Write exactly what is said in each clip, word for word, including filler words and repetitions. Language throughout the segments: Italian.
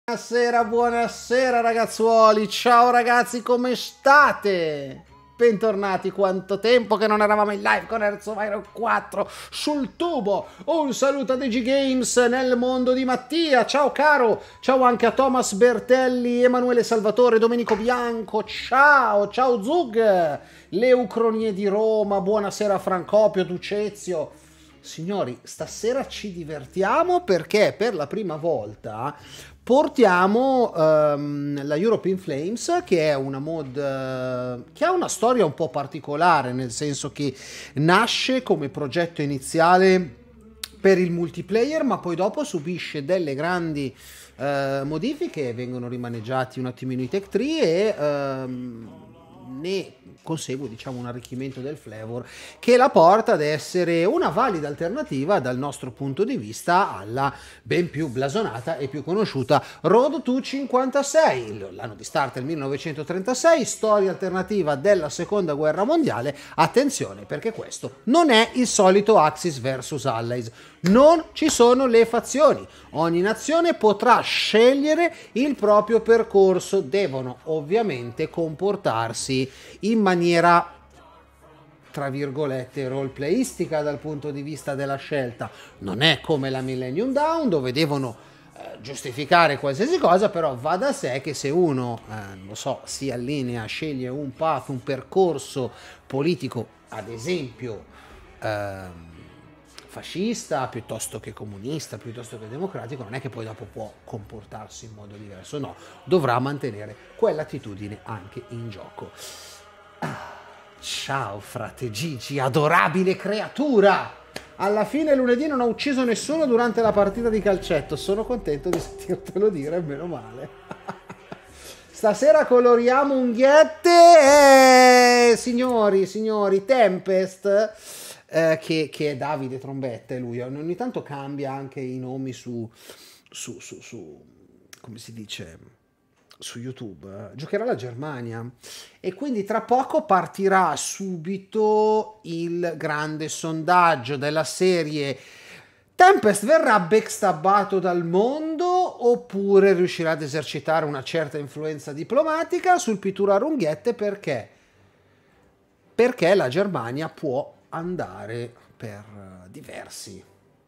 Buonasera, buonasera ragazzuoli, ciao ragazzi, come state? Bentornati, quanto tempo che non eravamo in live con Hearts of Iron quattro sul tubo. Un saluto a D G Games nel mondo di Mattia, ciao caro, ciao anche a Thomas Bertelli, Emanuele Salvatore, Domenico Bianco, ciao, ciao Zug, le Ucronie di Roma, buonasera Francopio, Ducezio. Signori, stasera ci divertiamo perché per la prima volta portiamo um, la Europe in Flames, che è una mod uh, che ha una storia un po' particolare, nel senso che nasce come progetto iniziale per il multiplayer, ma poi dopo subisce delle grandi uh, modifiche, vengono rimaneggiati un attimino i tech tree e um, ne consegue, diciamo, un arricchimento del flavor che la porta ad essere una valida alternativa dal nostro punto di vista alla ben più blasonata e più conosciuta Road to cinquantasei, l'anno di start è il millenovecentotrentasei, storia alternativa della seconda guerra mondiale. Attenzione, perché questo non è il solito Axis versus Allies, non ci sono le fazioni, ogni nazione potrà scegliere il proprio percorso, devono ovviamente comportarsi in maniera tra virgolette roleplayistica dal punto di vista della scelta. Non è come la Millennium Dawn dove devono eh, giustificare qualsiasi cosa, però va da sé che se uno eh, non lo so, si allinea, sceglie un path, un percorso politico, ad esempio eh, fascista piuttosto che comunista, piuttosto che democratico, non è che poi dopo può comportarsi in modo diverso, no, dovrà mantenere quell'attitudine anche in gioco. Ah, ciao frate Gigi, adorabile creatura! Alla fine lunedì non ho ucciso nessuno durante la partita di calcetto, sono contento di sentirtelo dire, meno male. Stasera coloriamo unghiette, eh, signori, signori, Tempest, eh, che, che è Davide Trombetta, lui ogni tanto cambia anche i nomi su, su, su, su come si dice, su YouTube, eh, giocherà la Germania e quindi tra poco partirà subito il grande sondaggio della serie: Tempest verrà backstabbato dal mondo oppure riuscirà ad esercitare una certa influenza diplomatica sul pittura a unghiette? Perché? Perché la Germania può andare per diversi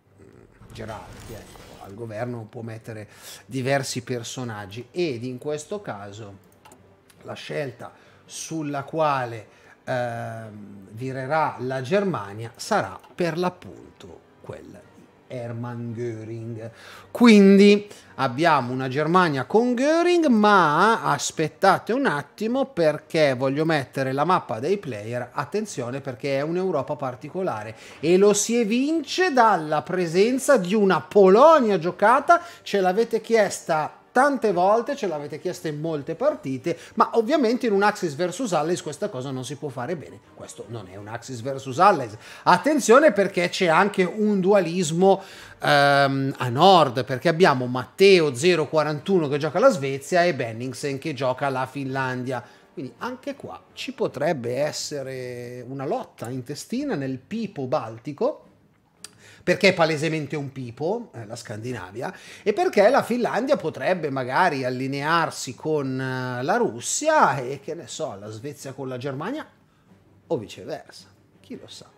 gerarchi, ecco, al governo può mettere diversi personaggi ed in questo caso la scelta sulla quale eh, virerà la Germania sarà per l'appunto quella di Hermann Göring. Quindi abbiamo una Germania con Göring, ma aspettate un attimo perché voglio mettere la mappa dei player, attenzione perché è un'Europa particolare e lo si evince dalla presenza di una Polonia giocata, ce l'avete chiesta tante volte, ce l'avete chiesta in molte partite, ma ovviamente in un Axis versus Allies questa cosa non si può fare bene. Questo non è un Axis versus Allies. Attenzione perché c'è anche un dualismo um, a nord, perché abbiamo Matteo zero quarantuno che gioca la Svezia e Benningsen che gioca la Finlandia. Quindi anche qua ci potrebbe essere una lotta intestina nel pipo baltico, perché è palesemente un pipo, eh, la Scandinavia, e perché la Finlandia potrebbe magari allinearsi con eh, la Russia e, che ne so, la Svezia con la Germania o viceversa, chi lo sa.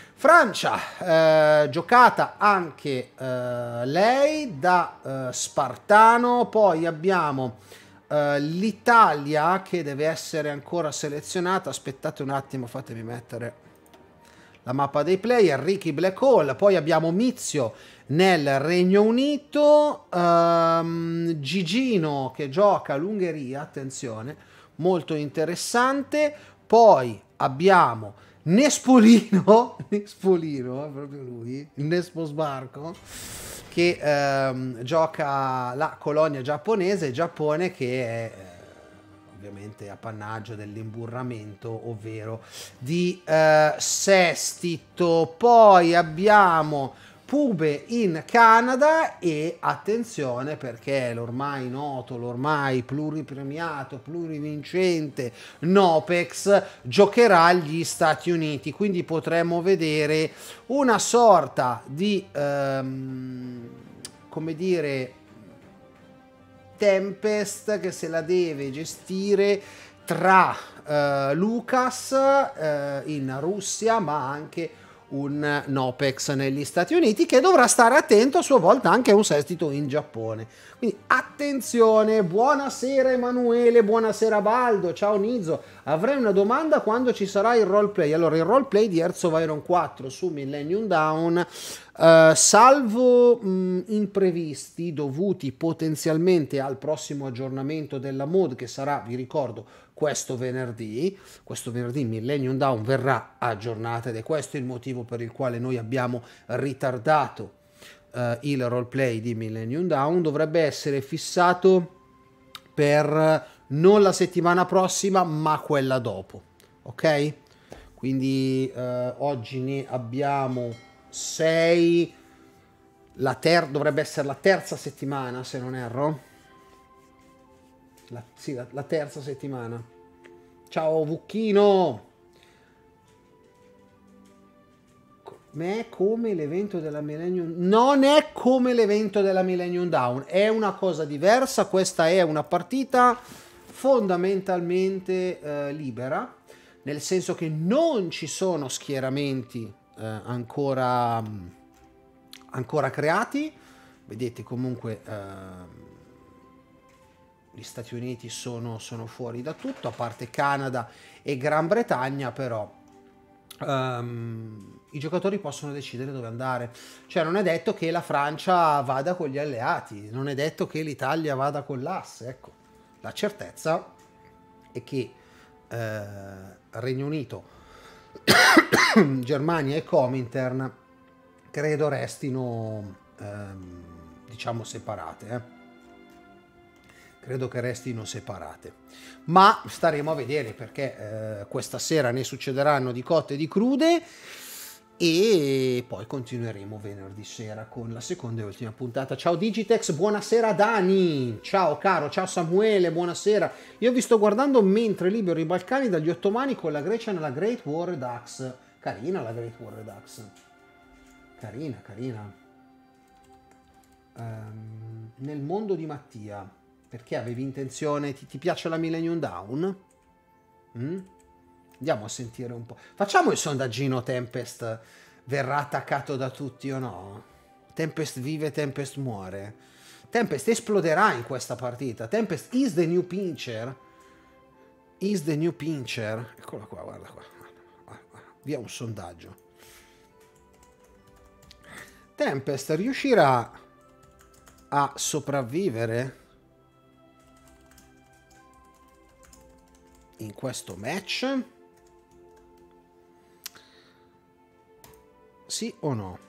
Francia, eh, giocata anche eh, lei da eh, Spartano, poi abbiamo eh, l'Italia che deve essere ancora selezionata, aspettate un attimo, fatemi mettere la mappa dei player, Ricky Black Hole, poi abbiamo Mizio nel Regno Unito, um, Gigino che gioca l'Ungheria, attenzione, molto interessante, poi abbiamo Nespolino, Nespolino, è proprio lui, il Nespo Sbarco, che um, gioca la colonia giapponese, Giappone che è ovviamente appannaggio dell'imburramento, ovvero di eh, Sestito. Poi abbiamo Pube in Canada e attenzione perché l'ormai noto, l'ormai pluripremiato, plurivincente Nopex giocherà agli Stati Uniti, quindi potremmo vedere una sorta di ehm, come dire Tempest che se la deve gestire tra uh, Lucas uh, in Russia, ma anche un Nopex negli Stati Uniti, che dovrà stare attento a sua volta anche a un Sestito in Giappone. Quindi attenzione. Buonasera Emanuele, buonasera Baldo, ciao Nizzo. Avrei una domanda: quando ci sarà il roleplay? Allora, il roleplay di Hearts of Iron quattro su Millennium Dawn, uh, salvo mh, imprevisti dovuti potenzialmente al prossimo aggiornamento della mod, che sarà, vi ricordo, questo venerdì. Questo venerdì Millennium Dawn verrà aggiornata ed è questo il motivo per il quale noi abbiamo ritardato uh, il roleplay di Millennium Dawn. Dovrebbe essere fissato per non la settimana prossima ma quella dopo, ok? Quindi uh, oggi ne abbiamo sei, la ter- dovrebbe essere la terza settimana se non erro. La, sì, la, la terza settimana. Ciao Vucchino. è come l'evento della Millennium, non è come l'evento della Millennium Dawn, è una cosa diversa. Questa è una partita fondamentalmente eh, libera, nel senso che non ci sono schieramenti eh, ancora ancora creati. Vedete comunque eh, gli Stati Uniti sono, sono fuori da tutto, a parte Canada e Gran Bretagna, però um, i giocatori possono decidere dove andare. Cioè non è detto che la Francia vada con gli alleati, non è detto che l'Italia vada con l'asse. Ecco, la certezza è che eh, Regno Unito, Germania e Comintern credo restino ehm, diciamo separate, eh. Credo che restino separate, ma staremo a vedere, perché eh, questa sera ne succederanno di cotte e di crude e poi continueremo venerdì sera con la seconda e ultima puntata. Ciao Digitex, buonasera Dani, ciao caro, ciao Samuele, buonasera. Io vi sto guardando mentre libero i Balcani dagli ottomani con la Grecia nella Great War Redux. Carina la Great War Redux, carina, carina. Um, nel mondo di Mattia, perché avevi intenzione, ti, ti piace la Millennium Dawn? Mm? Andiamo a sentire un po'. Facciamo il sondaggino. Tempest verrà attaccato da tutti o no? Tempest vive, Tempest muore. Tempest esploderà in questa partita. Tempest is the new pincher. Is the new pincher. Eccola qua, guarda qua. Guarda, guarda. Via un sondaggio. Tempest riuscirà a sopravvivere in questo match? Sì o no?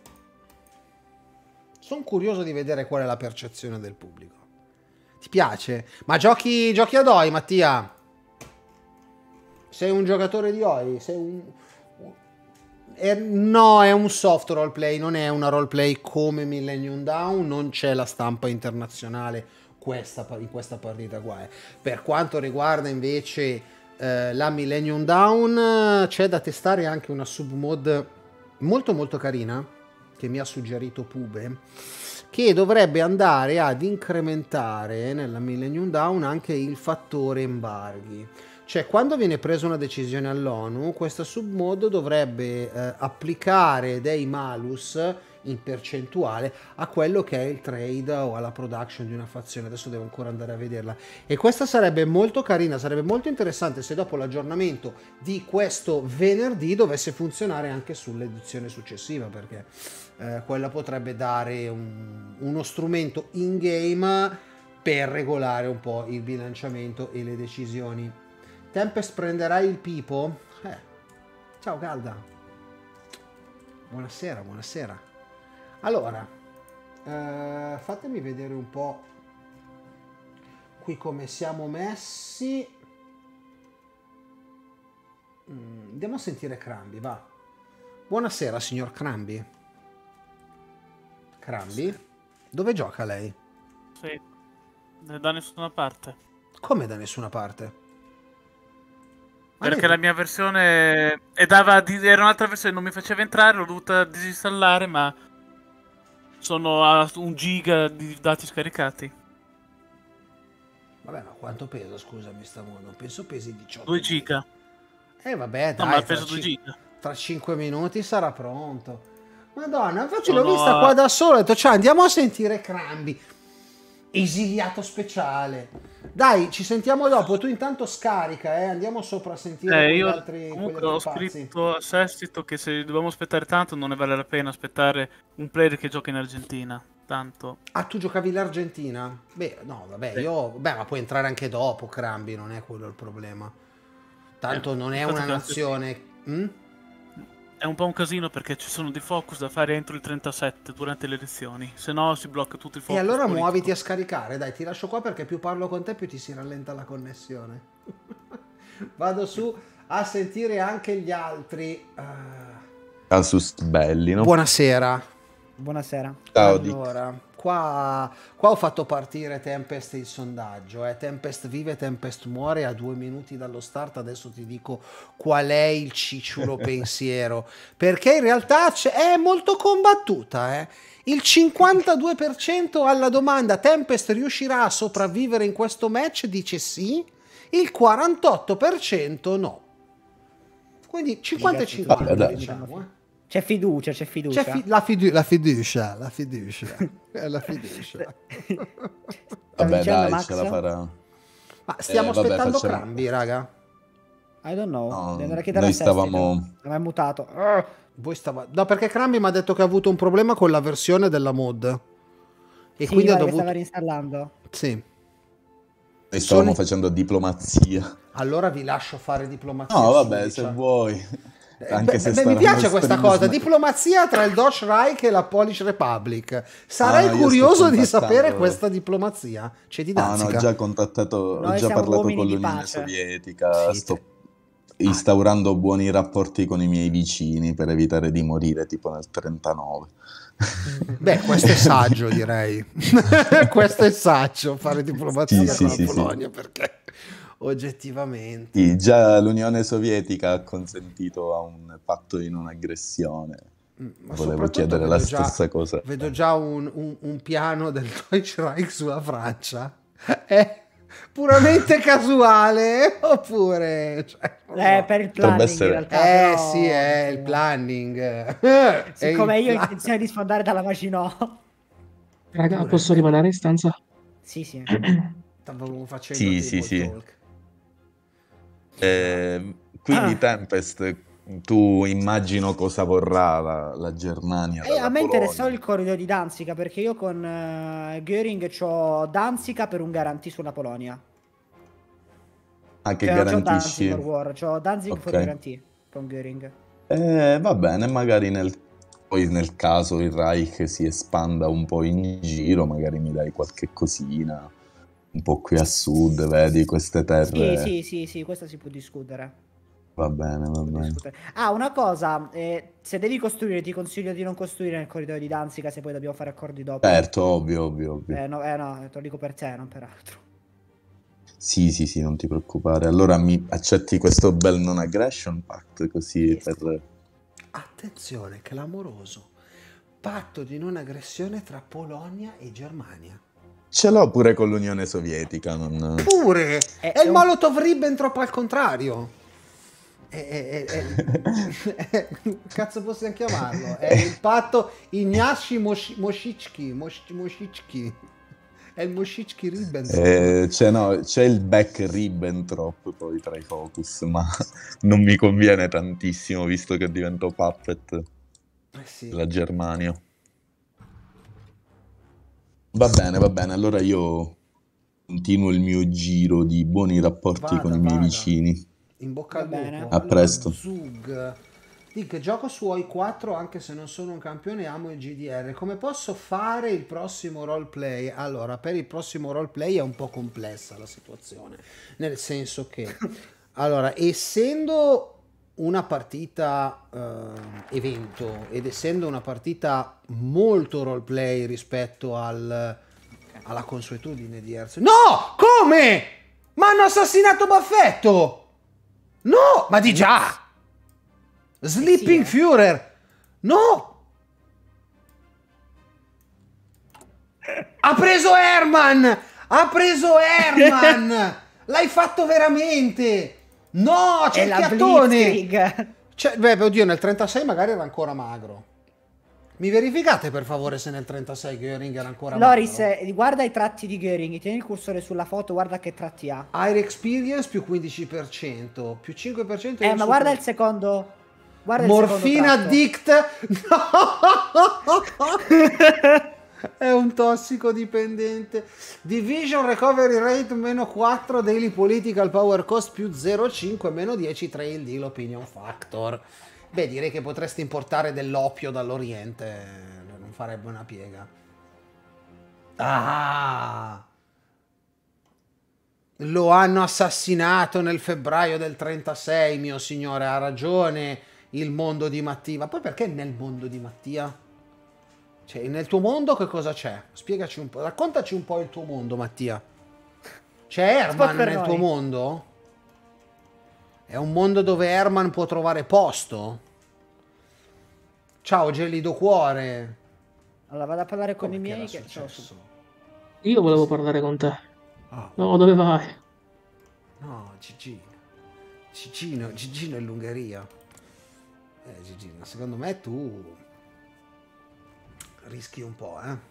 Sono curioso di vedere qual è la percezione del pubblico. Ti piace? Ma giochi, giochi ad O I, Mattia? Sei un giocatore di O I? Sei un... È, no, è un soft roleplay, non è una roleplay come Millennium Dawn, non c'è la stampa internazionale questa, in questa partita qua. Eh. Per quanto riguarda invece eh, la Millennium Dawn, c'è da testare anche una submod molto molto carina che mi ha suggerito Pube, che dovrebbe andare ad incrementare nella Millennium Dawn anche il fattore embarghi. Cioè, quando viene presa una decisione all'ONU, questa submod dovrebbe eh, applicare dei malus in percentuale a quello che è il trade o alla production di una fazione. Adesso devo ancora andare a vederla. E questa sarebbe molto carina, sarebbe molto interessante se dopo l'aggiornamento di questo venerdì dovesse funzionare anche sull'edizione successiva, perché eh, quella potrebbe dare un, uno strumento in-game per regolare un po' il bilanciamento e le decisioni. Tempest prenderà il Pipo? Eh. Ciao Calda. Buonasera, buonasera. Allora, eh, fatemi vedere un po' qui come siamo messi. Mm, andiamo a sentire Crambi, va. Buonasera, signor Crambi. Crambi? Sì. Dove gioca lei? Sì, da nessuna parte. Come da nessuna parte? Perché la mia versione e dava di, era un'altra versione, non mi faceva entrare, l'ho dovuta disinstallare, ma sono a un giga di dati scaricati. Vabbè, ma quanto pesa, scusami, sta non penso pesi diciotto. due giga. Eh vabbè, No, dai, ma pesa tra, due ci- giga. tra cinque minuti sarà pronto. Madonna, infatti Sono l'ho vista a- qua da solo, ho detto, cioè, andiamo a sentire Crambi, esiliato speciale. Dai, ci sentiamo dopo, tu intanto scarica, eh, andiamo sopra a sentire Eh, quegli io altri, comunque quegli ho altri pazzi. scritto a Sestito che se dobbiamo aspettare tanto non ne vale la pena aspettare un player che gioca in Argentina. Tanto. Ah, tu giocavi l'Argentina? Beh, no, vabbè, Sì. io... Beh, ma puoi entrare anche dopo, Crambi, non è quello il problema. Tanto Eh, non è il fatto una che la nazione... Mm? È un po' un casino perché ci sono dei focus da fare entro il trentasette durante le elezioni, se no si blocca tutto il E focus allora politico. muoviti a scaricare, dai, ti lascio qua perché più parlo con te più ti si rallenta la connessione. Vado su a sentire anche gli altri. Ah. Casus belli, no? Buonasera. Buonasera. Ciao, Dick. Allora, qua, qua ho fatto partire Tempest il sondaggio. Eh. Tempest vive, Tempest muore a due minuti dallo start. Adesso ti dico qual è il cicciolo pensiero. Perché in realtà c'è- è molto combattuta. Eh. Il cinquantadue per cento alla domanda Tempest riuscirà a sopravvivere in questo match dice sì, il quarantotto per cento no. Quindi cinquanta e cinquanta, Vabbè, dai. diciamo. Eh. C'è fiducia, c'è fiducia. C'è fi- la, fidu- la fiducia, la fiducia, è la fiducia. Stavi Vabbè, dicendo, dai, Max? ce la farà. Ma stiamo Eh, vabbè, aspettando facciamo- Crambi, raga. I don't know. No, Devo andare a chiedere noi a Sestito. stavamo- Non è mutato. Ah, Voi stava... No, perché Crambi mi ha detto che ha avuto un problema con la versione della mod. E sì, quindi ha guarda che dovuto... stava reinstallando. Sì. Noi stavamo Sono- facendo diplomazia. Allora vi lascio fare diplomazia. No, su, vabbè, se diciamo. vuoi. Eh, Anche beh, se beh, mi staranno piace questa stream cosa, sma- diplomazia tra il Deutsche Reich e la Polish Republic. Sarei Ah, no, io curioso sto di contattando- sapere questa diplomazia. C'è di Ah, no, Danzica. ho già contattato, ho Noi già siamo parlato uomini con di l'Unione pace. Sovietica, Sì, sto te- instaurando buoni rapporti con i miei vicini per evitare di morire tipo nel trentanove. Beh, questo è saggio, direi. Questo è saggio, fare diplomazia Sì, con sì, la sì, Polonia, perché oggettivamente... Sì, già l'Unione Sovietica ha consentito a un patto di non aggressione. Mm, ma Volevo soprattutto chiedere vedo la già- stessa cosa. Vedo già un, un- un piano del Deutsche Reich sulla Francia. È puramente casuale, oppure... cioè, non Eh, so. per il Potrebbe planning essere- in realtà. Eh però- sì, è il planning. È Siccome il io ho pla- intenzione di sfondare dalla Maginot. Raga, Pure. posso rimanere in stanza? Sì, sì. Stavo facendo Sì, table sì, sì. talk. Eh, quindi Ah. Tempest, tu immagino cosa vorrà la, la Germania E dalla a me Polonia. interessò il corridoio di Danzica perché io con eh, Göring ho Danzica per un garantì sulla Polonia. Ah, che Cioè, non c'ho garantisci? Danzig for War, c'ho Danzig for Ok. garantì con Göring. Eh, va bene, magari nel, poi nel caso il Reich si espanda un po' in giro, magari mi dai qualche cosina, un po' qui a sud, vedi queste Sì, terre. sì, sì, sì, questo si può discutere. Va bene, va bene. discutere. Ah, una cosa, eh, se devi costruire, ti consiglio di non costruire nel corridoio di Danzica se poi dobbiamo fare accordi dopo. Certo, ovvio, ovvio, ovvio. Eh no, eh no, te lo dico per te, non per altro. Sì, sì, sì, non ti preoccupare. Allora mi accetti questo bel non aggression pact così Sì. per... Attenzione, clamoroso. Patto di non aggressione tra Polonia e Germania. Ce l'ho pure con l'Unione Sovietica, non... Pure! È- È il è un- Molotov-Ribbentrop al contrario. È, è- è- è- cazzo possiamo chiamarlo? È il patto Ignacy Mosh- Moshitsky. Mosh- Moshitsky. È il Moshitsky-Ribbentrop. Eh, c'è, no, c'è il back Ribbentrop poi tra i focus, ma non mi conviene tantissimo visto che divento puppet Eh sì. della Germania. Va bene, va bene, allora io continuo il mio giro di buoni rapporti Vada, con i miei vada. vicini. In bocca al Va bene. lupo. A presto. Zug. Dic, gioco su O I quattro anche se non sono un campione, amo il G D R. Come posso fare il prossimo roleplay? Allora, per il prossimo roleplay è un po' complessa la situazione. Nel senso che, allora, essendo una partita eh, evento ed essendo una partita molto roleplay rispetto al, alla consuetudine di Hearthstone. No! Come? Ma hanno assassinato Baffetto! No! Ma di già! Sleeping Sì, eh. Führer! No! Ha preso Herman! Ha preso Herman! L'hai fatto veramente! No, c'è È il la chiattone! Blitzkrieg. Cioè, beh, oddio, nel trentasei magari era ancora magro. Mi verificate per favore se nel trentasei Göring era ancora Loris, magro? eh, guarda i tratti di Göring, tieni il cursore sulla foto, guarda che tratti ha. Air Experience più quindici per cento, più cinque per cento. Eh, ma guarda il secondo. Guarda il Morfina secondo Addict. No! È un tossicodipendente. Division Recovery Rate meno quattro, Daily Political Power Cost più zero virgola cinque, meno dieci, Trail Deal Opinion Factor. Beh, direi che potresti importare dell'oppio dall'Oriente, non farebbe una piega. Ah! Lo hanno assassinato nel febbraio del trentasei, mio signore, ha ragione il mondo di Mattia. Ma poi perché nel mondo di Mattia? Cioè, nel tuo mondo che cosa c'è? Spiegaci un po', raccontaci un po' il tuo mondo, Mattia. C'è Herman nel noi. tuo mondo? È un mondo dove Herman può trovare posto? Ciao, gelido cuore. Allora, vado a parlare con Come i che miei era che ciao, successo? Io volevo parlare con te. Ah, No, dove vai? no, Gigino. Gigino, Gigino è l'Ungheria. Eh, Gigino, secondo me tu rischi un po', eh.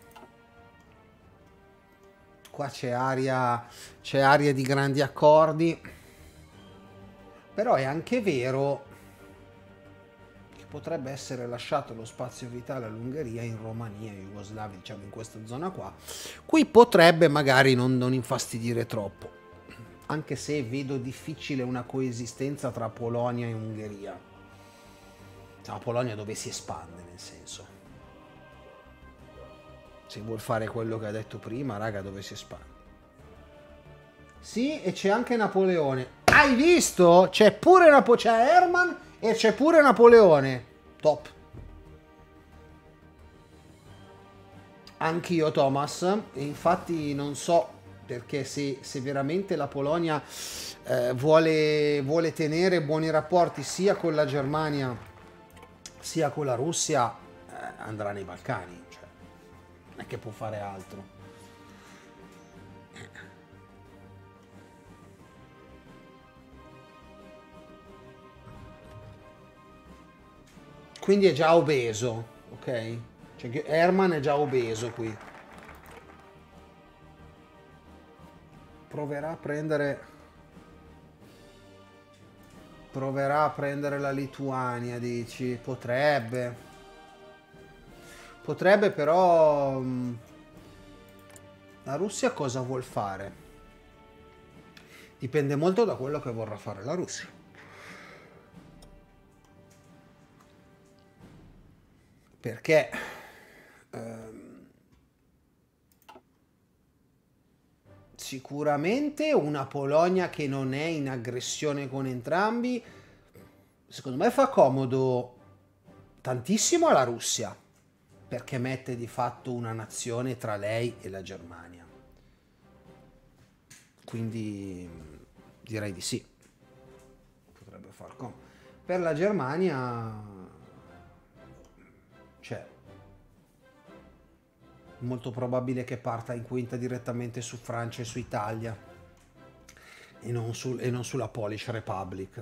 Qua c'è aria, c'è aria di grandi accordi. Però è anche vero che potrebbe essere lasciato lo spazio vitale all'Ungheria in Romania, in Jugoslavia, diciamo in questa zona qua. Qui potrebbe magari non, non infastidire troppo, anche se vedo difficile una coesistenza tra Polonia e Ungheria. La Polonia dove si espande, nel senso. Se vuol fare quello che ha detto prima, raga, dove si espande. Sì, e c'è anche Napoleone. Hai visto? C'è pure Napo- c'è Herman e c'è pure Napoleone. Top. Anch'io, Thomas. E infatti non so perché se, se veramente la Polonia eh, vuole, vuole tenere buoni rapporti sia con la Germania sia con la Russia, eh, andrà nei Balcani. Cioè, non è che può fare altro. Quindi è già obeso, ok? Cioè che Herman è già obeso qui. Proverà a prendere... Proverà a prendere la Lituania, dici? Potrebbe. Potrebbe, però... La Russia cosa vuol fare? Dipende molto da quello che vorrà fare la Russia. Perché ehm, sicuramente una Polonia che non è in aggressione con entrambi, secondo me fa comodo tantissimo alla Russia, perché mette di fatto una nazione tra lei e la Germania. Quindi direi di sì. Potrebbe far comodo. Per la Germania... Cioè, molto probabile che parta in quinta direttamente su Francia e su Italia e non, sul, e non sulla Polish Republic.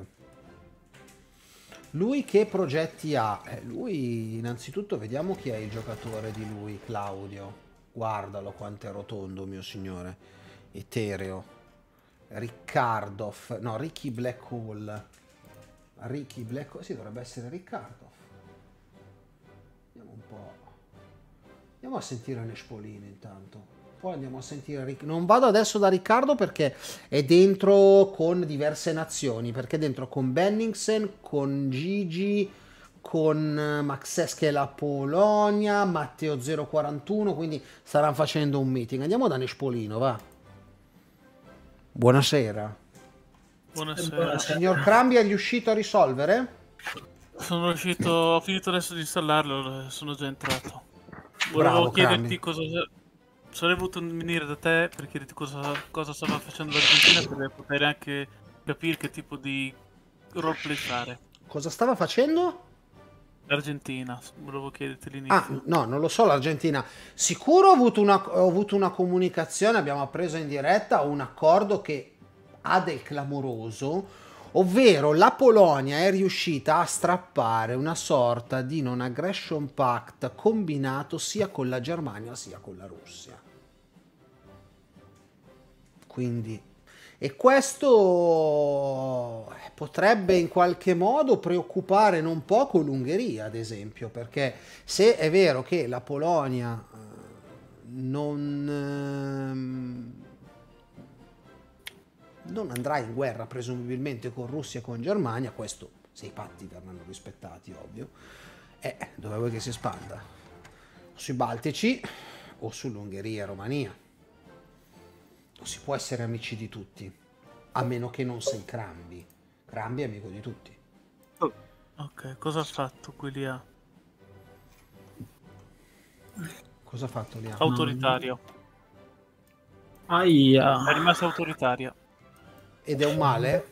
Lui che progetti ha? Eh, lui, innanzitutto, vediamo chi è il giocatore di lui, Claudio. Guardalo quanto è rotondo, mio signore. Etereo. Riccardov. No, Ricky Blackhole. Ricky Blackhole. Sì, dovrebbe essere Riccardov. Andiamo un po'. Andiamo a sentire Nespolino intanto. Poi andiamo a sentire Ric- non vado adesso da Riccardo perché è dentro con diverse nazioni, perché è dentro con Benningsen, con Gigi, con Maxes che è la Polonia, Matteo zero quarantuno, quindi staranno facendo un meeting. Andiamo da Nespolino, va. Buonasera. Buonasera. Signor Crambi, è riuscito a risolvere? Sono riuscito, ho finito adesso di installarlo, sono già entrato. Volevo Bravo, chiederti Crambi. cosa... Sarei voluto venire da te per chiederti cosa, cosa stava facendo l'Argentina per poter anche capire che tipo di roleplay fare. Cosa stava facendo? L'Argentina, volevo chiederti Ah, l'inizio. no, non lo so, l'Argentina. Sicuro ho avuto una, ho avuto una comunicazione, abbiamo appreso in diretta un accordo che ha del clamoroso, ovvero la Polonia è riuscita a strappare una sorta di non aggression pact combinato sia con la Germania sia con la Russia. Quindi, e questo eh, potrebbe in qualche modo preoccupare non poco l'Ungheria, ad esempio, perché se è vero che la Polonia eh, non, ehm, non andrà in guerra presumibilmente con Russia e con Germania, questo se i patti verranno rispettati, ovvio, eh, dove vuoi che si espanda? Sui Baltici o sull'Ungheria e Romania? Non si può essere amici di tutti, a meno che non sei Crambi. Crambi è amico di tutti. Ok, cosa ha fatto Guilia? Cosa ha fatto lì? Autoritario. Aia. È rimasta autoritaria. Ed è un male?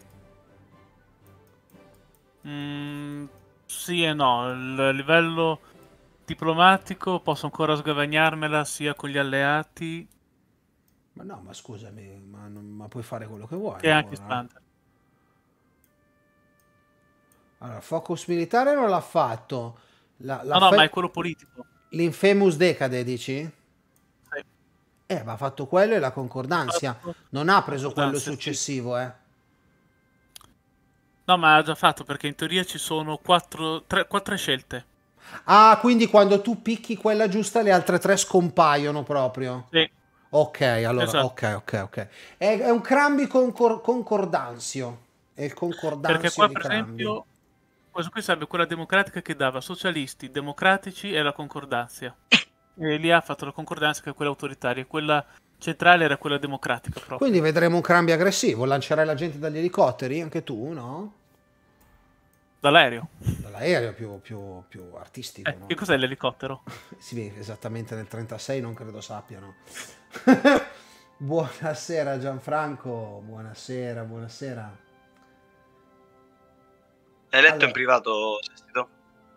Mm, sì e no, il livello diplomatico posso ancora sguadagnarmela sia con gli alleati Ma no, ma scusami, ma, non- ma puoi fare quello che vuoi che anche ancora. Spanta. Allora, focus militare non l'ha fatto. La, la No, no, fe- ma è quello politico. L'Infamous Decade, dici? Sì. Eh, ma ha fatto quello e la concordanza. Fatto Non ha preso quello concordanza, sì. successivo, eh. No, ma ha già fatto perché in teoria ci sono quattro, tre, quattro scelte. Ah, quindi quando tu picchi quella giusta, le altre tre scompaiono proprio. Sì, Ok, allora, esatto. ok, ok, ok. È, è un Crambi concor- concordanzio. È il Perché concordanzio qua, di per Crambi. esempio, questo qui sarebbe quella democratica che dava socialisti, democratici e la concordanza. E lì ha fatto la concordanza che è quella autoritaria. Quella centrale era quella democratica Quindi proprio. vedremo un Crambi aggressivo. Lancerai la gente dagli elicotteri, anche tu, no? Dall'aereo. Dall'aereo più, più, più artistico, Eh, no? che cos'è l'elicottero? Si vede esattamente nel trentasei, non credo sappiano. Buonasera Gianfranco, buonasera, buonasera. Hai letto Allora. in privato, Sestito?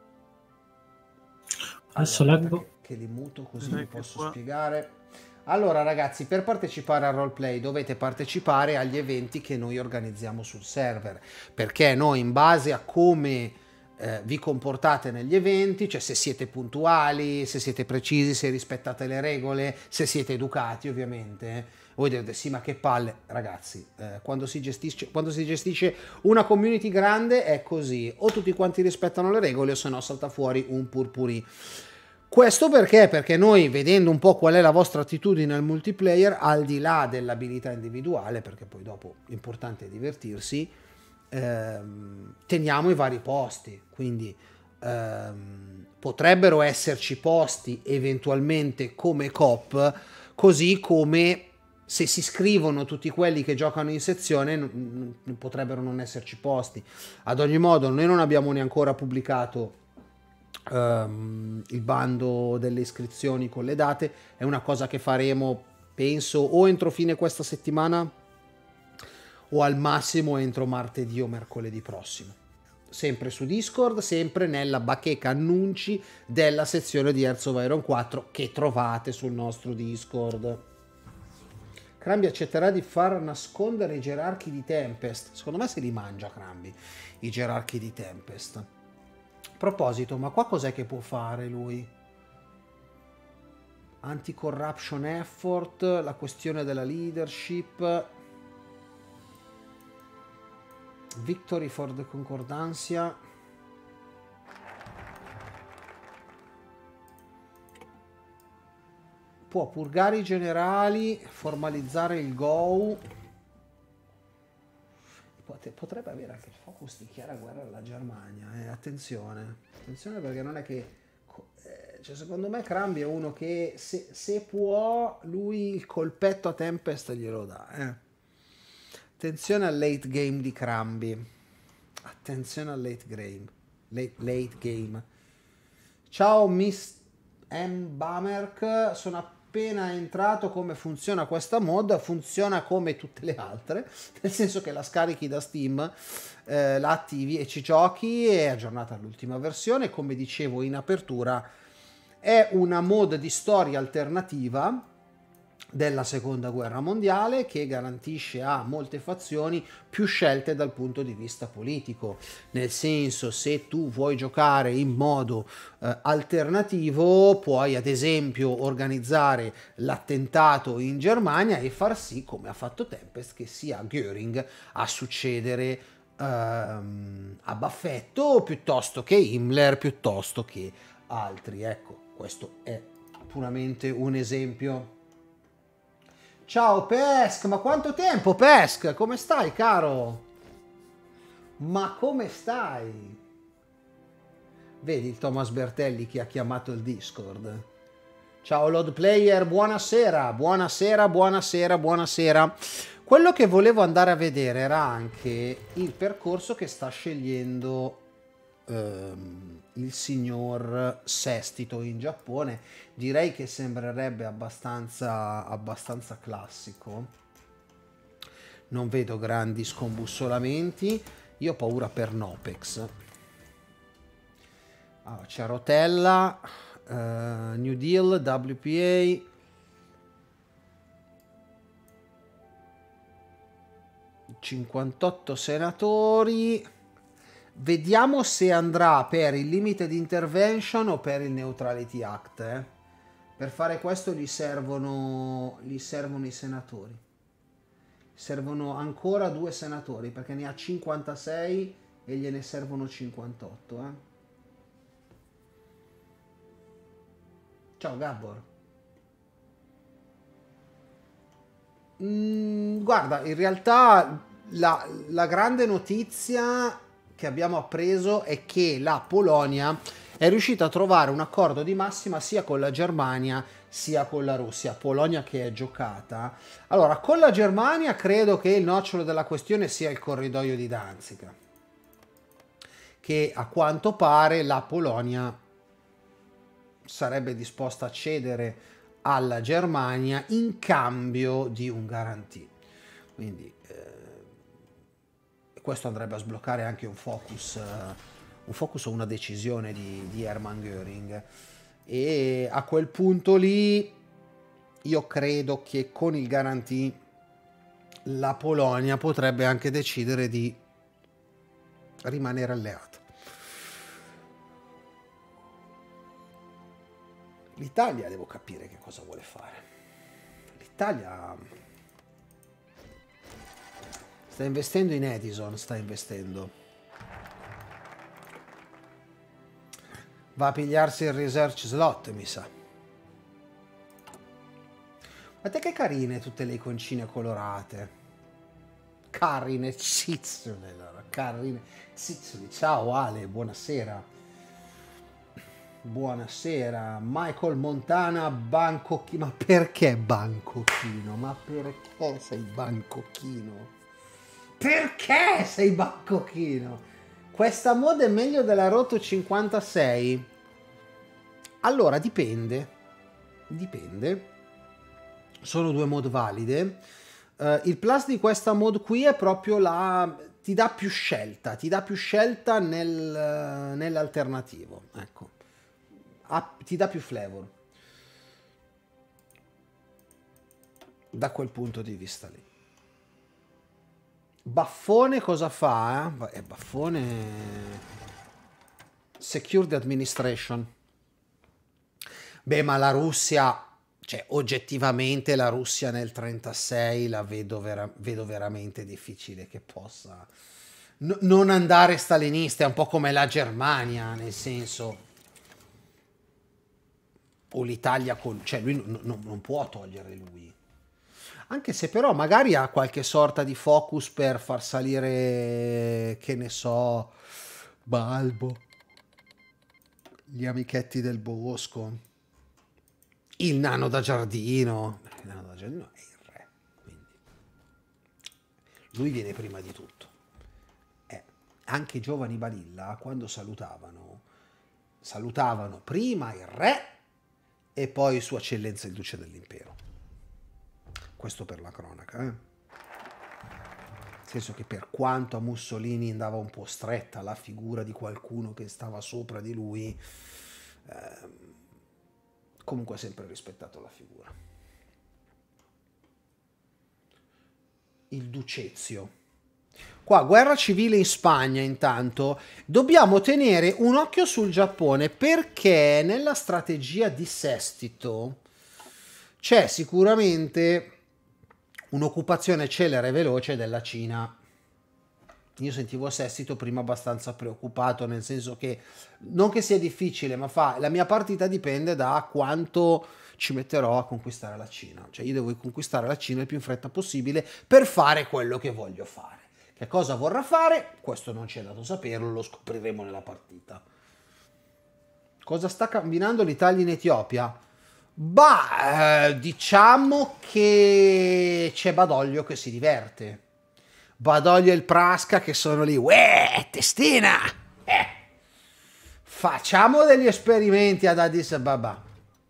Adesso Allora, leggo. Che, che li muto così Dai vi che posso qua- spiegare. Allora ragazzi, per partecipare al roleplay dovete partecipare agli eventi che noi organizziamo sul server, perché noi in base a come eh, vi comportate negli eventi, cioè se siete puntuali, se siete precisi, se rispettate le regole, se siete educati ovviamente, voi direte sì ma che palle, ragazzi, eh, quando, si gestisce, quando si gestisce una community grande è così, o tutti quanti rispettano le regole o se no salta fuori un purpurì. Questo perché? Perché noi, vedendo un po' qual è la vostra attitudine al multiplayer, al di là dell'abilità individuale, perché poi dopo l'importante è divertirsi, ehm, teniamo i vari posti. Quindi ehm, potrebbero esserci posti eventualmente come coop, così come se si iscrivono tutti quelli che giocano in sezione non, non potrebbero non esserci posti. Ad ogni modo, noi non abbiamo neanche ancora pubblicato Um, il bando delle iscrizioni con le date. È una cosa che faremo penso o entro fine questa settimana o al massimo entro martedì o mercoledì prossimo, sempre su Discord, sempre nella bacheca annunci della sezione di Hearts of Iron quattro che trovate sul nostro Discord. Crambi accetterà di far nascondere i gerarchi di Tempest. Secondo me se li mangia Crambi i gerarchi di Tempest. Proposito, ma qua cos'è che può fare lui? Anti-corruption effort, la questione della leadership, victory for the concordanza. Può purgare i generali, formalizzare il go. Potrebbe avere anche il focus dichiara guerra alla Germania, eh. Attenzione, attenzione perché non è che eh, cioè secondo me Crambi è uno che se, se può lui il colpetto a Tempest glielo dà, eh. Attenzione al late game di Crambi, attenzione al late game, late, late game. Ciao Miss M. Bamerk, sono appena appena entrato come funziona questa mod, funziona come tutte le altre, nel senso che la scarichi da Steam, eh, la attivi e ci giochi, è aggiornata all'ultima versione, come dicevo in apertura, è una mod di storia alternativa della seconda guerra mondiale che garantisce a molte fazioni più scelte dal punto di vista politico, nel senso, se tu vuoi giocare in modo eh, alternativo puoi ad esempio organizzare l'attentato in Germania e far sì, come ha fatto Tempest, che sia Göring a succedere ehm, a Baffetto piuttosto che Himmler, piuttosto che altri. Ecco, questo è puramente un esempio. Ciao Pesk, ma quanto tempo Pesk? Come stai, caro? Ma come stai? Vedi il Thomas Bertelli che ha chiamato il Discord. Ciao Load Player, buonasera, buonasera, buonasera, buonasera. Quello che volevo andare a vedere era anche il percorso che sta scegliendo ehm, il signor Sestito in Giappone. Direi che sembrerebbe abbastanza, abbastanza classico. Non vedo grandi scombussolamenti. Io ho paura per Nopex. Allora, c'è Rotella, uh, New Deal, W P A, cinquantotto senatori. Vediamo se andrà per il Limited Intervention o per il Neutrality Act. Eh. Per fare questo gli servono, gli servono i senatori. Servono ancora due senatori perché ne ha cinquantasei e gliene servono cinquantotto. Eh. Ciao Gabor. Mm, guarda, in realtà la, la grande notizia che abbiamo appreso è che la Polonia è riuscita a trovare un accordo di massima sia con la Germania sia con la Russia. Polonia che è giocata. Allora, con la Germania credo che il nocciolo della questione sia il corridoio di Danzica, che a quanto pare la Polonia sarebbe disposta a cedere alla Germania in cambio di un garantì. Quindi eh, questo andrebbe a sbloccare anche un focus, eh, un focus o una decisione di, di Hermann Göring. E a quel punto lì io credo che con il garantì la Polonia potrebbe anche decidere di rimanere alleata. L'Italia devo capire che cosa vuole fare. L'Italia sta investendo in Edison, sta investendo. Va a pigliarsi il research slot, mi sa. Guardate che carine tutte le iconcine colorate. Carine Cizzole, carine Cizzoli. Ciao Ale, buonasera. Buonasera, Michael Montana, Bangkokino. Ma perché Bangkokino? Ma perché sei Bangkokino? Perché sei Bangkokino? Questa mod è meglio della Roto cinquantasei? Allora, dipende. Dipende. Sono due mod valide. Uh, il plus di questa mod qui è proprio la... ti dà più scelta. Ti dà più scelta nel, uh, nell'alternativo. Ecco. Ah, ti dà più flavor da quel punto di vista lì. Baffone cosa fa? Eh? Baffone Secured Administration. Beh, ma la Russia, cioè oggettivamente la Russia nel trentasei la vedo, vera vedo veramente difficile che possa no, non andare stalinista. È un po' come la Germania, nel senso, o l'Italia, con, cioè lui non, non, non può togliere lui, anche se però magari ha qualche sorta di focus per far salire, che ne so, Balbo, gli amichetti del bosco, il nano da giardino. Il nano da giardino è il re, quindi lui viene prima di tutto. Eh, anche i giovani Balilla, quando salutavano salutavano prima il re e poi Sua Eccellenza il Duce dell'Impero. Questo per la cronaca, eh? Nel senso che per quanto a Mussolini andava un po' stretta la figura di qualcuno che stava sopra di lui, eh, comunque ha sempre rispettato la figura. Il Ducezio. Qua, guerra civile in Spagna, intanto, dobbiamo tenere un occhio sul Giappone, perché nella strategia di Sestito c'è sicuramente un'occupazione celere e veloce della Cina. Io sentivo Sestito prima abbastanza preoccupato, nel senso che non che sia difficile, ma fa la mia partita dipende da quanto ci metterò a conquistare la Cina. Cioè io devo conquistare la Cina il più in fretta possibile per fare quello che voglio fare. Che cosa vorrà fare? Questo non ci è dato saperlo, lo scopriremo nella partita. Cosa sta combinando l'Italia in Etiopia? Bah, eh, diciamo che c'è Badoglio che si diverte. Badoglio e il Prasca che sono lì. Uè, testina! Eh. Facciamo degli esperimenti ad Addis Ababa.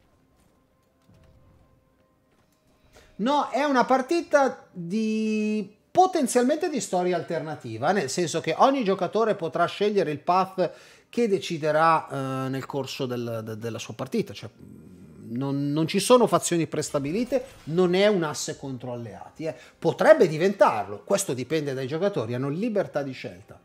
No, è una partita di potenzialmente di storia alternativa, nel senso che ogni giocatore potrà scegliere il path che deciderà eh, nel corso del, de, della sua partita. Cioè, non, non ci sono fazioni prestabilite, non è un asse contro alleati. Eh. Potrebbe diventarlo, questo dipende dai giocatori, hanno libertà di scelta.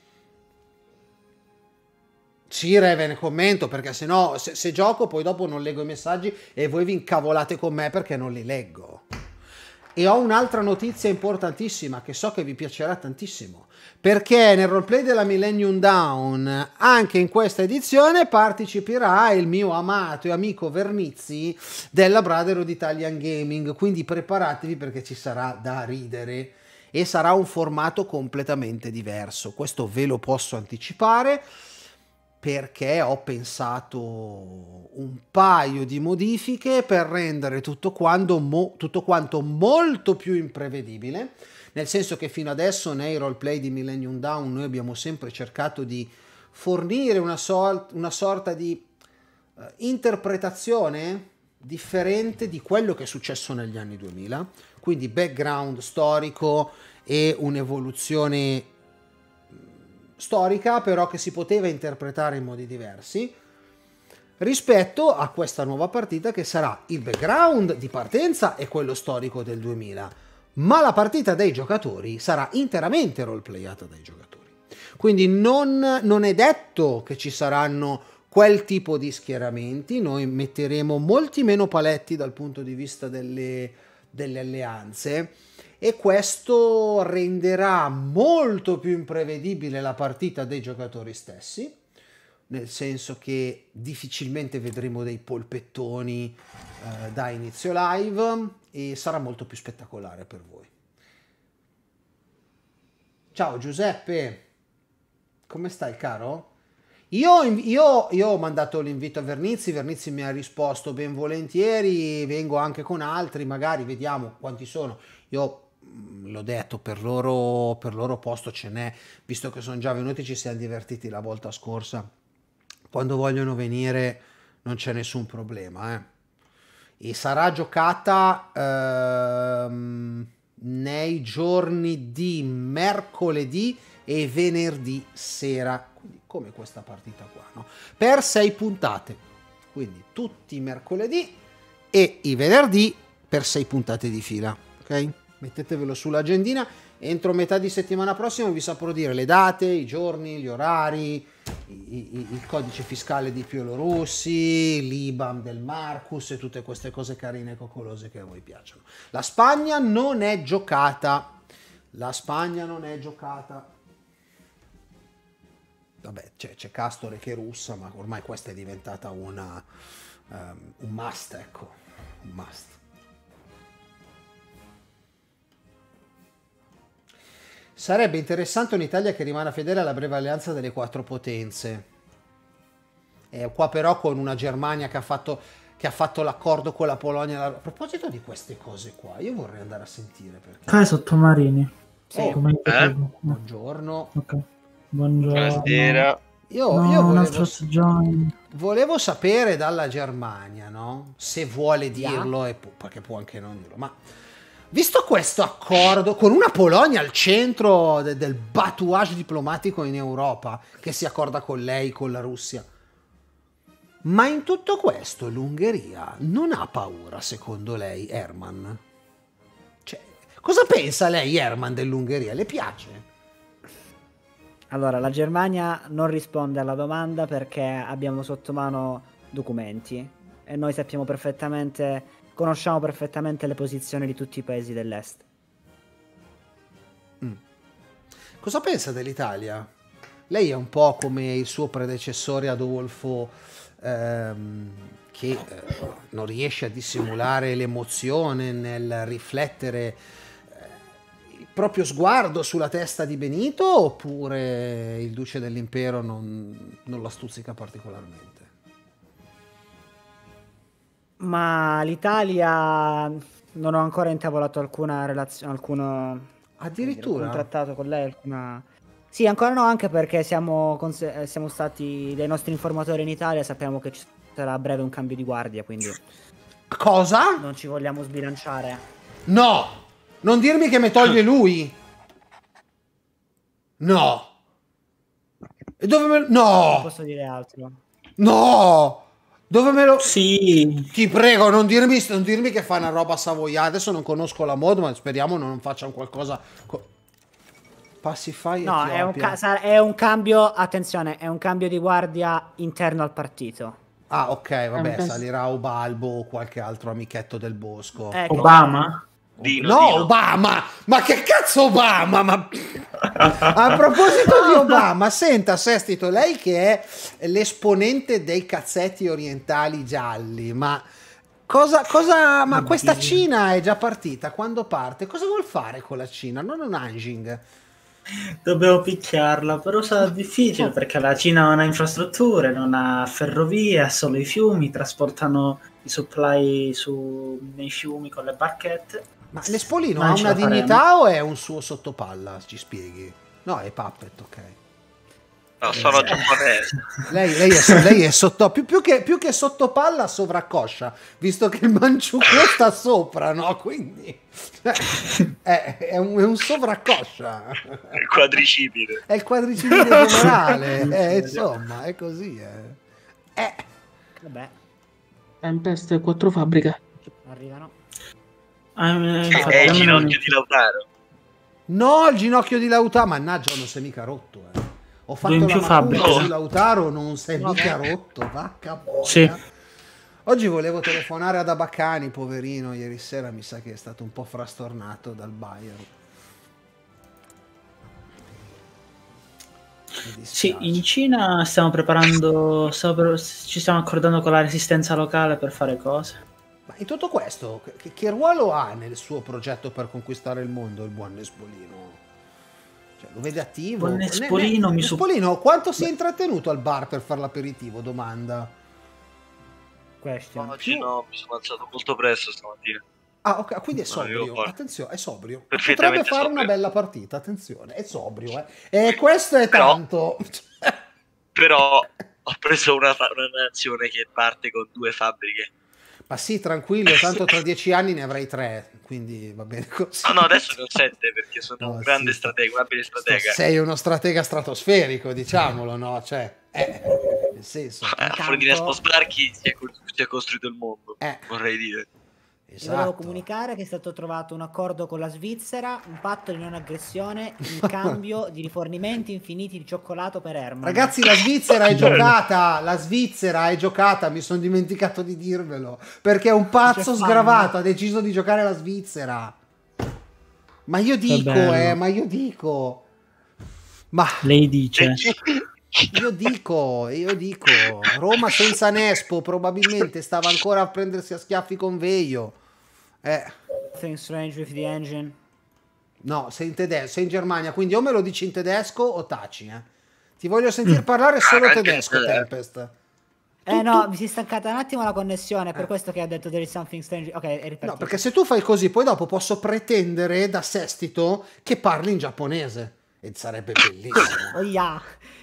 Sì, Reven, commento, perché se no, se, se gioco poi dopo non leggo i messaggi e voi vi incavolate con me perché non li leggo. E ho un'altra notizia importantissima che so che vi piacerà tantissimo, perché nel roleplay della Millennium Dawn, anche in questa edizione, parteciperà il mio amato e amico Vernizzi della Brotherhood Italian Gaming, quindi preparatevi perché ci sarà da ridere e sarà un formato completamente diverso. Questo ve lo posso anticipare, perché ho pensato un paio di modifiche per rendere tutto quanto, mo, tutto quanto molto più imprevedibile, nel senso che fino adesso nei roleplay di Millennium Dawn noi abbiamo sempre cercato di fornire una, so una sorta di uh, interpretazione differente di quello che è successo negli anni duemila, quindi background storico e un'evoluzione storica, però che si poteva interpretare in modi diversi rispetto a questa nuova partita, che sarà il background di partenza e quello storico del duemila, ma la partita dei giocatori sarà interamente roleplayata dai giocatori, quindi non, non è detto che ci saranno quel tipo di schieramenti. Noi metteremo molti meno paletti dal punto di vista delle, delle alleanze, e questo renderà molto più imprevedibile la partita dei giocatori stessi, nel senso che difficilmente vedremo dei polpettoni eh, da inizio live, e sarà molto più spettacolare per voi. Ciao Giuseppe, come stai caro? Io, io, io ho mandato l'invito a Vernizzi, Vernizzi mi ha risposto ben volentieri, vengo anche con altri, magari vediamo quanti sono. Io l'ho detto, per loro, per loro posto ce n'è, visto che sono già venuti, ci siamo divertiti la volta scorsa. Quando vogliono venire non c'è nessun problema, eh. E sarà giocata ehm, nei giorni di mercoledì e venerdì sera, quindi come questa partita qua, no? Per sei puntate, quindi tutti i mercoledì e i venerdì per sei puntate di fila, ok? Mettetevelo sull'agendina, entro metà di settimana prossima vi saprò dire le date, i giorni, gli orari, i, i, il codice fiscale di Piolo Rossi, l'I B A M del Marcus e tutte queste cose carine e coccolose che a voi piacciono. La Spagna non è giocata, la Spagna non è giocata. Vabbè, c'è Castore che è russa, ma ormai questa è diventata una, um, un must, ecco, un must. Sarebbe interessante un'Italia che rimane fedele alla breve alleanza delle quattro potenze. E qua però con una Germania che ha fatto, che ha fatto l'accordo con la Polonia. A proposito di queste cose qua, io vorrei andare a sentire perché... Kai Sottomarini. Sì. Oh, come Eh? Buongiorno. Ok. Buongiorno. Buonasera. Io, No, io un volevo, altro stagione. volevo sapere dalla Germania, no? Se vuole dirlo, yeah. e pu- perché può anche non dirlo, ma visto questo accordo con una Polonia al centro de- del batouage diplomatico in Europa, che si accorda con lei, con la Russia, ma in tutto questo l'Ungheria non ha paura, secondo lei, Herman? Cioè, cosa pensa lei, Herman, dell'Ungheria? Le piace? Allora, la Germania non risponde alla domanda perché abbiamo sotto mano documenti e noi sappiamo perfettamente, conosciamo perfettamente le posizioni di tutti i paesi dell'est. Mm. Cosa pensa dell'Italia? Lei è un po' come il suo predecessore Adolfo, ehm, che eh, non riesce a dissimulare l'emozione nel riflettere il proprio sguardo sulla testa di Benito, oppure il duce dell'impero non, non la stuzzica particolarmente? Ma l'Italia non ho ancora intavolato alcuna relazione, alcuno addirittura alcun trattato con lei, alcuna... Sì, ancora no, anche perché siamo, conse- siamo stati dei nostri informatori in Italia, sappiamo che ci sarà a breve un cambio di guardia, quindi cosa? Non ci vogliamo sbilanciare. No! Non dirmi che mi toglie lui. No. E dove me lo... No. Non posso dire altro. No. Dove me lo... Sì. Ti prego, non dirmi, non dirmi che fa una roba savoiarda. Adesso non conosco la mod, ma speriamo non facciano qualcosa... Pacify No, è un, ca- è un cambio, attenzione, è un cambio di guardia interno al partito. Ah, ok, vabbè, salirà Ubalbo o qualche altro amichetto del bosco. Ecco. Obama? Dino, no, Dino. Obama! Ma che cazzo Obama? Ma... A proposito di Obama, senta Sestito, lei che è l'esponente dei cazzetti orientali gialli, ma cosa, cosa... Ma questa Cina è già partita? Quando parte? Cosa vuol fare con la Cina? Non un Nanjing. Dobbiamo picchiarla, però sarà difficile perché la Cina non ha infrastrutture, non ha ferrovie, ha solo i fiumi, trasportano i supply su, nei fiumi con le barchette. Ma l'Espolino Ma ha ce una la faremo. dignità o è un suo sottopalla? Ci spieghi? No, è Puppet, ok. No, sono giapponese. Lei, lei, è, lei è sotto, più, più, che, più che sottopalla, sovraccoscia, visto che il Manciucco sta sopra, no? Quindi è, è, un, è un sovraccoscia. È il quadricipite. È il quadricipite generale. Eh, insomma, è così. Eh. Eh. Vabbè, Tempest e quattro fabbriche. arrivano. Ah, eh, Che infatti, è il dammi ginocchio un- di Lautaro. No, il ginocchio di Lautaro, mannaggia, non si è mica rotto. Eh. Ho fatto Due in la più macumba fabbriche. su Lautaro, non si è Vabbè. mica rotto. Vacca boia. Sì. Oggi volevo telefonare ad Abacani, poverino, ieri sera mi sa che è stato un po' frastornato dal Bayern. Mi Sì, dispiace. in Cina stiamo preparando, stiamo pre- ci stiamo accordando con la resistenza locale per fare cose. Ma in tutto questo, che, che ruolo ha nel suo progetto per conquistare il mondo il buon Nespolino? Cioè, lo vede attivo? Buon Nespolino, Ne- ne- mi su- Nespolino, quanto si è intrattenuto al bar per fare l'aperitivo? Domanda. Question. Oggi no, mi sono alzato molto presto stamattina. Ah, ok, quindi è No, io sobrio. guardo. Attenzione, è sobrio. Potrebbe Perfettamente fare sobrio. una bella partita, attenzione, è sobrio, eh. E questo è Però- tanto. Però ho preso una, fa- una nazione che parte con due fabbriche. Ma sì, tranquillo, tanto tra dieci anni ne avrai tre, quindi va bene così. No, no, adesso ne ho sette perché sono No, un grande sì, stratega, un abile sto- stratega. Sei uno stratega stratosferico, diciamolo, no? Cioè, eh, nel senso, Eh, A fuori di Nespo Sbarchi si è, co- si è costruito il mondo, eh, vorrei dire. Vi volevo esatto. comunicare che è stato trovato un accordo con la Svizzera, un patto di non aggressione in cambio di rifornimenti infiniti di cioccolato per Herman. Ragazzi, la Svizzera è giocata, la Svizzera è giocata, mi sono dimenticato di dirvelo, perché un pazzo C'è sgravato ha deciso di giocare la Svizzera. Ma io dico, bello. eh, ma io dico, ma Lei dice. io dico, io dico, Roma senza Nespo probabilmente stava ancora a prendersi a schiaffi con Veio. Eh, Something strange with the engine. no, sei in tedesco, sei in Germania, quindi o me lo dici in tedesco o taci, eh. Ti voglio sentire parlare solo Ah, anche tedesco, in tedesco. Tempest. Eh no, mi si è stancata un attimo la connessione, per questo che ha detto there is something strange. Ok, è ripartito. No, perché se tu fai così, poi dopo posso pretendere da Sestito che parli in giapponese. E sarebbe bellissimo. Oh yeah.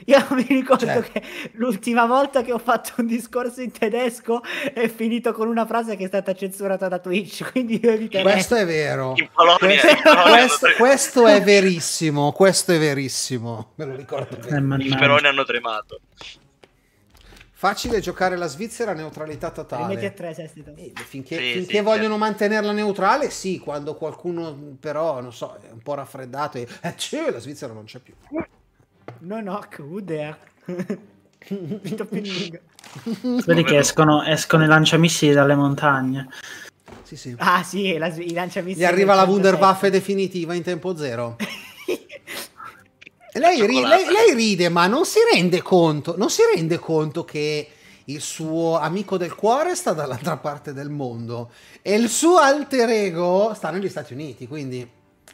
Io mi ricordo Cioè. che l'ultima volta che ho fatto un discorso in tedesco è finito con una frase che è stata censurata da Twitch, quindi io eviterei. Questo è vero. In Polonia, Questo, in Polonia hanno questo- tre- questo è verissimo. Questo è verissimo. Me lo ricordo Eh, bene. in mannaggia. Peroni hanno tremato. Facile giocare la Svizzera, neutralità Rimetti a totale. tre, Sestito. Eh, finché Sì, finché sì, vogliono certo. mantenerla neutrale, sì. Quando qualcuno però, non so, è un po' raffreddato e eh, c'è, la Svizzera non c'è più. No, no, Kuder. Vito Pinning. Vedi che escono, escono i lanciamissili dalle montagne. Sì, sì. Ah sì, la, i lanciamissili. Gli arriva la del Wunderwaffe trentasette. definitiva in tempo zero. E lei, ri- Cioccolata. lei- lei ride, ma non si rende conto, non si rende conto che il suo amico del cuore sta dall'altra parte del mondo e il suo alter ego sta negli Stati Uniti, quindi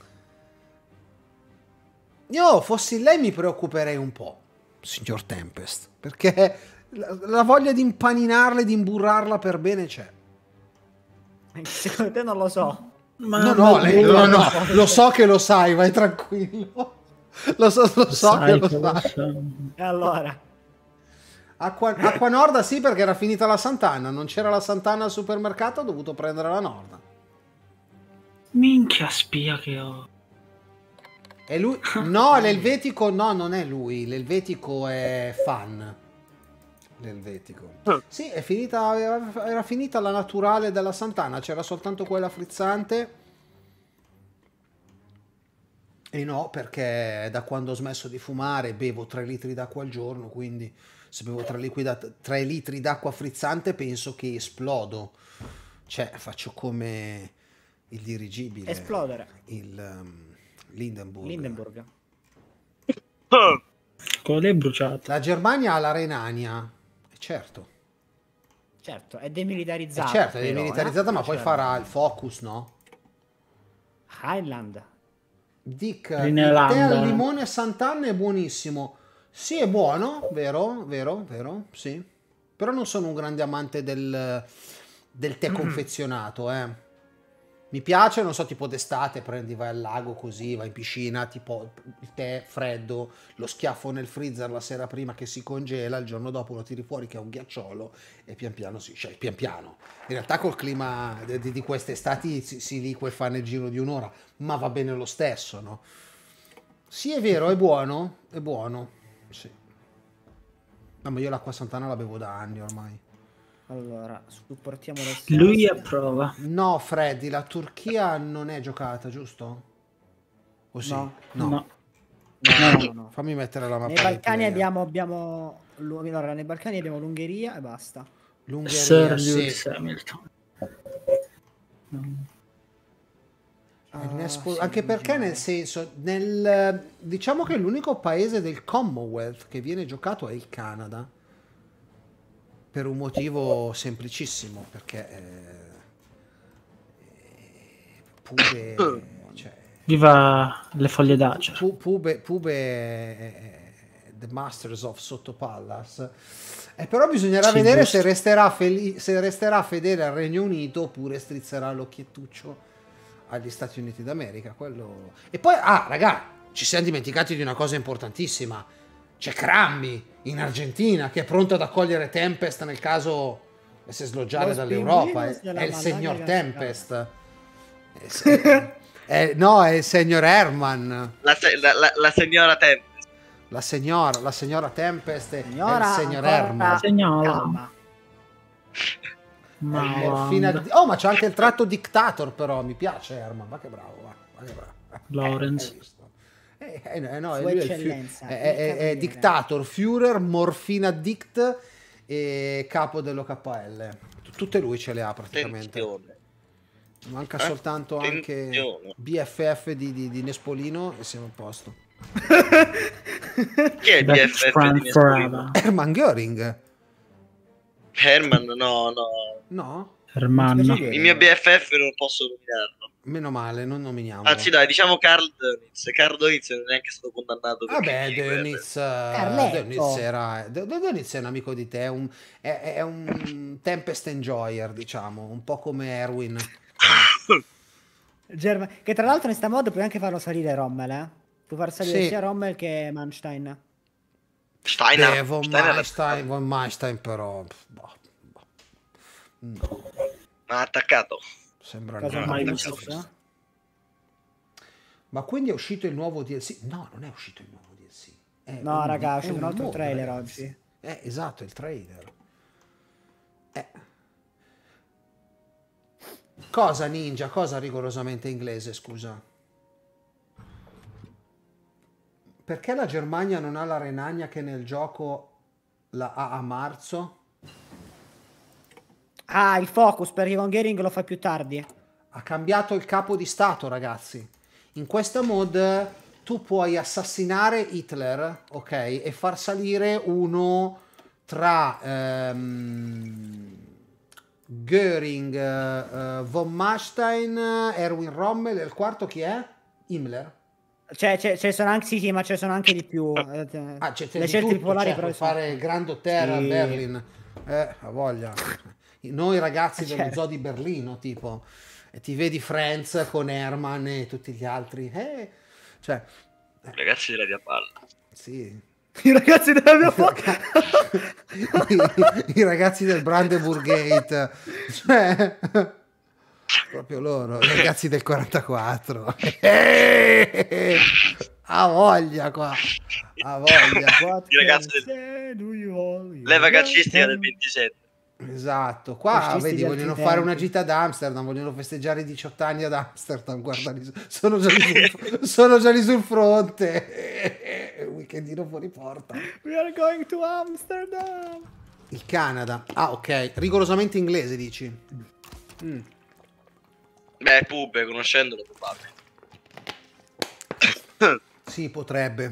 io fossi lei mi preoccuperei un po', signor Tempest, perché la, la voglia di impaninarla e di imburrarla per bene c'è. Secondo te non lo so. Ma No, no, lei- no, no, no. lo so che lo sai, vai tranquillo. Lo so, lo so che sai lo che lo sai. so. E allora? Acqua, Acqua Norda sì, perché era finita la Sant'Anna, non c'era la Sant'Anna al supermercato, ho dovuto prendere la Norda. Minchia spia che ho. E lui... No, l'Elvetico no, non è lui, l'Elvetico è fan. L'Elvetico. Sì, è finita, era, era finita la naturale della Sant'Anna, c'era soltanto quella frizzante. E no, perché da quando ho smesso di fumare bevo tre litri d'acqua al giorno, quindi se bevo tre litri d'acqua frizzante penso che esplodo. Cioè, faccio come il dirigibile. Esplodere. Il um, Lindenburg. Lindenburg. Quello lì è bruciato. La Germania ha la Renania. E certo. Certo, è E demilitarizzata. certo, è però, demilitarizzata, eh? ma poi Cioè, farà il focus, no? Highland. Dick, In il tè Irlanda. al limone Sant'Anna è buonissimo. Sì, è buono, vero, vero, vero, sì. Però non sono un grande amante del, del tè confezionato, eh. Mi piace, non so, tipo d'estate prendi, vai al lago così, vai in piscina, tipo il tè freddo, lo schiaffo nel freezer la sera prima che si congela, il giorno dopo lo tiri fuori che è un ghiacciolo e pian piano si scioglie, pian piano. In realtà col clima di, di queste estati si, si liquefa nel giro di un'ora, ma va bene lo stesso, no? Sì, è vero, è buono, è buono, sì. No, ma io l'acqua Sant'Anna la bevo da anni ormai. Allora, supportiamo le Lui stesse. approva. No, Freddy, la Turchia non è giocata, giusto? O sì? No. No. No, no, no, no. Fammi mettere la mappa. Nei del Balcani player. abbiamo, abbiamo l'U- allora, nei Balcani abbiamo l'Ungheria e basta. L'Ungheria, Sir sì. Lewis Hamilton. Eh, il Ah, Nespo- sì, anche perché originale. nel senso, nel, diciamo che l'unico paese del Commonwealth che viene giocato è il Canada. Per un motivo semplicissimo, perché eh, eh, Pube, cioè, Viva le foglie d'acer. Pu- Pube, Pube è, è The Masters of Sotto Pallas. E però bisognerà Sì, vedere giusto. se resterà, feli- se resterà fedele al Regno Unito oppure strizzerà l'occhiettuccio agli Stati Uniti d'America. Quello... E poi, ah, raga, ci siamo dimenticati di una cosa importantissima. C'è Crambi in Argentina che è pronto ad accogliere Tempest nel caso dovesse sloggiare Los dall'Europa. È, pingüinos della è il Malaga signor Gascata. Tempest. È se- è- no, è il signor Herman. La, se- la, la, la signora Tempest. La signora, la signora Tempest e Signora, il signor ancora Herman. Signora. calma. Ma È il morfina di- Oh, ma c'è anche il tratto dictator, però mi piace Herman. Ma che bravo, va, ma che bravo. Lawrence. Eh, hai visto? Eh, eh, no, eh, no, Sua lui è, il fi- eccellenza, è- il è- è cavaliere. dictator, Führer, morfina dict e capo dello K L. T- Tutte lui ce le ha praticamente. Attenzione. Manca Eh? soltanto anche Attenzione. B F F di, di, di Nespolino e siamo a posto. Chi è il B Best F F friend di Nespolino? forever. Hermann Göring? Herman, no, no. No? Ermanno. Sì. Il mio B F F non posso nominarlo. Meno male, non nominiamo. Anzi, dai, diciamo Karl Dönitz. Karl Dönitz non è neanche stato condannato per Vabbè, critiche, Dönitz, eh, Carletto. Dönitz era De- De- Dönitz è un amico di te, un- è, è un Tempest Enjoyer, diciamo, un po' come Erwin. Germa- che tra l'altro in sta mod puoi anche farlo salire Rommel, eh? Puoi far salire Sì. sia Rommel che Manstein. Steiner, Beh, von Steiner Meistein, von Meistein però... boh, boh. No, ha attaccato. sembra Cosa una mai mai visto. visto? Ma quindi è uscito il nuovo D L C? No, non è uscito il nuovo D L C. È No, un- raga, è è uscito un altro mod, trailer ragazzi. oggi. Eh, esatto, il trailer. Eh. Cosa ninja? Cosa rigorosamente inglese, scusa? Perché la Germania non ha la Renania che nel gioco la ha a marzo? Ah, il focus, perché con Gering lo fa più tardi. Ha cambiato il capo di stato, ragazzi. In questa mod tu puoi assassinare Hitler, ok? E far salire uno tra ehm, Göring, eh, von Manstein, Erwin Rommel e il quarto chi è? Himmler. Cioè, ce ce ne sono anche, sì, sì, ma ce ne sono anche di più. Eh, Ah, c'è, c'è Le di scelte tutto, bipolari cioè, però puoi sono- fare il Grand Hotel a Sì. Berlin. Eh, ha voglia. Noi ragazzi dello Certo. zoo di Berlino, tipo, e ti vedi Friends con Herman e tutti gli altri. Eh, cioè, Ragazzi della via palla. sì. I ragazzi della mia I, i ragazzi del Brandenburg Gate, cioè, proprio loro, i ragazzi del quarantaquattro. Ha voglia qua, ha voglia. I ragazzi del... leva calcistica del ventisette. Esatto, qua Fascisti vedi di altri vogliono tempi. fare una gita ad Amsterdam, vogliono festeggiare i diciotto anni ad Amsterdam, guarda lì, sono già lì sul, sono già lì sul fronte. Un weekendino fuori porta. We are going to Amsterdam. Il Canada. Ah, ok. Rigorosamente inglese, dici? Mm. Beh, Pube, conoscendolo, probabile. Sì, potrebbe.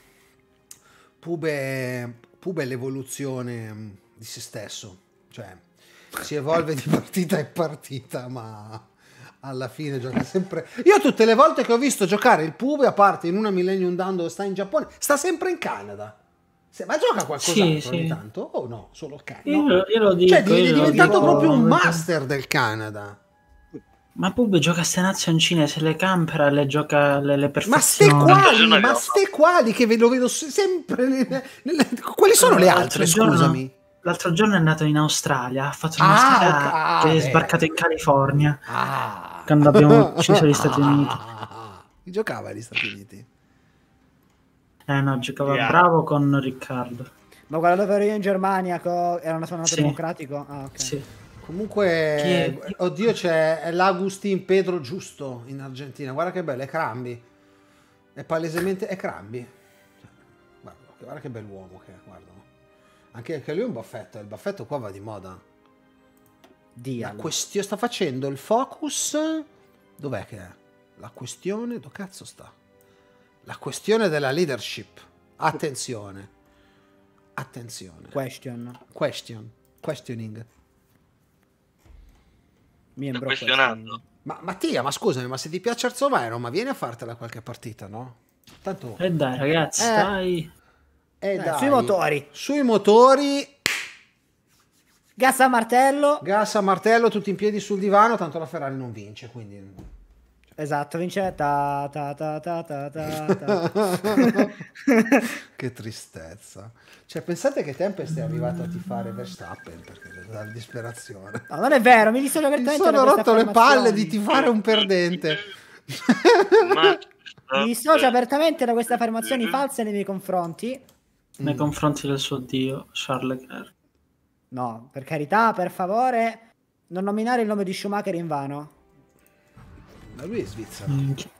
Pube, Pube è l'evoluzione mm, di se stesso. Cioè, si evolve di partita in partita, ma alla fine gioca sempre... Io tutte le volte che ho visto giocare il Pube, a parte in una Millennium Down dove sta in Giappone, sta sempre in Canada. Se- Ma gioca qualcos'altro Sì, ogni sì. tanto? O no? Solo il Canada? Io, No. io lo dico. Cioè, io è lo diventato dico- proprio un master del Canada. Ma Pube gioca a ste nazioncine, se le campera, le gioca, le, le Ma ste perfeziona. quali, Ragione ma abbiamo ste quali che ve lo vedo se- sempre nelle- nelle- quali sono le L'altro altre, giorno- scusami? L'altro giorno è andato in Australia, ha fatto Ah, un'Australia ok, ah, che è beh. sbarcato in California. Ah. Quando abbiamo ucciso gli Stati Uniti. Chi giocava agli Stati Uniti? Eh no, giocava Yeah. bravo con Riccardo. Ma quello dove ero io in Germania, co- era una suonato Sì. democratico? Ah, ok. Sì. Comunque, Chi è? oddio, c'è l'Agustin Pedro Giusto in Argentina. Guarda che bello, è Crambi. È palesemente, è Crambi. Guarda, guarda che bell'uomo che è, guarda. Anche, anche lui è un baffetto, il baffetto qua va di moda. La Dial. questione sta facendo il focus. Dov'è che è? La questione, dove cazzo sta? La questione della leadership. Attenzione. Attenzione. Question. Question. Questioning. Membro questionando. Ma Mattia, ma scusami, ma se ti piace Arzovero, ma vieni a fartela qualche partita, no? Tanto. E dai ragazzi, Eh. dai. Eh, Eh, dai. sui motori. Sui motori. Gas a martello. Gas a martello, tutti in piedi sul divano, tanto la Ferrari non vince, quindi. Esatto, vince ta ta ta ta ta ta ta. Che tristezza. Cioè, pensate che Tempest è arrivato a tifare Verstappen perché dalla disperazione. No, non è vero, mi dissocio Mi completamente sono da queste rotto le palle affermazioni. di tifare un perdente. Ma... Mi dissocio apertamente da queste affermazioni false nei miei confronti. Nei confronti del suo dio, Charles Leclerc. No, per carità, per favore, non nominare il nome di Schumacher in vano. Ma lui è svizzero. Minchia.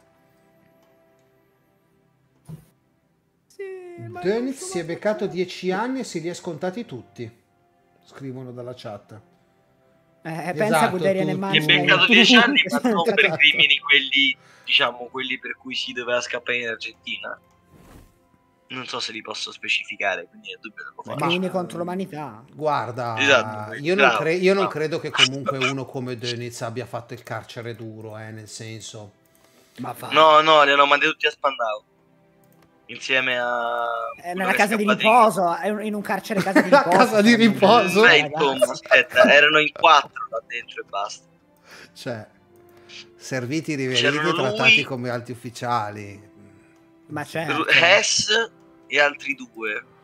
Sì, ma Dönitz si è beccato dieci anni e se li è scontati tutti. Scrivono dalla chat. Eh, pensa Esatto, a Guderian e tu- Mi è tu- Mansell. beccato dieci anni, ma non per Esatto. crimini quelli, diciamo, quelli per cui si doveva scappare in Argentina. Non so se li posso specificare, quindi è dubbio che lo faccia. Crimini contro l'umanità. Guarda, Esatto, io, non bravo, cre- io non bravo. credo che comunque uno come Dönitz abbia fatto il carcere duro, eh, nel senso. Ma fa. No, no, li hanno mandati tutti a Spandau. Insieme a... È quello nella che è casa di scappato riposo, è un- in un carcere casa di La riposo. casa di riposo. Beh, Ragazzi. insomma, aspetta, erano in quattro là dentro e basta. Cioè, serviti, riveriti, C'erano trattati lui- come alti ufficiali. Ma certo. Hess e altri due.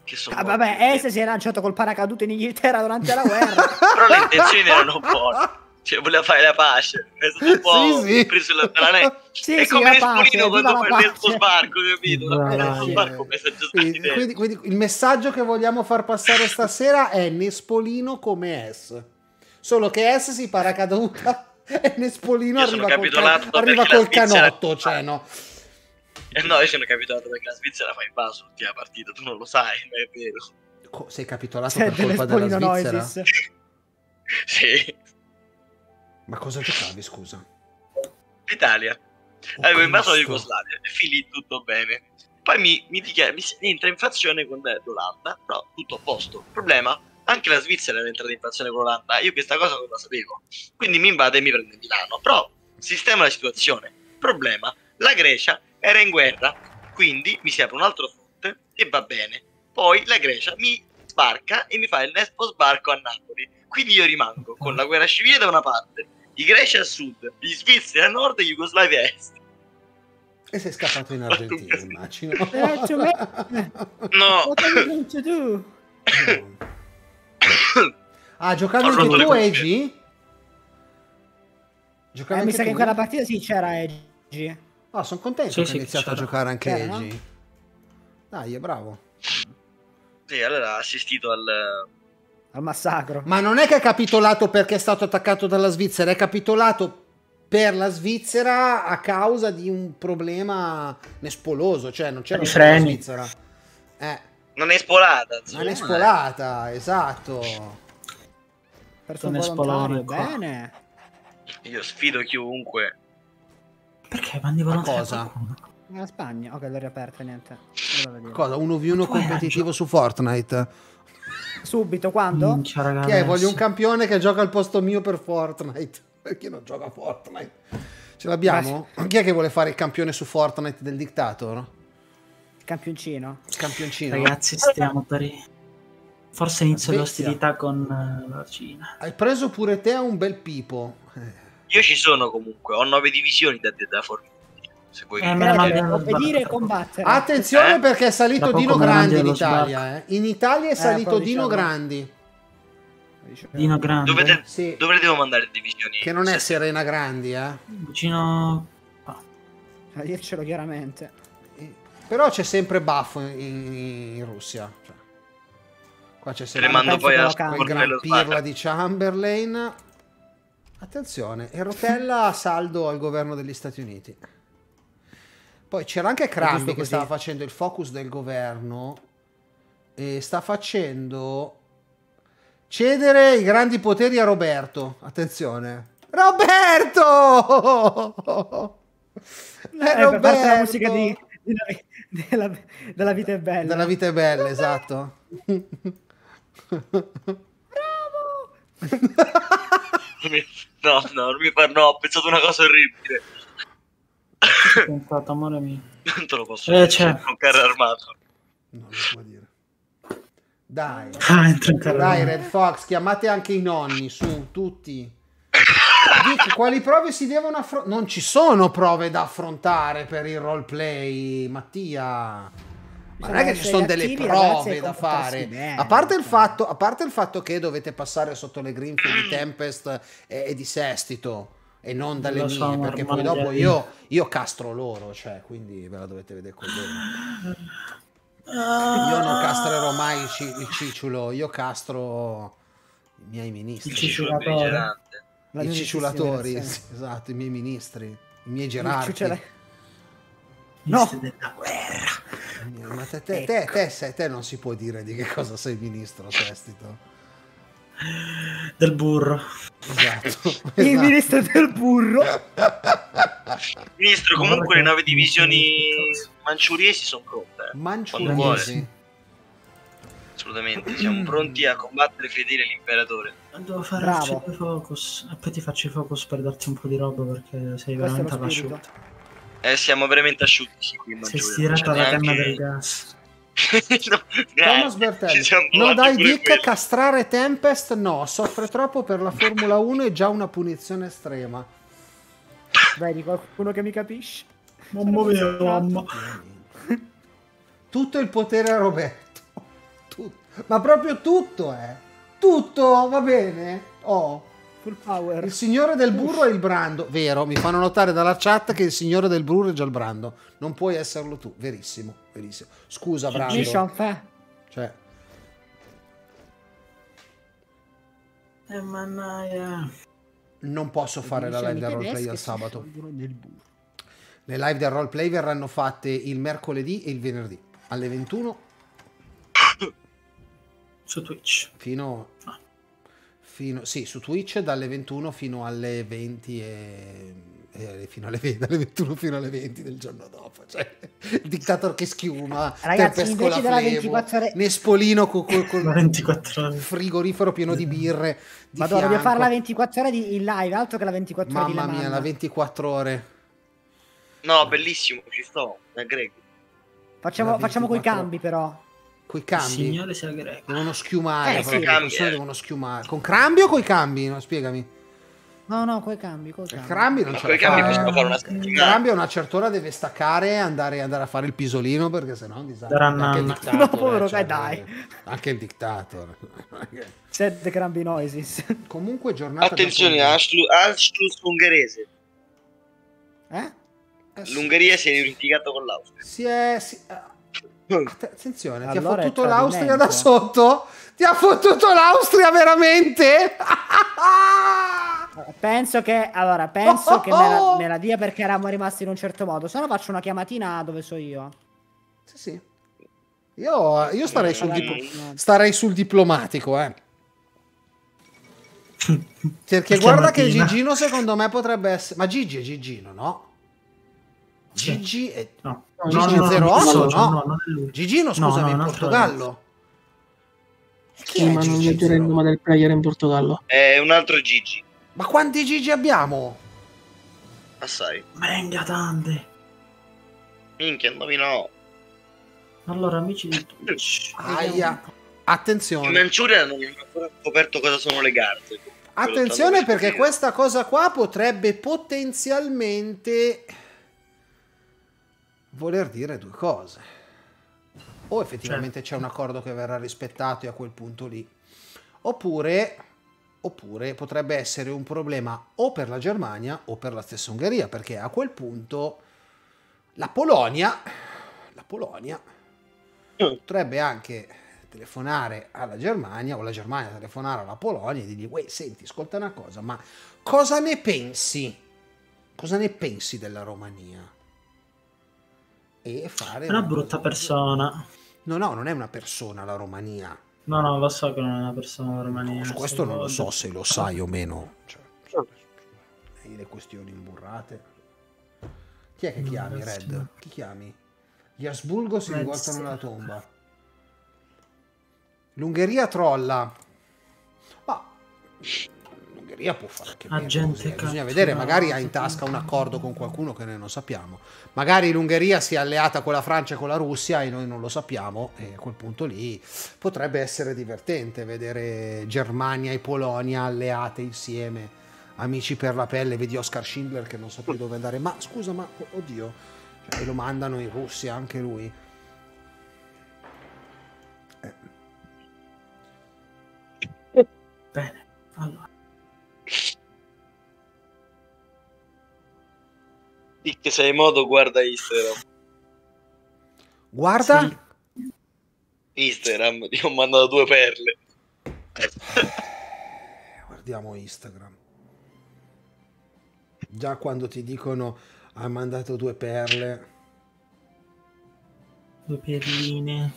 che sono Ah, morti. vabbè, Ese si è lanciato col paracadute in Inghilterra durante la guerra. Però le intenzioni erano buone. Cioè, voleva fare la pace. È stato un po' Sì, sì. preso la dalla Sì, È sì, come la pace, Nespolino viva quando la fa il pace. Lesbo sbarco, capito? Vai. Il Lesbo sbarco mi sta già Quindi, stati quindi, quindi, quindi il messaggio che vogliamo far passare stasera è Nespolino come S. Solo che S si paracaduta e Nespolino Io sono arriva col, capitolato can- arriva perché la col Svizzera- canotto, cioè no. Eh no, io sono capitato perché la Svizzera fa il vaso l'ultima partita, tu non lo sai, ma è vero. Co- Sei capitolato C'è per colpa della dell'Espolino Svizzera? Noisis. Sì, Ma cosa giocavi, scusa? l'Italia. Oh, Avevo invaso la Cristo. Jugoslavia e finì tutto bene. Poi mi, mi, dichiara, mi si- entra in fazione con l'Olanda, però tutto a posto. Problema, anche la Svizzera era entrata in fazione con l'Olanda, io questa cosa non la sapevo. Quindi mi invade e mi prende Milano. Però sistema la situazione. Problema, la Grecia era in guerra, quindi mi si apre un altro fronte e va bene. Poi la Grecia mi sbarca e mi fa il Lesbo sbarco a Napoli. Quindi io rimango con la guerra civile da una parte, i greci a sud, gli svizzeri a nord e Jugoslavia a est. E sei scappato in Argentina, immagino. Eh, to me- No, What are you going to do? Ah, giocavi Ho anche rotto le tu, cuffie. Egi? Giocavi Eh, mi anche sa che in tu? quella partita sì c'era Edgy. Ah, sono contento Sì, che sì, hai iniziato a c'era. giocare anche C'era, no? Egi. Dai, è bravo. sì, allora ha assistito al... Al massacro. Ma non è che è capitolato perché è stato attaccato dalla Svizzera, è capitolato per la Svizzera a causa di un problema nespoloso, cioè non c'era I solo la freni. Svizzera. Eh, Non è spolata, insomma. non è spolata, esatto. Perso un Sono volontario, espolone qua. bene. Io sfido chiunque. Perché mandi Ma volontari a cosa? qualcuno? La Spagna, ok, l'ho riaperta, niente. Non la vedevo. Cosa? uno vu uno Ma tu hai competitivo su Fortnite? Subito, quando? Minchia, raga, Che è? Voglio un adesso. campione che gioca al posto mio per Fortnite. Perché non gioca a Fortnite? Ce l'abbiamo? Chi è che vuole fare il campione su Fortnite del Dictator? Campioncino. Il campioncino? Ragazzi, stiamo per... Forse inizio le Svezia. ostilità con eh, la Cina. Hai preso pure te un bel pipo. Eh. Io ci sono comunque, ho nove divisioni da, da fornire. Se vuoi. Eh, me ne mandi Credere, allo obbedire e sbarco. combattere. Attenzione Eh? perché è salito Tra poco Dino me ne mandi Grandi in allo Italia. Eh. In Italia è salito poi Dino diciamo. Grandi. Dino Grande. Dove, te- Sì. dove le devo mandare le divisioni? Che non è Se- Serena Grandi, eh. Vicino... A dircelo chiaramente. Però c'è sempre Baffo in, in Russia. Cioè, qua c'è Te le sempre mando penso poi che a lo cambio. quel Sportello gran pirla Sbarca. di Chamberlain. Attenzione, e Rotella a saldo al governo degli Stati Uniti. Poi c'era anche Crambi giusto che così. stava facendo il focus del governo e sta facendo cedere i grandi poteri a Roberto. Attenzione. Roberto! È Eh, per parte la musica Roberto! di, di- della, della vita è bella. Della vita è bella, esatto. No, no, non mi fa... No, ho pensato una cosa orribile. Ho pensato, amore mio. Non te lo posso Eh, dire, c'è. sono un carro armato. Non lo può dire. Dai. Ah, entra in carro. Dai, Red Fox, chiamate anche i nonni, su, tutti. Dick, quali prove si devono affrontare? Non ci sono prove da affrontare per il roleplay, Mattia. Ma non è che ci sono delle Attivi, ragazzi, prove e da comportarsi fare. bene, A parte, il cioè. fatto, a parte il fatto che dovete passare sotto le grinfie di Tempest e, e di Sestito e non dalle Lo mie, so, perché ormai poi dopo già- io, io castro loro, cioè, quindi ve la dovete vedere con loro. Io non castrerò mai il, ci- il cicciolo, io castro i miei ministri. Il Ci sono cicciolo. beligerante. La I mia cicciolatori, versione. sì, esatto, i miei ministri, i miei Il gerarchi. ciucciole- Ministri della guerra. Ma te, te, te, te, sei- te non si può dire di che cosa sei ministro, Sestito. Del burro. Esatto. Il esatto. ministro del burro. Ministro, Ma comunque guarda le che- nove divisioni manciuriesi sono pronte. eh. Quando vuole. Manciuresi. Assolutamente, siamo pronti a combattere fedele all'imperatore. Devo fare Bravo. il focus. E poi ti faccio i focus per darti un po' di roba perché sei Questo è veramente lo spirito. all'asciutto. Eh, siamo veramente asciutti sì, qui in Sei Mangiuria. stirata la Neanche- canna del gas. No, Thomas grazie. Bertelli. Ci siamo No, provati dai, pure Dick, quello. castrare Tempest no, soffre troppo per la Formula uno, è già una punizione estrema. Vedi, qualcuno che mi capisce. Mamma mia, mamma. Tutto il potere a Roberto. Ma proprio tutto, eh. Tutto, va bene? Oh. Full power. Il signore del burro è il Brando. Vero, mi fanno notare dalla chat che il signore del burro è già il Brando. Non puoi esserlo tu. Verissimo, verissimo. Scusa, Brando. Mission fa. Cioè, Eh, mannaia. non posso fare la live del roleplay tedesche al si sabato. sciolgono nel burro. Le live del roleplay verranno fatte il mercoledì e il venerdì alle ventuno Su Twitch. fino, fino sì, su Twitch dalle ventuno fino alle venti e, e fino alle venti, dalle ventuno fino alle venti del giorno dopo. Cioè, il dictator che schiuma, Ragazzi, Tempesco invece la della Flevo, ventiquattro ore- Nespolino con il ventiquattro ore. frigorifero pieno di birre. Di Madonna, dobbiamo fianco. farla ventiquattro ore di, in live, altro che la ventiquattro ore di Mamma Le mia, Mans. la ventiquattro ore. No, bellissimo, ci sto. Da greco. Facciamo, La facciamo coi ventiquattro cambi, però. Coi Il cambi. signore sia greco. Devono schiumare, Eh, proprio, sì. le persone Eh. devono schiumare. Con cambio o coi cambi? No, spiegami. No, no, coi cambi, coi Il cambi. cambio non Ma ce con i la cambi fa. possiamo eh. fare una Il settimana. cambio a una certa ora deve staccare e andare, andare a fare il pisolino perché sennò è un disastro. Daranno- Anche il No, dictator, povero, eh, cioè, dai. Anche il dictator. Set crambi noises. Comunque giornata Attenzione, giapponese. Anschluss Anschluss ungherese. Eh? Eh, sì. L'Ungheria si è unificato con l'Austria. Si è... si- eh, Attenzione, ti ha Allora è fottuto l'Austria da tradimento. sotto? Ti ha fottuto l'Austria veramente? Penso che, allora, penso che me la, me la dia perché eravamo rimasti in un certo modo. Se no faccio una chiamatina dove so io. Sì, sì. Io, io starei, sul Magari diplo- no. starei sul diplomatico, eh. Perché La guarda che chiamatina. Gigino secondo me potrebbe essere... Ma Gigi è Gigino, no? Sì. Gigi è... No, Gigi no, no, zero no, otto, no, no? no, non è lui. Gigino, No, scusami, no, in un altro Portogallo. E chi Sì, è ma non Gigi leggeremo zero otto? ma del player in Portogallo. È un altro Gigi. Ma quanti Gigi abbiamo? Assai. Menga tante. Minchia, indovino. Allora, amici di Twitch. Aia. In Attenzione. Manciuria non hanno ancora scoperto cosa sono le carte. Attenzione perché questo questa cosa qua potrebbe potenzialmente voler dire due cose. O effettivamente c'è un accordo che verrà rispettato e a quel punto lì. Oppure, oppure potrebbe essere un problema o per la Germania o per la stessa Ungheria, perché a quel punto la Polonia, la Polonia potrebbe anche telefonare alla Germania o la Germania telefonare alla Polonia e dirgli: "Uè, senti, ascolta una cosa, ma cosa ne pensi? Cosa ne pensi della Romania?" E fare È una brutta persona. No, no, non è una persona la Romania. No, no, lo so che non è una persona No, romania. su questo non lo so se lo sai o meno. Cioè, hai le questioni imburrate. Chi è che chiami, Red? Chi chiami? Gli Asburgo si Red, rivoltano sì. nella tomba. L'Ungheria trolla. Ma l'Ungheria può fare anche bene Agente così, eh. Bisogna catturato. vedere, magari ha in tasca un accordo con qualcuno che noi non sappiamo. Magari l'Ungheria si è alleata con la Francia e con la Russia e noi non lo sappiamo, e a quel punto lì potrebbe essere divertente vedere Germania e Polonia alleate insieme, amici per la pelle. Vedi Oscar Schindler che non sa più dove andare. Ma scusa, ma oddio, cioè, lo mandano in Russia anche lui. Bene, allora. Sì, che sei in modo, guarda Instagram. Guarda, Sì. Instagram, ti ho mandato due perle. guardiamo Instagram. Già quando ti dicono ha mandato due perle. Due perline.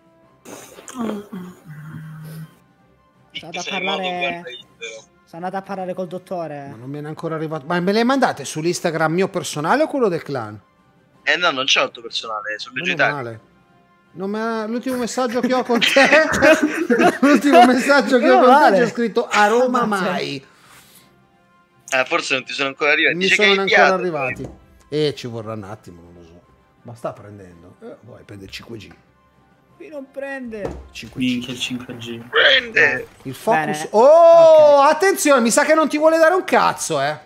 Sì, Sta che da sei in modo, parlare- guarda Instagram. Sono andata a parlare col Ma dottore. non me ne è ancora arrivato. Ma me le mandate sull'Instagram mio personale o quello del clan? Eh no, non c'è il tuo personale, è sul Meno vegetale. male. Non me- L'ultimo messaggio che ho con te, l'ultimo messaggio che ho Meno con te male. c'è scritto a Roma Ammazza. mai. Ah, forse non ti sono ancora arrivati. Mi Dice sono che hai ancora inviato. arrivati. E ci vorrà un attimo, non lo so. Ma sta prendendo. Eh, vuoi prendere il cinque G. Qui non prende. cinque Minchia G. il cinque G. Prende. Il focus. Bene. Oh, Ok. attenzione, mi sa che non ti vuole dare un cazzo, eh.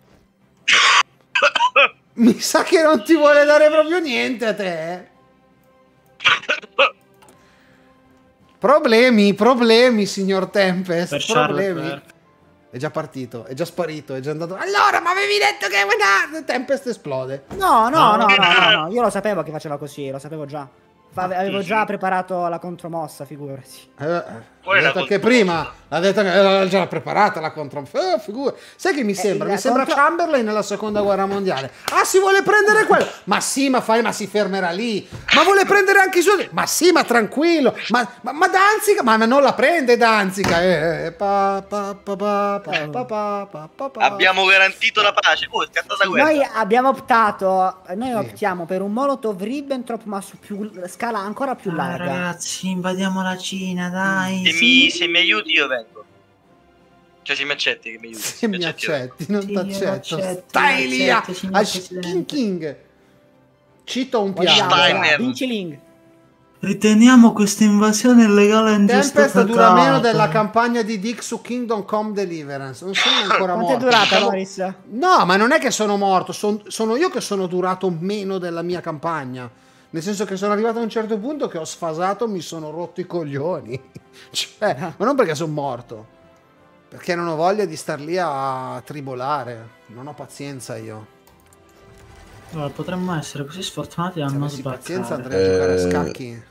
Mi sa che non ti vuole dare proprio niente a te. eh. Problemi, problemi, signor Tempest. Per Charlotte problemi. Flair. È già partito, è già sparito, è già andato. Allora, ma avevi detto che no, Tempest esplode. No, no, no, No. no, no, no, io lo sapevo che faceva così, lo sapevo già. Fa- avevo Sì, già sì. preparato la contromossa, figurati. Eh, Poi l'ha la detto anche contromossa. prima, l'ha detto che l'ha già preparata la contro. Eh, figura. Sai che mi sembra? la Mi sembra contro- Chamberlain nella seconda guerra mondiale. Ah, si vuole prendere quello? Ma sì, ma fai, ma si fermerà lì. Ma vuole prendere anche i suoi? Ma sì, ma tranquillo. Ma, ma, ma Danzica? Ma, ma non la prende Danzica. Eh, eh, pa, pa, pa, pa, pa, pa, pa, pa, pa, pa. Abbiamo garantito la pace. Oh, è scattata guerra. Noi abbiamo optato, noi Sì. optiamo per un Molotov Ribbentrop ma su più scala ancora più Ah, larga. ragazzi, invadiamo la Cina, dai. Se, sì. mi, se mi aiuti io vengo. Cioè se mi accetti che mi aiuti. Se mi accetti, non Sì, ti io accetto. accetto, Stai io lì accetto, a signor a Presidente. King King. Cito un Vogliamo, piano. Steiner. Vinci Ling. Riteniamo questa invasione illegale e Tempest dura meno della ingiustificata. campagna di Dick su Kingdom Come Deliverance. Non sono ancora Quanto è morto. durata, Diciamo- Loris? No, ma non è che sono morto, son- sono io che sono durato meno della mia campagna. Nel senso che sono arrivato a un certo punto che ho sfasato, mi sono rotto i coglioni. Cioè, ma non perché sono morto. Perché non ho voglia di star lì a tribolare. Non ho pazienza io. Allora, potremmo essere così sfortunati da Se non avessi pazienza sbaccare. andrei a giocare a Eh, scacchi.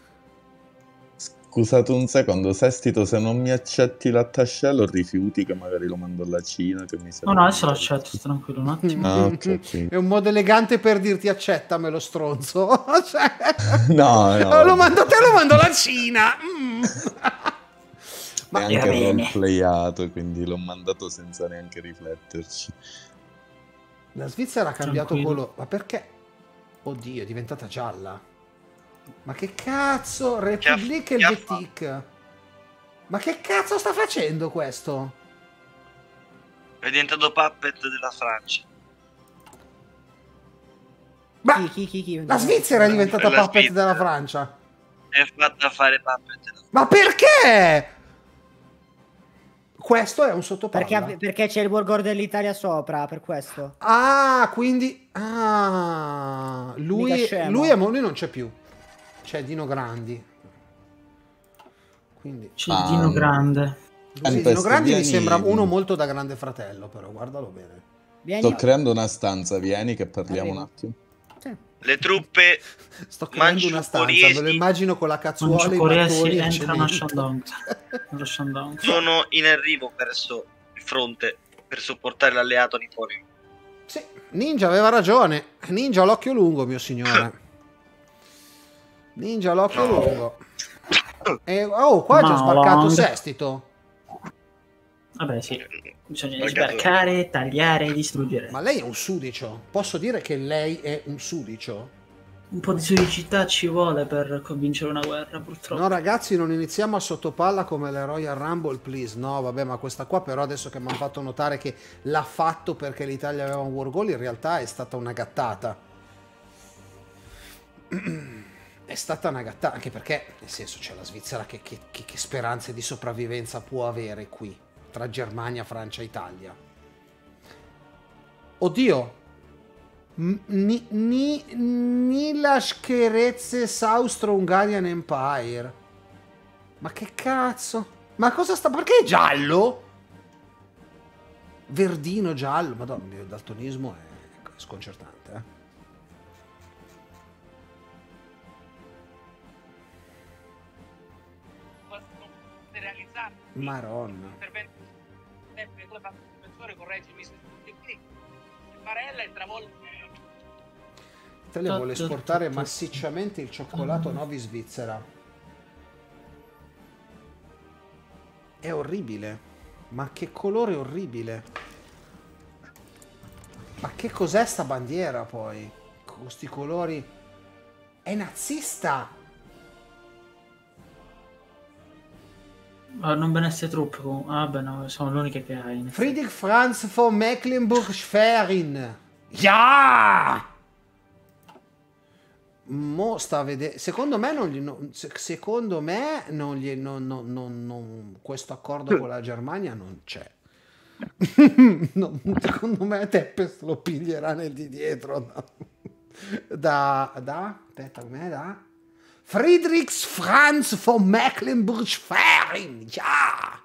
Scusate un secondo, Sestito, se non mi accetti l'attachello, rifiuti che magari lo mando alla Cina, che mi No, no, adesso l'accetto, sto tranquillo un attimo. Ah, ok, ok. È un modo elegante per dirti accettamelo, stronzo. Cioè, No, no, oh, lo mando a te, lo mando alla Cina. Mm. ma Ma è anche va bene. roleplayato, quindi l'ho mandato senza neanche rifletterci. la Svizzera ha cambiato Tranquillo. colore. Ma perché? Oddio, è diventata gialla. Ma che cazzo? Republic Che ha- che ha Helvetic. Ma che cazzo sta facendo questo? È diventato puppet della Francia. Ma Chi, chi, chi, chi? la Svizzera è diventata La puppet Svizzera. della Francia. È fatta fare puppet della Ma perché? Questo è un sottopalla. Perché, perché c'è il Wargore dell'Italia sopra, per questo. Ah, quindi... Ah, lui, Mica scemo. lui, è, mo- lui non c'è più. C'è Dino Grandi. Quindi... C'è Ah, il Dino Grande. Sì, Tempest, Dino Grandi mi vieni- sembra uno molto da grande fratello, però guardalo bene. Vieni. Sto creando una stanza, vieni che parliamo un Arrivo. attimo. Sì. Le truppe Sto creando una stanza, me lo Manciucoriesi. immagino con la cazzuola, i Manciucoriesi mattoni e il entrano a cemento. Shandong. Nello Shandong. sono in arrivo verso il fronte per supportare l'alleato nipponico. Sì, Ninja aveva ragione. Ninja ha l'occhio lungo, mio signore. Ninja ha l'occhio No. lungo. E, oh, qua è già Ma sbarcato long. Sestito. Vabbè, sì. Bisogna Marcatore. sbarcare, tagliare e distruggere. Ma lei è un sudicio. Posso dire che lei è un sudicio? Un po' di sudicità ci vuole per convincere una guerra, purtroppo. No, ragazzi, non iniziamo a sottopalla come le Royal Rumble, please. No, vabbè, ma questa qua, però, adesso che mi hanno fatto notare che l'ha fatto perché l'Italia aveva un war goal, in realtà è stata una gattata. È stata una gattata, anche perché, nel senso, c'è la Svizzera che, che, che, che speranze di sopravvivenza può avere qui, tra Germania, Francia e Italia. Oddio! M- Ni, ni, ni la Scherezze Austro-Hungarian Empire. Ma che cazzo? Ma cosa sta... Perché è giallo? Verdino giallo. Madonna, il daltonismo è sconcertante, eh. Maronna. L'Italia vuole esportare massicciamente il cioccolato Novi Svizzera. È orribile. Ma che colore orribile. Ma che cos'è sta bandiera poi? Con questi colori. È nazista. Ah, non benessere truppe comunque. Ah, beh, no, sono l'unica che hai. in effetti. Friedrich Franz von Mecklenburg-Schwerin. Ja! Mo sta a vedere. Secondo me non gli. non- se- secondo me non gli. non- non- non- non- questo accordo con la Germania non c'è. No, secondo me Tempest lo piglierà nel di dietro. Da. da, da aspetta, com'è? Da. Friedrich Franz von Mecklenburg-Schwerin, ja!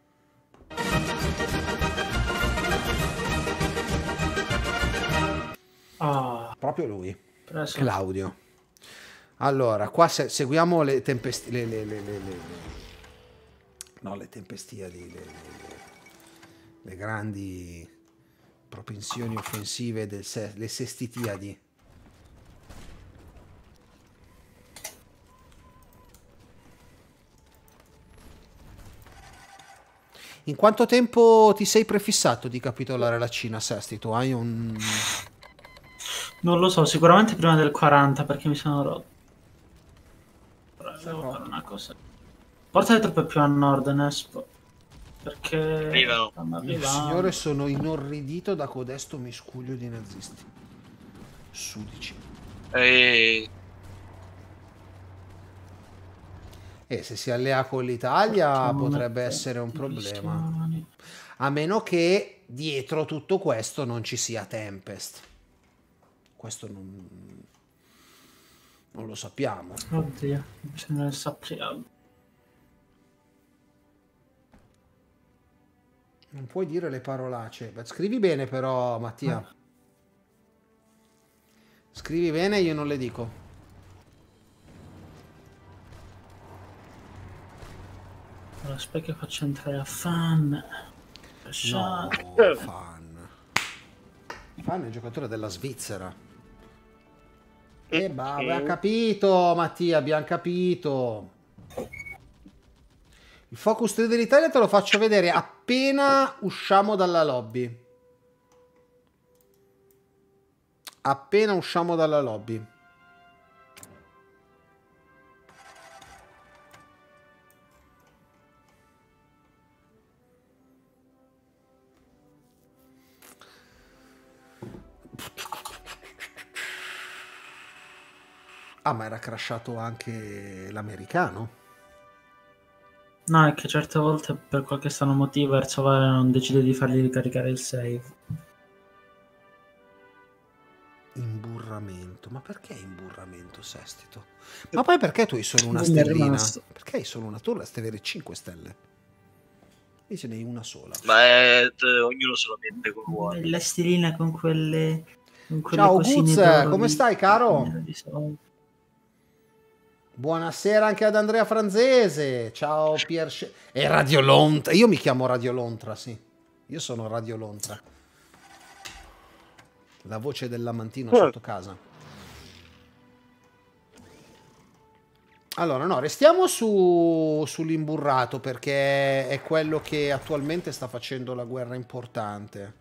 Ah, Proprio lui, preso. Claudio. Allora, qua se seguiamo le tempesti... Le, le, le, le, le, no, le tempestiadi, le, le, le grandi propensioni offensive, del se, le sestitiadi. In quanto tempo ti sei prefissato di capitolare la Cina, Sestito? Hai un... Non lo so, sicuramente prima del quaranta perché mi sono rotto. Però devo fare una cosa. Porta le truppe più a nord, Nespo. Perché... Arrivano. Mio signore, sono inorridito da codesto miscuglio di nazisti. Sudici. E... E se si allea con l'Italia Facciamo potrebbe mettere essere un i problema. cristiani. A meno che dietro tutto questo non ci sia Tempest. Questo non, non lo sappiamo. Oddio, bisogna che sappiamo. Non puoi dire le parolacce. Beh, scrivi bene però, Mattia. Ah. Scrivi bene, io non le dico. Allora, aspetta che faccio entrare a Fan. No, Fan. Fan è il giocatore della Svizzera. E eh, bah, abbiamo capito, Mattia, abbiamo capito. Il Focus tre dell'Italia te lo faccio vedere appena usciamo dalla lobby. Appena usciamo dalla lobby. Ah, ma era crashato anche l'americano? No, è che certe volte per qualche strano motivo Erzovale non decide di fargli ricaricare il save. Imburramento. Ma perché imburramento, Sestito? Ma poi perché tu hai solo una Non mi è stellina? rimasto. Perché hai solo una? Tu dovresti avere cinque stelle. Io ce n'hai una sola. Ma è, t- ognuno se lo mette con vuole. La stilina con quelle... con quelle Ciao cosine Guz, d'oro come di- stai, caro? di soldi. Buonasera anche ad Andrea Franzese. Ciao Pier... Sce- E Radio Lontra. Io mi chiamo Radio Lontra, sì. Io sono Radio Lontra. La voce del lamantino sotto casa. Allora, no, restiamo su, sull'imburrato perché è quello che attualmente sta facendo la guerra importante.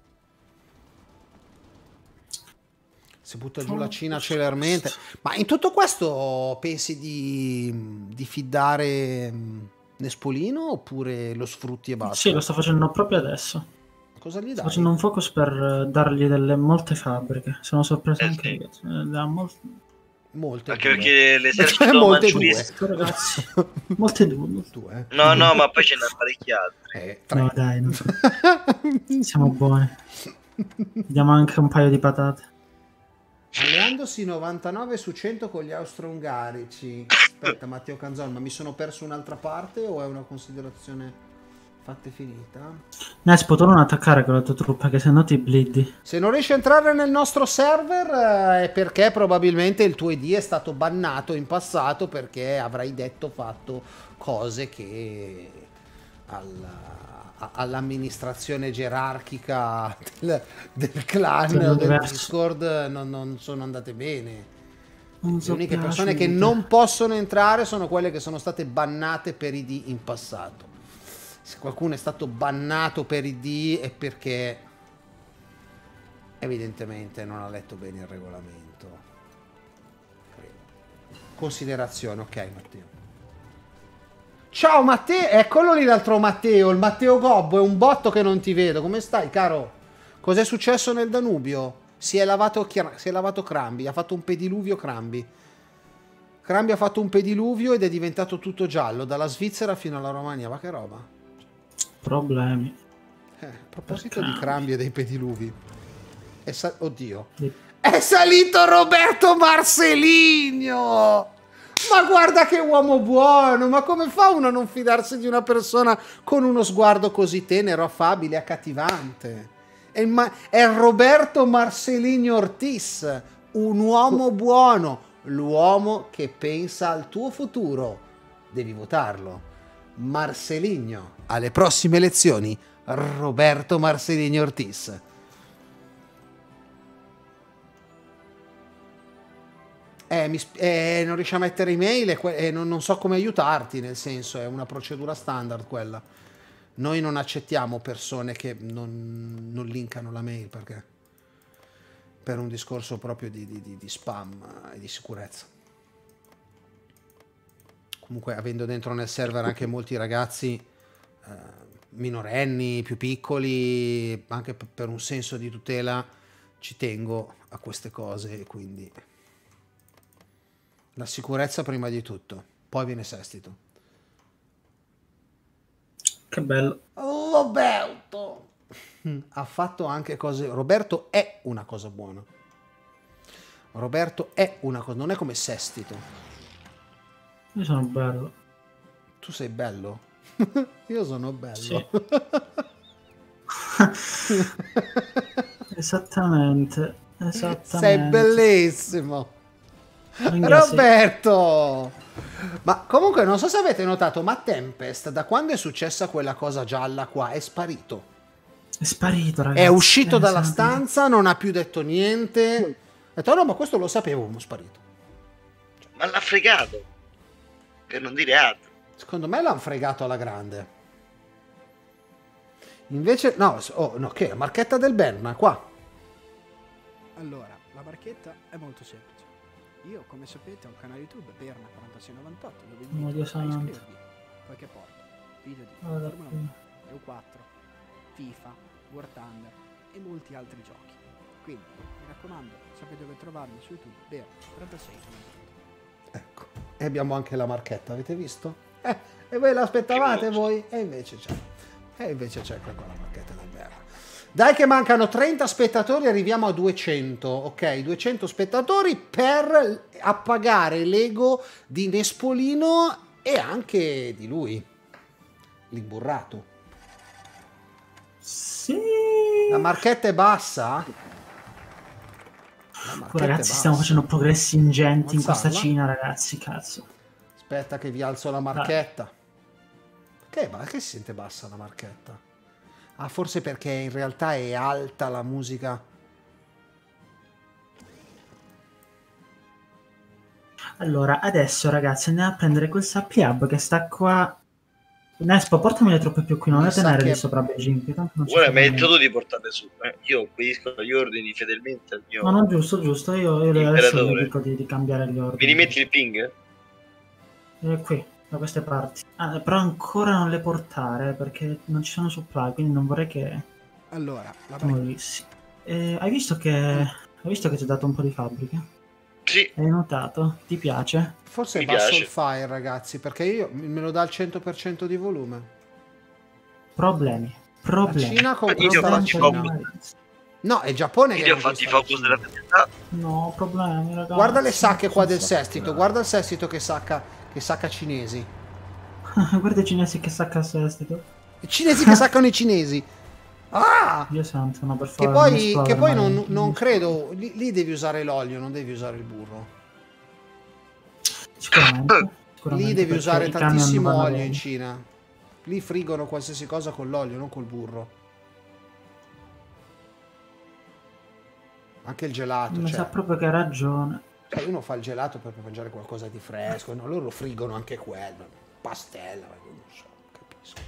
Si butta giù la Cina celermente. Ma in tutto questo pensi di, di fiddare Nespolino oppure lo sfrutti e basta? Sì, lo sto facendo proprio adesso. Cosa gli Sto dai? facendo un focus per eh, dargli delle molte fabbriche. Sono sorpreso Eh, anche sì. io. Eh, da mol- Molte Anche due. perché l'esercito Molte manciulista... due. Ragazzi, molte due. molte- Due. No, no, ma poi ce n'è parecchiate. Eh, tre. No, dai, no. Siamo buoni. Diamo anche un paio di patate. Alleandosi novantanove su cento con gli austro-ungarici. Aspetta, Matteo Canzon, ma mi sono perso un'altra parte o è una considerazione fatta e finita? Nespo, tu non attaccare con la tua truppa, che se no ti blidi. Se non riesci a entrare nel nostro server eh, è perché probabilmente il tuo I D è stato bannato in passato perché avrai detto fatto cose che alla- a- all'amministrazione gerarchica del, del clan o del Dell'universo. Discord non, non sono andate bene. Non Le so uniche piace, persone che non possono entrare sono quelle che sono state bannate per I D in passato. Se qualcuno è stato bannato per I D è perché evidentemente non ha letto bene il regolamento. Considerazione, ok Matteo. Ciao Matteo, eccolo lì l'altro Matteo, il Matteo Gobbo, è un botto che non ti vedo. Come stai, caro? Cos'è successo nel Danubio? Si è lavato, Chia- si è lavato Crambi, ha fatto un pediluvio Crambi. Crambi ha fatto un pediluvio ed è diventato tutto giallo, dalla Svizzera fino alla Romania, ma che roba. Problemi. Eh, a proposito di Crambi e dei pediluvi. È sa- Oddio. Sì. È salito Roberto Marcelinho! Ma guarda che uomo buono, ma come fa uno a non fidarsi di una persona con uno sguardo così tenero, affabile, accattivante? È, il ma- è Roberto Marcelino Ortiz, un uomo buono, l'uomo che pensa al tuo futuro. Devi votarlo. Marcelino, alle prossime elezioni, Roberto Marcelino Ortiz. Eh, mi sp- eh, non riesci a mettere email e que- eh, non, non so come aiutarti, nel senso è una procedura standard quella. Noi non accettiamo persone che non, non linkano la mail perché per un discorso proprio di, di- di- di spam e di sicurezza. Comunque avendo dentro nel server anche molti ragazzi eh, minorenni, più piccoli, anche p- per un senso di tutela ci tengo a queste cose e quindi... La sicurezza prima di tutto, poi viene Sestito. Che bello. Roberto ha fatto anche cose. Roberto è una cosa buona. Roberto è una cosa, non è come Sestito. Io sono bello. Tu sei bello? Io sono bello. Sì. Esattamente. Esattamente. Sei bellissimo. Ringrazio. Roberto! Ma comunque non so se avete notato, ma Tempest, da quando è successa quella cosa gialla qua, è sparito. È sparito, ragazzi. È uscito Eh, dalla esatto. stanza, non ha più detto niente. Ha detto, no, ma questo lo sapevo, ma è sparito. Ma l'ha fregato. Per non dire altro. Secondo me l'hanno fregato alla grande. Invece, no, oh, no, che? Marchetta del Berna, qua. Allora, la marchetta è molto semplice. Io, come sapete, ho un canale YouTube, Berna quarantasei novantotto, dove vi Oh, invito Dio a santo. iscrivervi. Poi che porto video di Guarda Formula qui. uno, E U quattro, FIFA, War Thunder e molti altri giochi. Quindi, mi raccomando, sapete dove trovarmi su YouTube, Berna quarantasei novantotto. Ecco. E abbiamo anche la marchetta, avete visto? Eh, e voi l'aspettavate voi? E invece c'è. E invece c'è qua la marchetta del Berna. Dai che mancano trenta spettatori, arriviamo a duecento, ok? duecento spettatori per appagare l'ego di Nespolino e anche di lui, l'imburrato. Sì. La marchetta è bassa? La marchetta Oh, è ragazzi, bassa. stiamo facendo progressi ingenti in questa Alzarla? Cina, ragazzi, cazzo. Aspetta che vi alzo la marchetta. Che, ba- che si sente bassa la marchetta? Ah, forse perché in realtà è alta la musica. Allora, adesso, ragazzi, andiamo a prendere quel Sappy Hub che sta qua. Nespo, portami le troppe più qui, non Mi le sa tenere che- lì sopra Beijing, che tanto non ci Guarda, mi fanno hai detto niente. tu di portarle su. Eh. Io obbedisco agli ordini fedelmente al mio... No, no, giusto, giusto, io, io adesso Imperatore. le dico di, di cambiare gli ordini. Mi rimetti il ping? Eh, qui, da queste parti. Ah, però ancora non le portare, perché non ci sono supply, quindi non vorrei che... Allora, la Come marchetta. dissi. Eh, hai visto che... Hai visto che ti ho dato un po' di fabbriche? Sì. Hai notato? Ti piace? Forse è Mi basso piace. il file, ragazzi, perché io me lo dà al cento per cento di volume. Problemi. La Problemi. Cina Io compra ti ho sta la fatti Cina. focus. No, è il Giappone Io che ti ho conquista fatti la focus Cina. della fedeltà. No, problemi, ragazzi. Guarda le sacche qua del Non so. Sestito, guarda il Sestito che sacca, che sacca cinesi. Guarda i cinesi che sacca il sestito. I cinesi che saccano i cinesi. Ah! Dio santo, no, per Che favore. poi, non esplodere, che poi ma- non, non credo, lì, lì devi usare l'olio, non devi usare il burro. Sicuramente. sicuramente, Lì devi perché usare i camion tantissimo vanno olio bene. in Cina. Lì friggono qualsiasi cosa con l'olio, non col burro. Anche il gelato, Mi cioè. sa proprio che hai ragione. Cioè, uno fa il gelato per mangiare qualcosa di fresco, no? Loro friggono anche quello. Pastella, non so, capisco.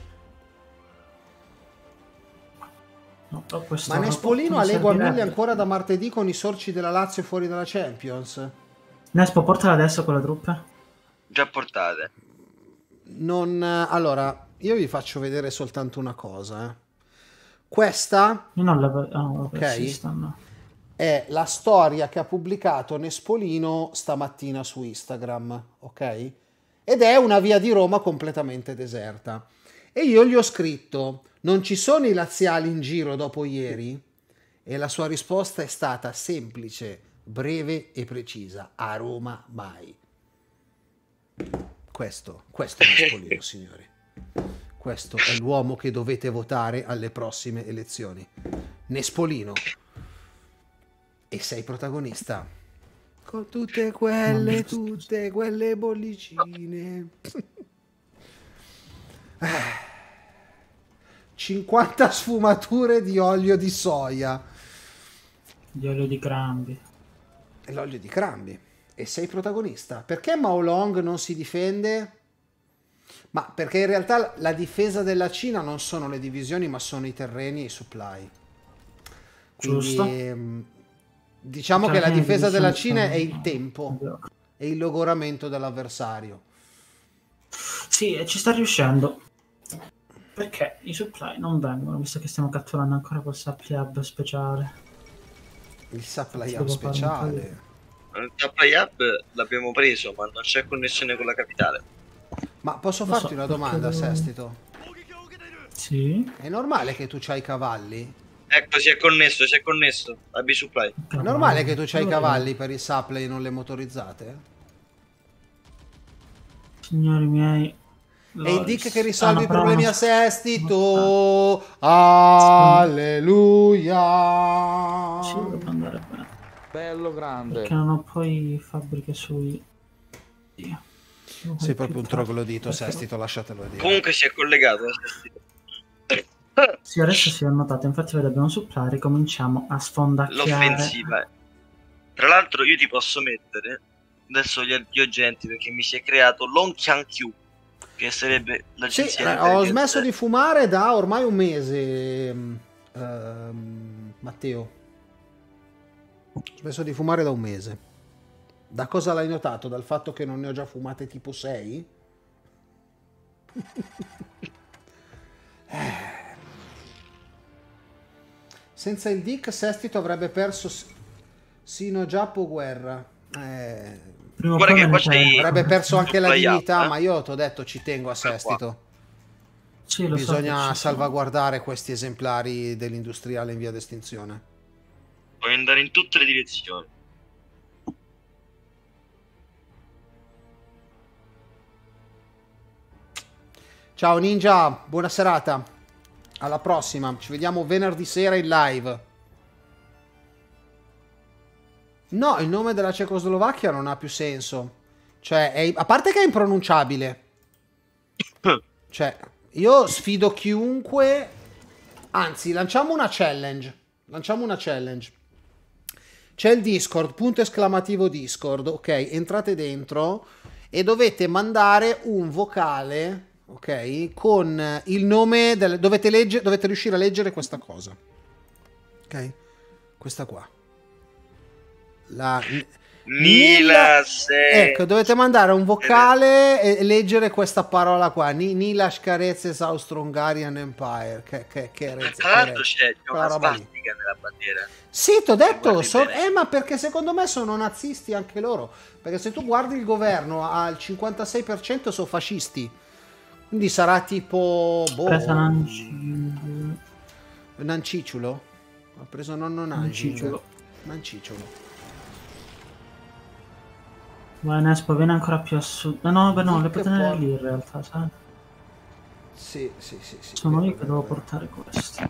No, però questo Ma Nespolino rapporto mi allegua mille servirebbe. ancora da martedì con i sorci della Lazio fuori dalla Champions? Nespo, portala adesso con le truppe. Già portate. Non... Allora, io vi faccio vedere soltanto una cosa. eh. Questa Io non le vedo. Oh, vabbè, Ok. sì, stanno. è la storia che ha pubblicato Nespolino stamattina su Instagram, ok? Ed è una via di Roma completamente deserta. E io gli ho scritto, non ci sono i laziali in giro dopo ieri? E la sua risposta è stata semplice, breve e precisa, a Roma mai. questo, questo è Nespolino, signori. Questo è l'uomo che dovete votare alle prossime elezioni. Nespolino. E sei protagonista. Con tutte quelle, tutte quelle bollicine. cinquanta sfumature di olio di soia. Di olio di crambi. E l'olio di crambi. E sei protagonista. Perché Mao Long non si difende? Ma perché in realtà la difesa della Cina non sono le divisioni, ma sono i terreni e i supply. Quindi, Giusto. ehm, diciamo Cioè, che la le difesa della divisioni Cina sono- è il tempo e il logoramento dell'avversario. Sì, e ci sta riuscendo. Perché i supply non vengono, visto che stiamo catturando ancora col supply hub speciale. Il supply Ci hub devo fare un speciale. Il supply hub l'abbiamo preso, ma non c'è connessione con la capitale. Ma posso Lo farti so, una perché domanda, devo- Sestito? Sì. È normale che tu c'hai i cavalli? Ecco, si è connesso, si è connesso. A B-Supply. È normale che tu c'hai i Allora, cavalli per i supply e non le motorizzate? Signori miei. È il Loris. Dick che Ah, risolve no, i però problemi non- a Sestito. Alleluia. Ci devo andare bene. Bello grande. Perché non ho poi fabbriche sui... Sì. Sei proprio un troglodito, Sestito, lasciatelo dire. Comunque si è collegato. eh. Sì, adesso si è notato, infatti vedi abbiamo supply, ricominciamo a sfondacchiare. L'offensiva. Tra l'altro io ti posso mettere adesso gli agenti perché mi si è creato l'Onqianqiu, che sarebbe Sì, l'agenzia eh, di ho intelligence. smesso di fumare da ormai un mese, ehm, Matteo. Ho smesso di fumare da un mese. Da cosa l'hai notato? Dal fatto che non ne ho già fumate tipo sei? Eh. Senza il Dick Sestito avrebbe perso s- sino Giappo guerra. Eh, Prima o Guarda poi che me qua ne c'hai- frega. avrebbe perso anche la Supply up, dignità, eh? ma io ti ho detto ci tengo a Sestito. Sì, lo so Bisogna che ci sono. salvaguardare questi esemplari dell'industriale in via d'estinzione. Puoi andare in tutte le direzioni. Ciao Ninja, buona serata. Alla prossima, ci vediamo venerdì sera in live. No, il nome della Cecoslovacchia non ha più senso. Cioè, è- a parte che è impronunciabile. Cioè, io sfido chiunque. Anzi, lanciamo una challenge. Lanciamo una challenge. C'è il Discord, punto esclamativo Discord. Ok, entrate dentro e dovete mandare un vocale, ok, con il nome del... Dovete, legge... dovete riuscire a leggere questa cosa. Ok? Questa qua. La... Nila se... Ecco, dovete mandare un vocale e leggere questa parola qua. Ni- Nilashkarezes Austro-Hungarian Empire. Che, che, che re- Tra l'altro che c'è, c'è quella una roba lì. svastica nella bandiera. Sì, ti ho detto, guardi so- bene. eh, ma perché secondo me sono nazisti anche loro. Perché se tu guardi il governo al cinquantasei per cento sono fascisti. Quindi sarà tipo... Boh, Presa Nanci- Nancicciolo? Ha preso nonno Nanci. Nancicciolo. Nancicciolo. Vai Nespo, vieni ancora più a sud. No, no, beh, no, le Dick puoi tenere por- lì in realtà, sai? Sì, sì, sì, sì. Sono vero, io che vero, devo vero. portare questo.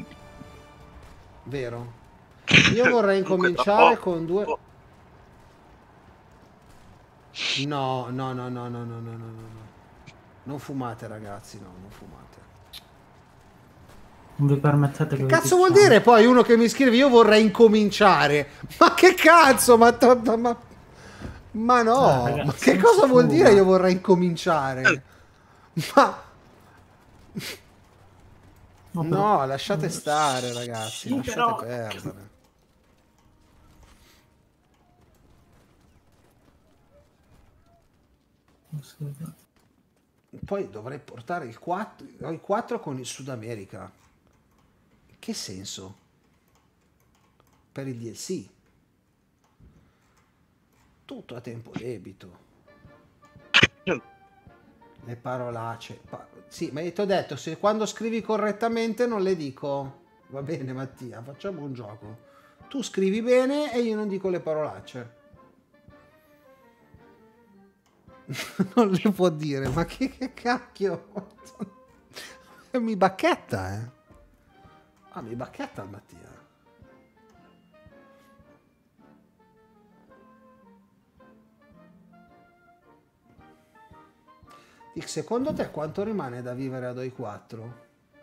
Vero. Io vorrei Comunque, tra incominciare poco- con due... No, no, no, no, no, no, no, no, no, no. Non fumate ragazzi, no, non fumate. Non vi permettete che Che vi cazzo vuol picchiamo. dire poi uno che mi scrive io vorrei incominciare? Ma che cazzo? Ma, to- ma, ma- ma no, Eh, ragazzi, ma che non cosa si vuol fuma. dire io vorrei incominciare? Ma No, però- no, lasciate stare ragazzi, Sì, lasciate però- perdere. Poi dovrei portare il quattro, ho il quattro con il Sud America. Che senso? Per il D L C. Tutto a tempo debito. Le parolacce. Pa- sì, ma ti ho detto, se quando scrivi correttamente non le dico. Va bene Mattia, facciamo un gioco. Tu scrivi bene e io non dico le parolacce. Non le può dire, ma che, che cacchio? Mi bacchetta, eh. Ah, mi bacchetta il Mattia. Dic, secondo te quanto rimane da vivere ad O I quattro?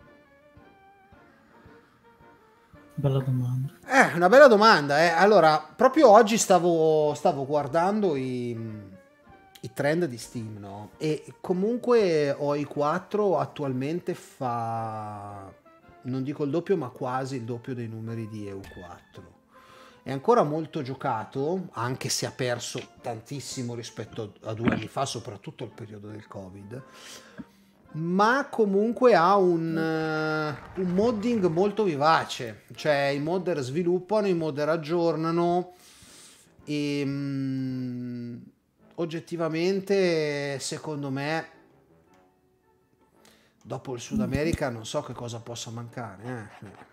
Bella domanda. Eh, una bella domanda, eh. Allora, proprio oggi stavo, stavo guardando i, i trend di Steam, no? E comunque O I quattro attualmente fa, non dico il doppio, ma quasi il doppio dei numeri di E U quattro. È ancora molto giocato, anche se ha perso tantissimo rispetto a due anni fa, soprattutto al periodo del Covid. Ma comunque ha un, uh, un modding molto vivace, cioè i modder sviluppano, i modder aggiornano e um, oggettivamente secondo me dopo il Sud America non so che cosa possa mancare. Eh.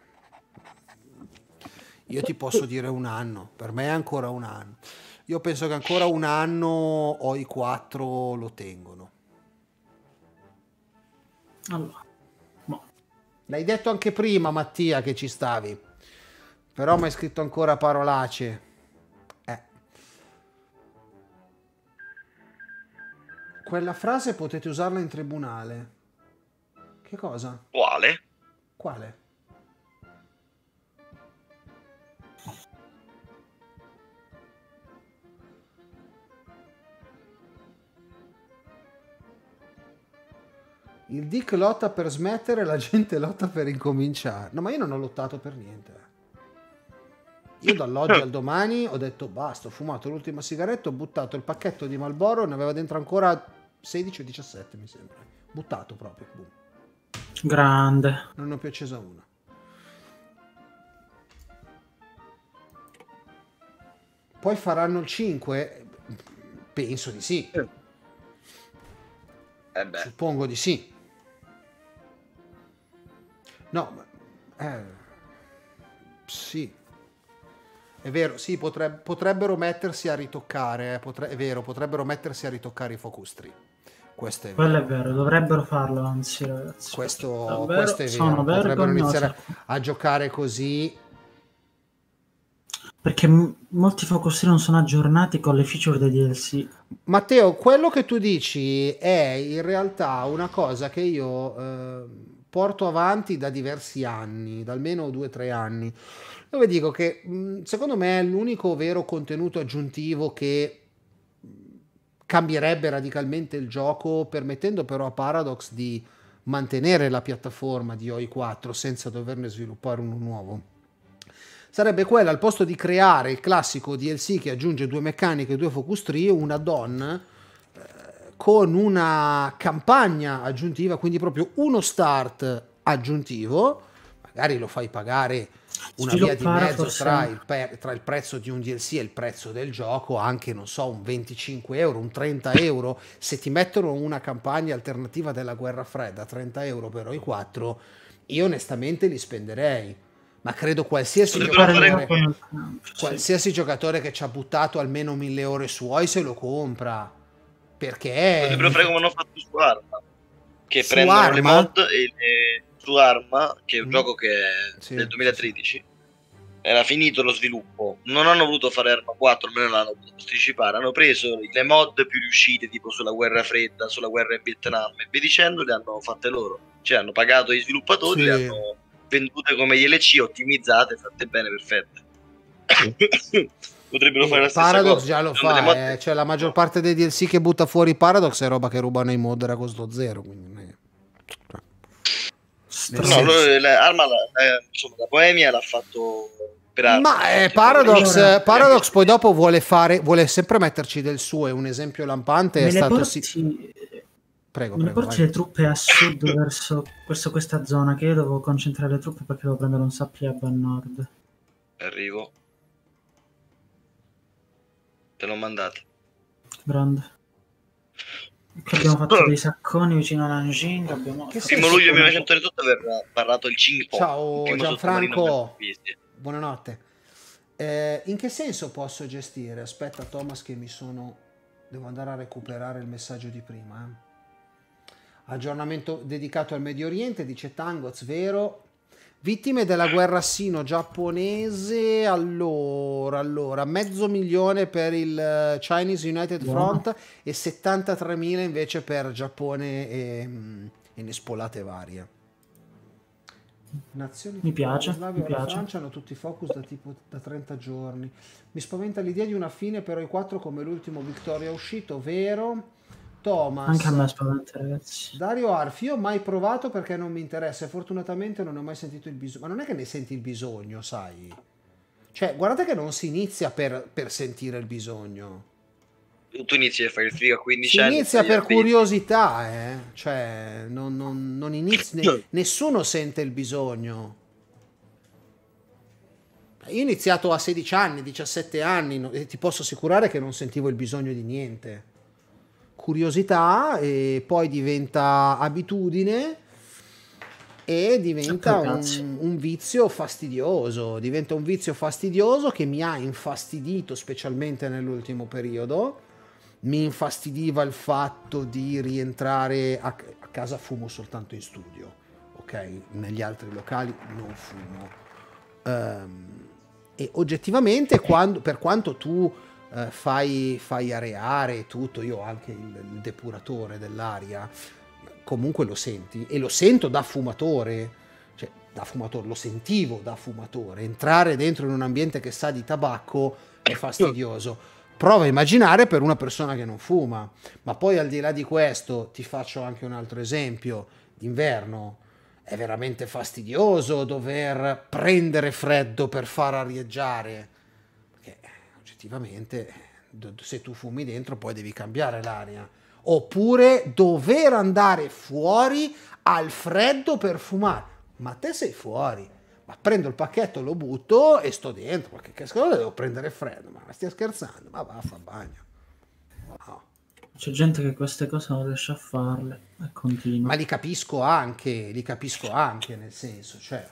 Io ti posso dire un anno, per me è ancora un anno. Io penso che ancora un anno O I quattro lo tengono. Allora, no. L'hai detto anche prima, Mattia, che ci stavi. Però mi hai scritto ancora parolacce. Eh. Quella frase potete usarla in tribunale. Che cosa? Quale? Quale? Il Dick lotta per smettere, la gente lotta per incominciare. No, ma io non ho lottato per niente. Io dall'oggi al domani ho detto basta, ho fumato l'ultima sigaretta, ho buttato il pacchetto di Marlboro, ne aveva dentro ancora sedici o diciassette mi sembra. Buttato proprio. Boom. Grande. Non ne ho più accesa una. Poi faranno il cinque? Penso di sì. Eh beh. Suppongo di sì. No, ma... Eh, sì. È vero, sì, potreb- potrebbero mettersi a ritoccare, eh, potre- è vero, potrebbero mettersi a ritoccare i focus tree. Questo è vero. Quello è vero, dovrebbero farlo, anzi, ragazzi. Questo, Davvero, questo è sono vero. Potrebbero vergognosi. iniziare a giocare così. Perché m- molti focus tree non sono aggiornati con le feature dei D L C. Matteo, quello che tu dici è in realtà una cosa che io eh, porto avanti da diversi anni, da almeno due o tre anni, dove dico che mh, secondo me è l'unico vero contenuto aggiuntivo che cambierebbe radicalmente il gioco, permettendo però a Paradox di mantenere la piattaforma di O I quattro senza doverne sviluppare uno nuovo. Sarebbe quella, al posto di creare il classico D L C che aggiunge due meccaniche e due focus tree, un add-on eh, con una campagna aggiuntiva, quindi proprio uno start aggiuntivo, magari lo fai pagare una via di Sviluppare mezzo forse- tra il, pe- tra il prezzo di un D L C e il prezzo del gioco, anche non so, un venticinque euro, un trenta euro. Se ti mettono una campagna alternativa della guerra fredda, trenta euro per O I quattro, io onestamente li spenderei. Ma credo qualsiasi Potrebbero giocatore, fare- Con il campo, sì. qualsiasi giocatore che ci ha buttato almeno mille ore su O I se lo compra. Perché Potrebbero fare come hanno fatto su Arma, che Su prendono le Arma? mod e, e su Arma, che è un Mm. gioco che è Sì, del duemilatredici, era finito lo sviluppo, non hanno voluto fare Arma quattro, almeno l'hanno voluto posticipare, hanno preso le mod più riuscite, tipo sulla guerra fredda, sulla guerra in Vietnam e via dicendo, le hanno fatte loro, cioè hanno pagato gli sviluppatori, Sì. le hanno vendute come D L C, ottimizzate, fatte bene, perfette. Potrebbero fare la stessa Paradox cosa. già lo Sono delle fa, mod- eh. Cioè la maggior parte dei D L C che butta fuori Paradox è roba che rubano i modder a costo zero. Quindi non è- Strano. nel No, senso- lo- la, Arma, la, eh, insomma, la Bohemia l'ha fatto per Arma. Ma eh, Cioè, Paradox, Allora- eh, Paradox poi dopo vuole fare, vuole sempre metterci del suo. E un esempio lampante è Me le stato. porti, Sì... Prego, me ne prego. porti vai. le truppe a sud verso, verso questa zona, che io devo concentrare le truppe perché devo prendere un supply a nord. Arrivo. Te l'ho mandato. Grande. Qui abbiamo fatto dei sacconi vicino a Nanjing. Abbiamo Che Primo senso? luglio millenovecentotrentotto verrà parlato il Ching Po. Ciao, il primo Gianfranco. sottomarino per- Buonanotte. Eh, in che senso posso gestire? Aspetta, Thomas, che mi sono Devo andare a recuperare il messaggio di prima. Eh. Aggiornamento dedicato al Medio Oriente, dice Tangoz, vero? Vittime della guerra sino-giapponese, allora, allora, mezzo milione per il Chinese United Front wow. e settantatremila invece per Giappone e, e nespolate varie. Nazioni mi piace, mi piace. Francia hanno tutti focus da tipo da trenta giorni. Mi spaventa l'idea di una fine per i quattro come l'ultimo Victoria uscito, vero? Thomas. Anche a me spaventa, ragazzi. Dario Arfi, io ho mai provato perché non mi interessa e fortunatamente non ho mai sentito il bisogno. Ma non è che ne senti il bisogno, sai? Cioè, guardate che non si inizia per, per sentire il bisogno. Tu inizi a fare il figo a quindici si anni. Si inizia per curiosità, eh? Cioè, non, non, non inizi, ne, nessuno sente il bisogno. Io ho iniziato a sedici anni, diciassette anni no, e ti posso assicurare che non sentivo il bisogno di niente. Curiosità e poi diventa abitudine e diventa un, un vizio fastidioso, diventa un vizio fastidioso che mi ha infastidito specialmente nell'ultimo periodo. Mi infastidiva il fatto di rientrare a, a casa, fumo soltanto in studio, ok? Negli altri locali non fumo. Um, e oggettivamente quando, per quanto tu Uh, fai, fai areare e tutto, io ho anche il, il depuratore dell'aria, comunque lo senti e lo sento da fumatore, cioè da fumatore, lo sentivo da fumatore, entrare dentro in un ambiente che sa di tabacco è fastidioso. Prova a immaginare per una persona che non fuma. Ma poi al di là di questo ti faccio anche un altro esempio d'inverno. È veramente fastidioso dover prendere freddo per far arieggiare, effettivamente se tu fumi dentro poi devi cambiare l'aria, oppure dover andare fuori al freddo per fumare. Ma te sei fuori, ma prendo il pacchetto, lo butto e sto dentro, perché che scuola devo prendere freddo? Ma stia scherzando? Ma va a fa bagno. No. C'è gente che queste cose non riesce a farle e continua. Ma li capisco anche, li capisco anche nel senso, cioè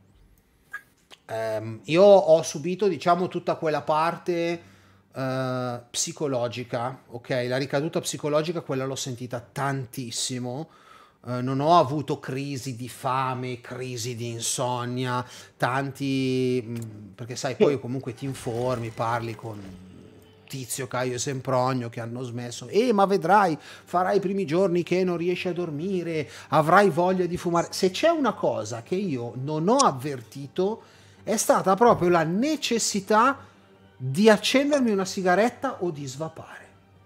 Um, io ho subito, diciamo, tutta quella parte uh, psicologica, ok? La ricaduta psicologica, quella l'ho sentita tantissimo. Uh, non ho avuto crisi di fame, crisi di insonnia, tanti... Mh, perché sai, poi comunque ti informi, parli con Tizio, Caio e Sempronio che hanno smesso. Eh, ma vedrai, farai i primi giorni che non riesci a dormire, avrai voglia di fumare. Se c'è una cosa che io non ho avvertito è stata proprio la necessità di accendermi una sigaretta o di svapare.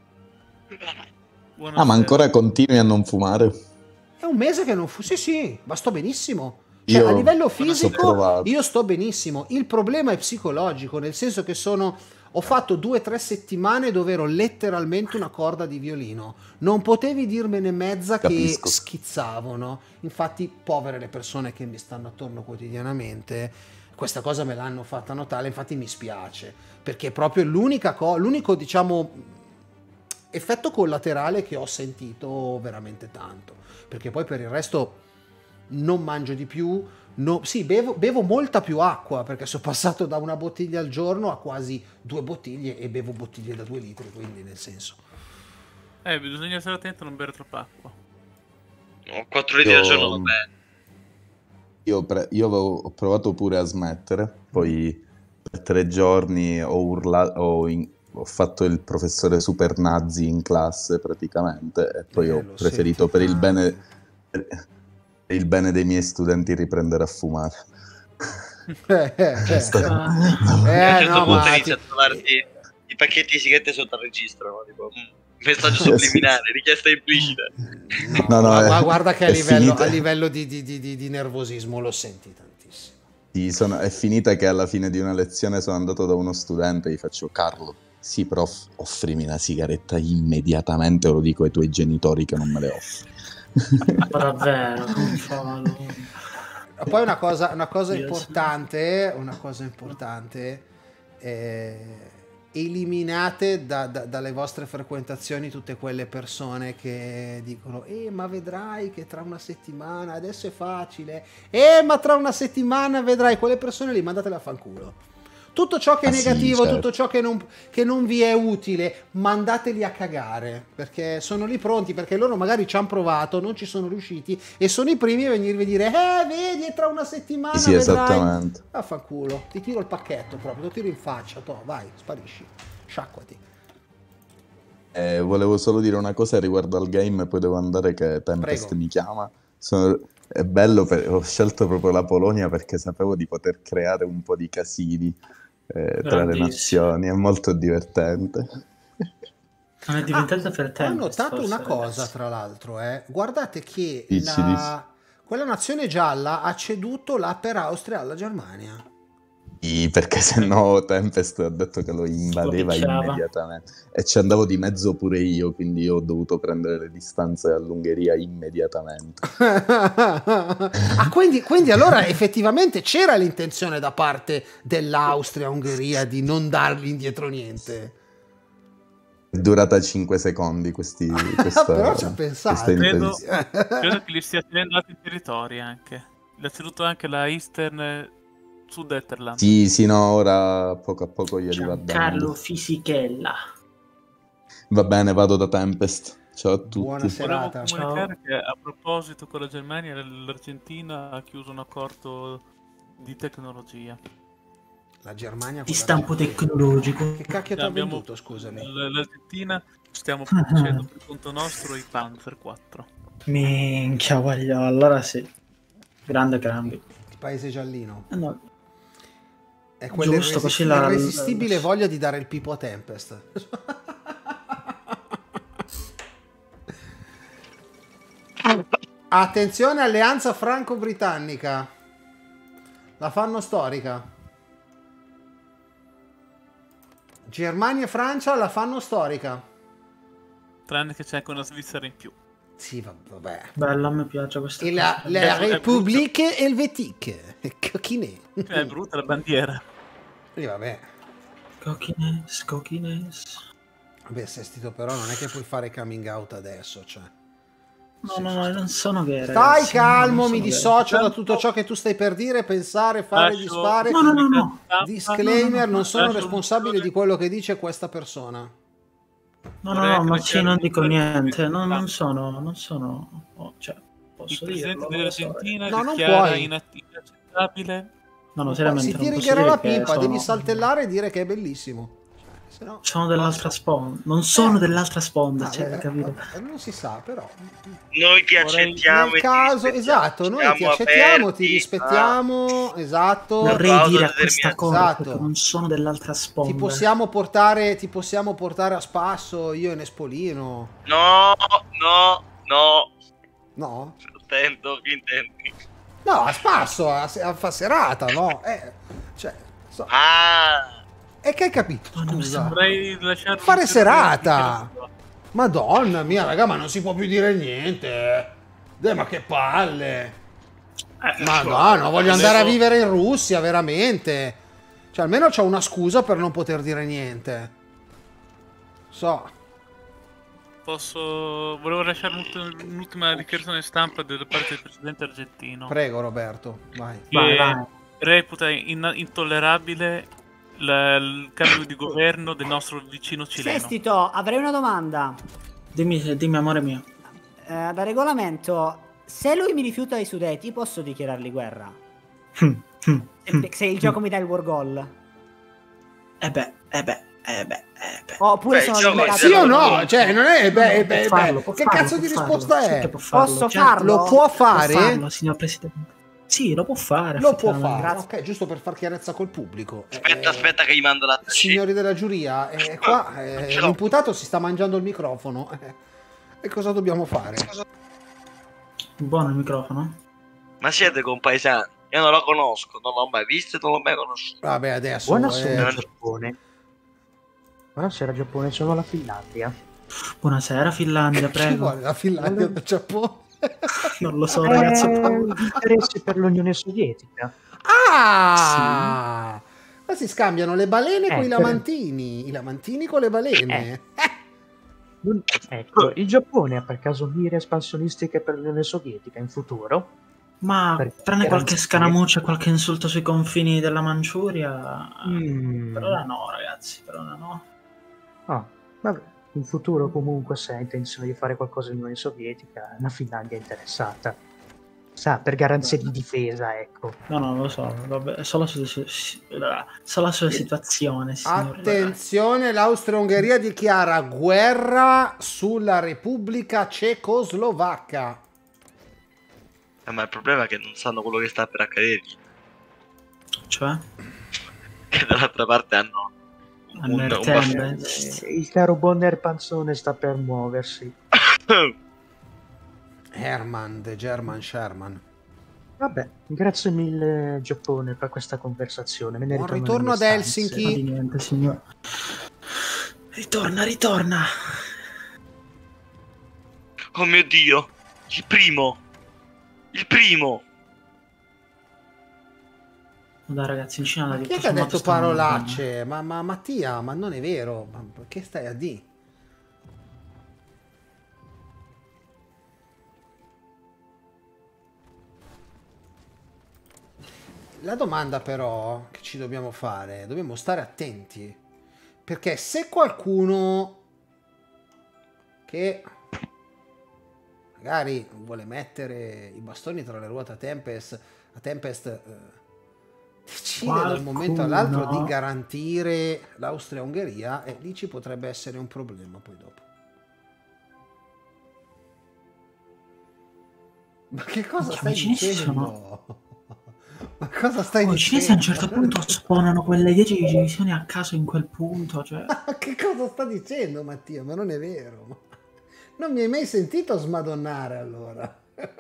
Buonasera. Ah, ma ancora continui a non fumare? È un mese che non fumo. Sì, sì, ma sto benissimo. Cioè, io a livello fisico io sto benissimo. Il problema è psicologico, nel senso che sono... Ho fatto due o tre settimane dove ero letteralmente una corda di violino. Non potevi dirmene mezza Capisco. Che schizzavo, no? Infatti, povere le persone che mi stanno attorno quotidianamente... Questa cosa me l'hanno fatta notare, infatti mi spiace, perché è proprio l'unica cosa, l'unico, diciamo, effetto collaterale che ho sentito veramente tanto, perché poi per il resto non mangio di più, no, sì, bevo, bevo molta più acqua, perché sono passato da una bottiglia al giorno a quasi due bottiglie e bevo bottiglie da due litri, quindi nel senso. Eh, bisogna stare attento a non bere troppa acqua. No, quattro litri Io... al giorno va bene. Io, pre- io ho provato pure a smettere, poi per tre giorni ho urlato, ho, in- ho fatto il professore super nazi in classe praticamente e poi eh, ho preferito per il, bene, per il bene dei miei studenti riprendere a fumare. Eh, eh, stato... eh, a un certo no, punto inizi ti... a trovarti i pacchetti di sigarette sotto al registro, no? Tipo, messaggio subliminale, richiesta implicita. No, no, no, ma, ma guarda che a livello, a livello di, di, di, di nervosismo lo senti tantissimo. Sì, sono, è finita che alla fine di una lezione sono andato da uno studente e gli faccio: Carlo, sì, prof, offrimi una sigaretta immediatamente, lo dico ai tuoi genitori che non me le offri. Ma davvero, non fanno. Poi una cosa, una cosa importante, una cosa importante, eh, eliminate da, da, dalle vostre frequentazioni tutte quelle persone che dicono eh ma vedrai che tra una settimana adesso è facile, eh ma tra una settimana vedrai, quelle persone lì mandatele a fanculo. Tutto ciò che è Ah, sì, negativo, certo. tutto ciò che non, che non vi è utile, mandateli a cagare, perché sono lì pronti, perché loro magari ci hanno provato, non ci sono riusciti e sono i primi a venirvi a dire eh, vedi, è tra una settimana, Sì, vedrai. esattamente. Affanculo, ti tiro il pacchetto proprio, lo tiro in faccia, toh, vai, sparisci, sciacquati. Eh, volevo solo dire una cosa riguardo al game, poi devo andare che Tempest Prego. mi chiama. Sono- È bello, per- ho scelto proprio la Polonia perché sapevo di poter creare un po' di casini eh, tra le Grandissimo. nazioni, è molto divertente. Non è diventata per Ho Tempest, notato forse, una cosa, ragazzi. tra l'altro, eh. Guardate che Dici, la... quella nazione gialla ha ceduto là per Austria alla Germania. Sì, perché sennò Tempest ha detto che lo invadeva picchiava. immediatamente e ci andavo di mezzo pure io, quindi ho dovuto prendere le distanze dall'Ungheria immediatamente. Ah, quindi, quindi allora effettivamente c'era l'intenzione da parte dell'Austria-Ungheria di non dargli indietro niente. È durata cinque secondi questi, questa, Però ci ha pensato. questa Credo, intenzione. credo che li stia tenendo altri territori anche. L'ha ceduto anche la Eastern eh, Sud Etterland. Sì, sì, no, ora poco a poco gli arriva Giancarlo dando. Fisichella. Va bene, vado da Tempest. Ciao a tutti. Buona Volevo serata. comunicare che a proposito con la Germania, l'Argentina ha chiuso un accordo di tecnologia. La Germania Di con stampo l'Argentina. tecnologico. Che cacchio ti ha Abbiamo- venduto, scusami? l- L'Argentina stiamo producendo per conto nostro i Panzer quattro. Minchia, voglio. Allora sì. Grande cambio. Il paese giallino. Eh no, È quella Giusto, così irresistibile, la- irresistibile voglia di dare il pipo a Tempest. Attenzione, alleanza franco-britannica. La fanno storica. Germania e Francia la fanno storica. Tranne che c'è anche una Svizzera in più. Sì, va- vabbè. bella, a me piace questa E la, cosa. la È brutto. République Helvétique. Cochinè. Cioè, è brutta la bandiera. E vabbè. Cochines, cochines. Vabbè, Sestito, però non è che puoi fare coming out adesso, cioè. No, no, no, non sono gay, Stai ragazzi. calmo, non mi sono gay. dissocio da tutto ciò che tu stai per dire, pensare, fare, Lascio- disfare. No, no, no, no. Disclaimer, non sono Lascio responsabile l'opzione- di quello che dice questa persona. No, no, Vorrei no, ma crescere sì, non un dico po' di niente. più. No, non sono, non sono. oh, cioè, Il posso presidente dirlo. non lo so. dell'Argentina No, non dichiara puoi. inatt- inaccettabile. No, no, seriamente. Se non ti posso righerà dire la che pippa, sono- devi saltellare e dire che è bellissimo. Cioè, se no... Sono dell'altra sponda. Non sono dell'altra sponda, Ah, cioè, eh, capito? vabbè, non si sa, però. Noi ti Vorrei- accettiamo. Nel e ti caso, rispettiamo. esatto, noi ti Siamo accettiamo, ti aperti rispettiamo, esatto. Vorrei Auto dire a questa determinato. cosa Esatto. perché non sono dell'altra sponda. Ti possiamo portare, ti possiamo portare a spasso io e Nespolino. No, no, no. No? Attento, che intendi? No, a spasso, a, a fa serata, no? Eh, cioè, so- Ah, e che hai capito? Ma non Scusa. Vorrei lasciare Fare un serata. dichiarazione. Madonna mia, raga, ma non si può più dire niente. Deh, ma che palle. Eh, Madonna, voglio andare a vivere in Russia, veramente. Cioè, almeno c'ho una scusa per non poter dire niente. So. Posso... Volevo lasciare un'ultima- un'ultima dichiarazione stampa da parte del presidente argentino. Prego, Roberto, vai. che Vai, vai. reputa in- intollerabile la- il cambio di governo del nostro vicino cileno. Sestito, avrei una domanda. Dimmi, dimmi, amore mio. Eh, da regolamento, se lui mi rifiuta i sudeti, posso dichiarargli guerra? Mm, mm, Se, mm. se il gioco mi dà il war goal. Eh beh, eh beh, eh beh, eh beh. Oppure Beh, sono insomma, limitato. Sì o no? Cioè, non è... Beh, beh, Può farlo, beh, può che farlo, cazzo può di farlo. risposta Sì è? che può farlo, Posso certo. farlo? Lo può Può fare? farlo, signor Presidente. Sì, lo può fare. Lo può effettivamente. fare, ok, giusto per far chiarezza col pubblico. aspetta, Eh, aspetta che gli mando la Signori della giuria, eh, qua eh, Ce l'ho. l'imputato si sta mangiando il microfono. eh. E cosa dobbiamo fare? Buono il microfono. Ma siete compaesani? Io non lo conosco, non l'ho mai visto e non l'ho mai conosciuto. Vabbè, adesso... Buonasera eh, Giappone. Buonasera Giappone, sono la Finlandia. Buonasera Finlandia, Che prego. vuole la Finlandia del Giappone? Non lo so, ragazzo. Eh, gli interessi per l'Unione Sovietica. Ah! Ma si scambiano le balene con Eh, i per- lamantini. I lamantini con le balene. Non- Ecco, il Giappone ha per caso mire espansionistiche per l'Unione Sovietica in futuro? Ma Per- tranne per qualche anziché- scaramuccia e qualche insulto sui confini della Manciuria, Mm. per ora no, ragazzi, per ora no. Ah, vabbè, in futuro comunque se hai intenzione di fare qualcosa in Unione Sovietica, la Finlandia è interessata. Sa, per garanzia di difesa, ecco. No, no, lo so, vabbè, solo, su, su, su- solo sulla situazione, signor. Attenzione, l'Austria-Ungheria dichiara guerra sulla Repubblica Cecoslovacca. Eh, ma il problema è che non sanno quello che sta per accadere. Cioè? Che dall'altra parte hanno un, Hanno un, un Ertembe. baff- Eh, il caro Bonner Panzone sta per muoversi. Herman, the German Sherman. Vabbè, grazie mille Giappone per questa conversazione. Me ne Buon ritorno ritorno nelle ad stanze. Helsinki. Ma di niente, signor. Ritorna, ritorna. Oh mio Dio, il primo. Il primo. Dai ragazzi, in Cina Ma la chi è tutto che ha sommato detto stanno bene. parolacce? Ma, ma Mattia, ma non è vero. Ma che stai a dire? La domanda però che ci dobbiamo fare, dobbiamo stare attenti, perché se qualcuno che magari vuole mettere i bastoni tra le ruote a Tempest, a Tempest eh, decide da un momento all'altro di Qualcuno. garantire l'Austria-Ungheria, e lì ci potrebbe essere un problema poi dopo. Ma che cosa Minchia, stai i cinesi dicendo? Ma cosa stai Oh, i cinesi a un certo dicendo? punto spawnano quelle dieci divisioni a caso in quel punto, cioè. Ma che cosa sta dicendo Mattia? Ma non è vero. Ma non mi hai mai sentito smadonnare allora.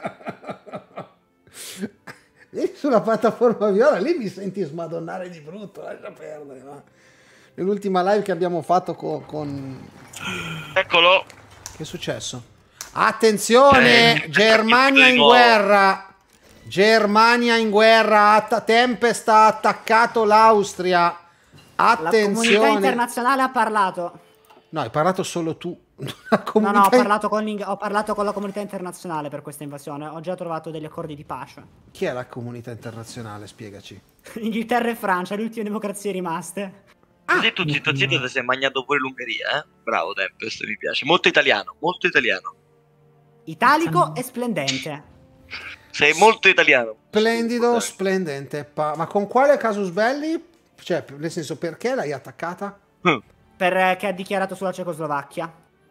Lì sulla piattaforma viola, lì mi senti smadonnare di brutto, lascia perdere. Ma... Nell'ultima live che abbiamo fatto con, con... Eccolo. Che è successo? Attenzione, Eh, Germania di in nuovo. guerra. Germania in guerra. Att- Tempest ha attaccato l'Austria. La comunità Attenzione. internazionale ha parlato. No, hai parlato solo tu. La No, comunità... no, ho parlato, con l'Ing- ho parlato con la comunità internazionale per questa invasione. Ho già trovato degli accordi di pace. Chi è la comunità internazionale? Spiegaci. Inghilterra e Francia, le ultime democrazie rimaste. Così tu zitto zitto ti sei mangiato pure l'Ungheria, eh? Bravo Tempest, mi piace. Molto italiano, molto italiano. Italico e splendente. Sei molto italiano. Splendido, splendente. Pa- ma con quale casus belli? Cioè, nel senso, perché l'hai attaccata? Perché ha dichiarato sulla Cecoslovacchia.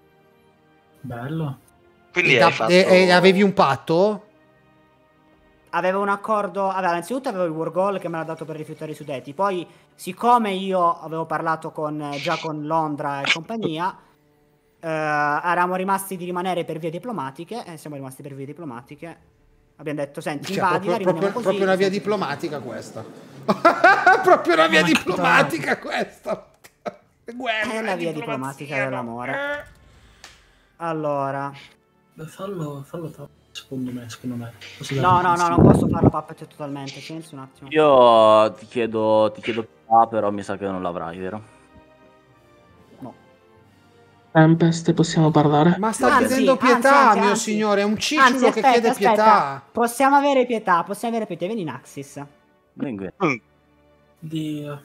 Bello. Quindi E, hai da- fatto... e- e avevi un patto? Avevo un accordo. Allora, innanzitutto avevo il war goal che me l'ha dato per rifiutare i Sudeti. Poi, siccome io avevo parlato con, già con Londra e compagnia, eh, eravamo rimasti di rimanere per vie diplomatiche. E siamo rimasti per vie diplomatiche. Abbiamo detto, senti, Cioè, invadila, proprio, proprio- rimaniamo così. proprio una via senti- diplomatica questa. Proprio una via Ma diplomatica questa. Guerra, È la via diplomazia, diplomatica dell'amore. vabbè. Allora, Beh, fallo, fallo to- secondo me, secondo me. Posso no, dare no, un no, non consiglio? posso farlo Puppet totalmente. Silenzio un attimo. Io ti chiedo, ti chiedo pietà, però mi sa che non l'avrai, vero? No. Tempest, possiamo parlare? Ma sta Anzi, chiedendo anzi, pietà, anzi, mio anzi. signore. È un Anzi, cicciolo che aspetta, chiede aspetta. pietà. Possiamo avere pietà, possiamo avere pietà. Vieni in Axis. Vengo. Dio.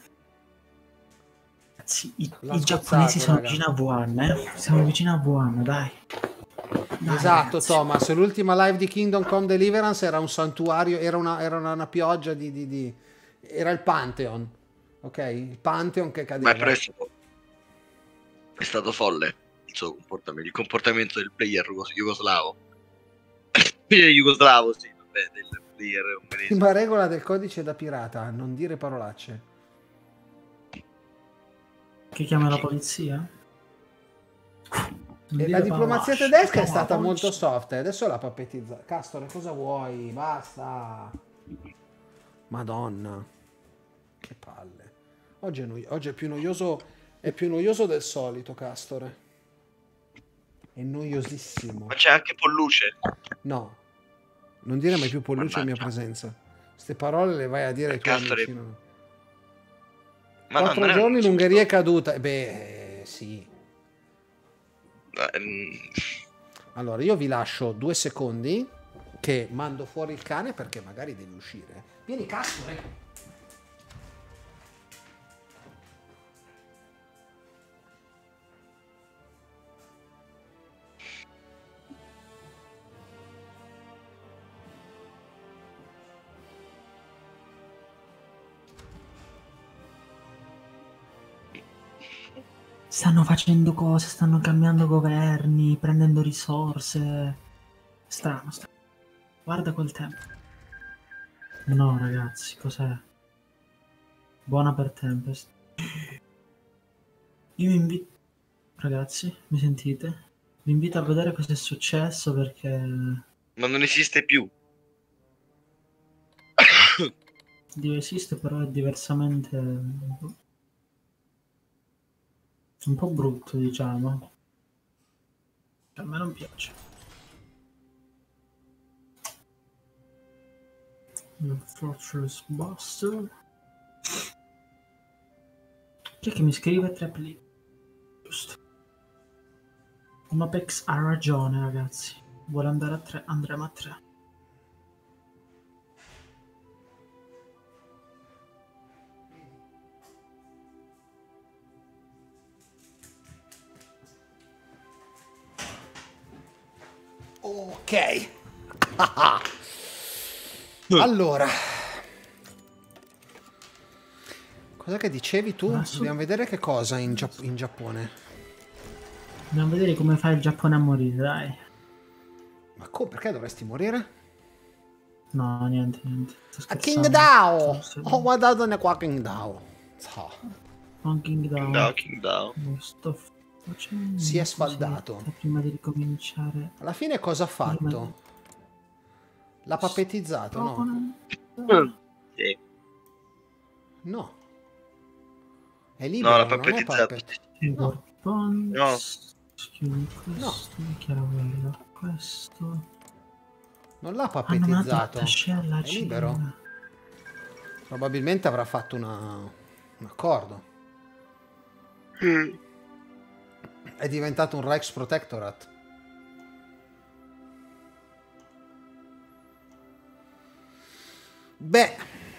Ragazzi, i, L'ha i scozzato, giapponesi sono raga. vicini a Wuhan, eh? Siamo vicini a Wuhan, dai. Dai, Esatto, ragazzi. Thomas. L'ultima live di Kingdom Come Deliverance era un santuario, era una, era una, una pioggia di, di, di- Era il Pantheon. Ok? Il Pantheon che cadeva. Ma però è stato... è stato folle il suo comportamento, il comportamento del player jugos- jugoslavo. Il jugoslavo, sì, vabbè, del player ungherese. Prima regola del codice da pirata, non dire parolacce. Che chiama la polizia? Non E dire la diplomazia parolacce, tedesca è chiama la stata polizia. molto soft, eh. Adesso la pappetizza. Castore, cosa vuoi? Basta. Madonna. Che palle. Oggi è, noi- oggi è più noioso, è più noioso del solito, Castore. È noiosissimo. Ma c'è anche Polluce. No, non dire mai più polluce in mia Mannaggia. presenza. Queste parole le vai a dire ai tuoi Castore. amici. no? Ma no, Quattro non è giorni un l'Ungheria è caduta. Eh, Beh, sì. Eh, mm, Allora, io vi lascio due secondi che che mando fuori il cane perché magari devi uscire. Vieni, Casture. Stanno facendo cose, stanno cambiando governi, prendendo risorse. Strano, strano. Guarda quel tempo. No, ragazzi, cos'è? Buona per Tempest. Io vi invito... Ragazzi, mi sentite? Vi invito a vedere cosa è successo perché... Ma non esiste più. Dio esiste, però è diversamente... un po' brutto, diciamo. A me non piace. Il Fortress Buster. Chi è che mi scrive Trapli? Giusto. Mapex ha ragione, ragazzi. Vuole andare a tre, andremo a tre. Ok. Allora, cosa che dicevi tu? Dobbiamo vedere che cosa in, Giapp- in Giappone. Dobbiamo vedere come fa il Giappone a morire, dai. Ma come? Perché dovresti morire? No, niente, niente. A King Dao! Ho guardato ne qua King Dao. So. Oh, King Dao. King Dao, King Dao. Lo sto facendo Si è sfaldato. prima di ricominciare. Alla fine cosa ha fatto? L'ha papetizzato, no? Mm. Sì. No. È libero, No, l'ha non è papetizzato. puppet. No. No. No. Che era quello? Questo. Non l'ha Hanno mandato papetizzato. l'attaché alla È libero. Cina. Probabilmente avrà fatto una... un accordo. Mm. È diventato un Rex Protectorate. Beh.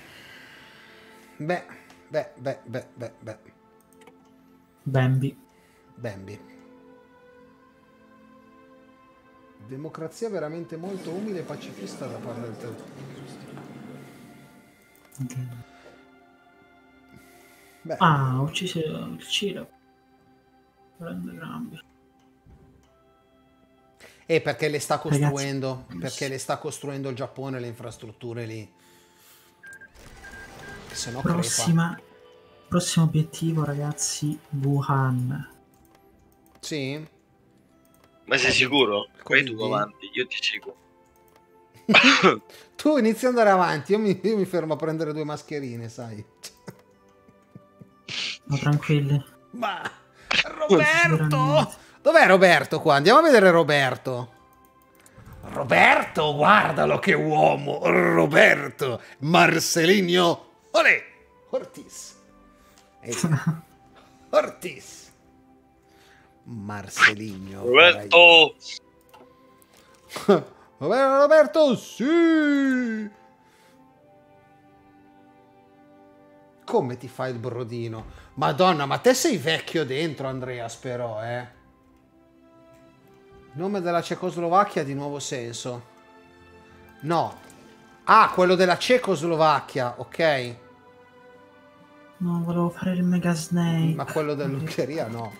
Beh, beh, beh, beh, beh, beh. Bambi. Bambi. Democrazia veramente molto umile e pacifista da parte del territorio. Okay. Beh. Ah, ho ucciso il Ciro. Grande Grambi. E perché le sta costruendo, Ragazzi, perché le sta costruendo il Giappone, le infrastrutture lì. Che se no crepa. Prossima, prossimo obiettivo, ragazzi, Wuhan. Sì? Ma sei sicuro? Vai tu Così. avanti, io ti seguo. Tu inizi ad andare avanti, io mi, io mi fermo a prendere due mascherine, sai. No, tranquilli. Ma Roberto! Dov'è Roberto qua? Andiamo a vedere Roberto. Roberto, guardalo che uomo! Roberto! Marcelinho! Olè! Ortiz. Ehi. Ortiz. Marcelinho. Roberto! Roberto, Roberto, sì! Come ti fai il brodino? Madonna, ma te sei vecchio dentro, Andreas, però, eh? Nome della Cecoslovacchia di nuovo senso. No. Ah, quello della Cecoslovacchia, ok. No, volevo fare il Mega Snake. Ma quello dell'Ungheria no.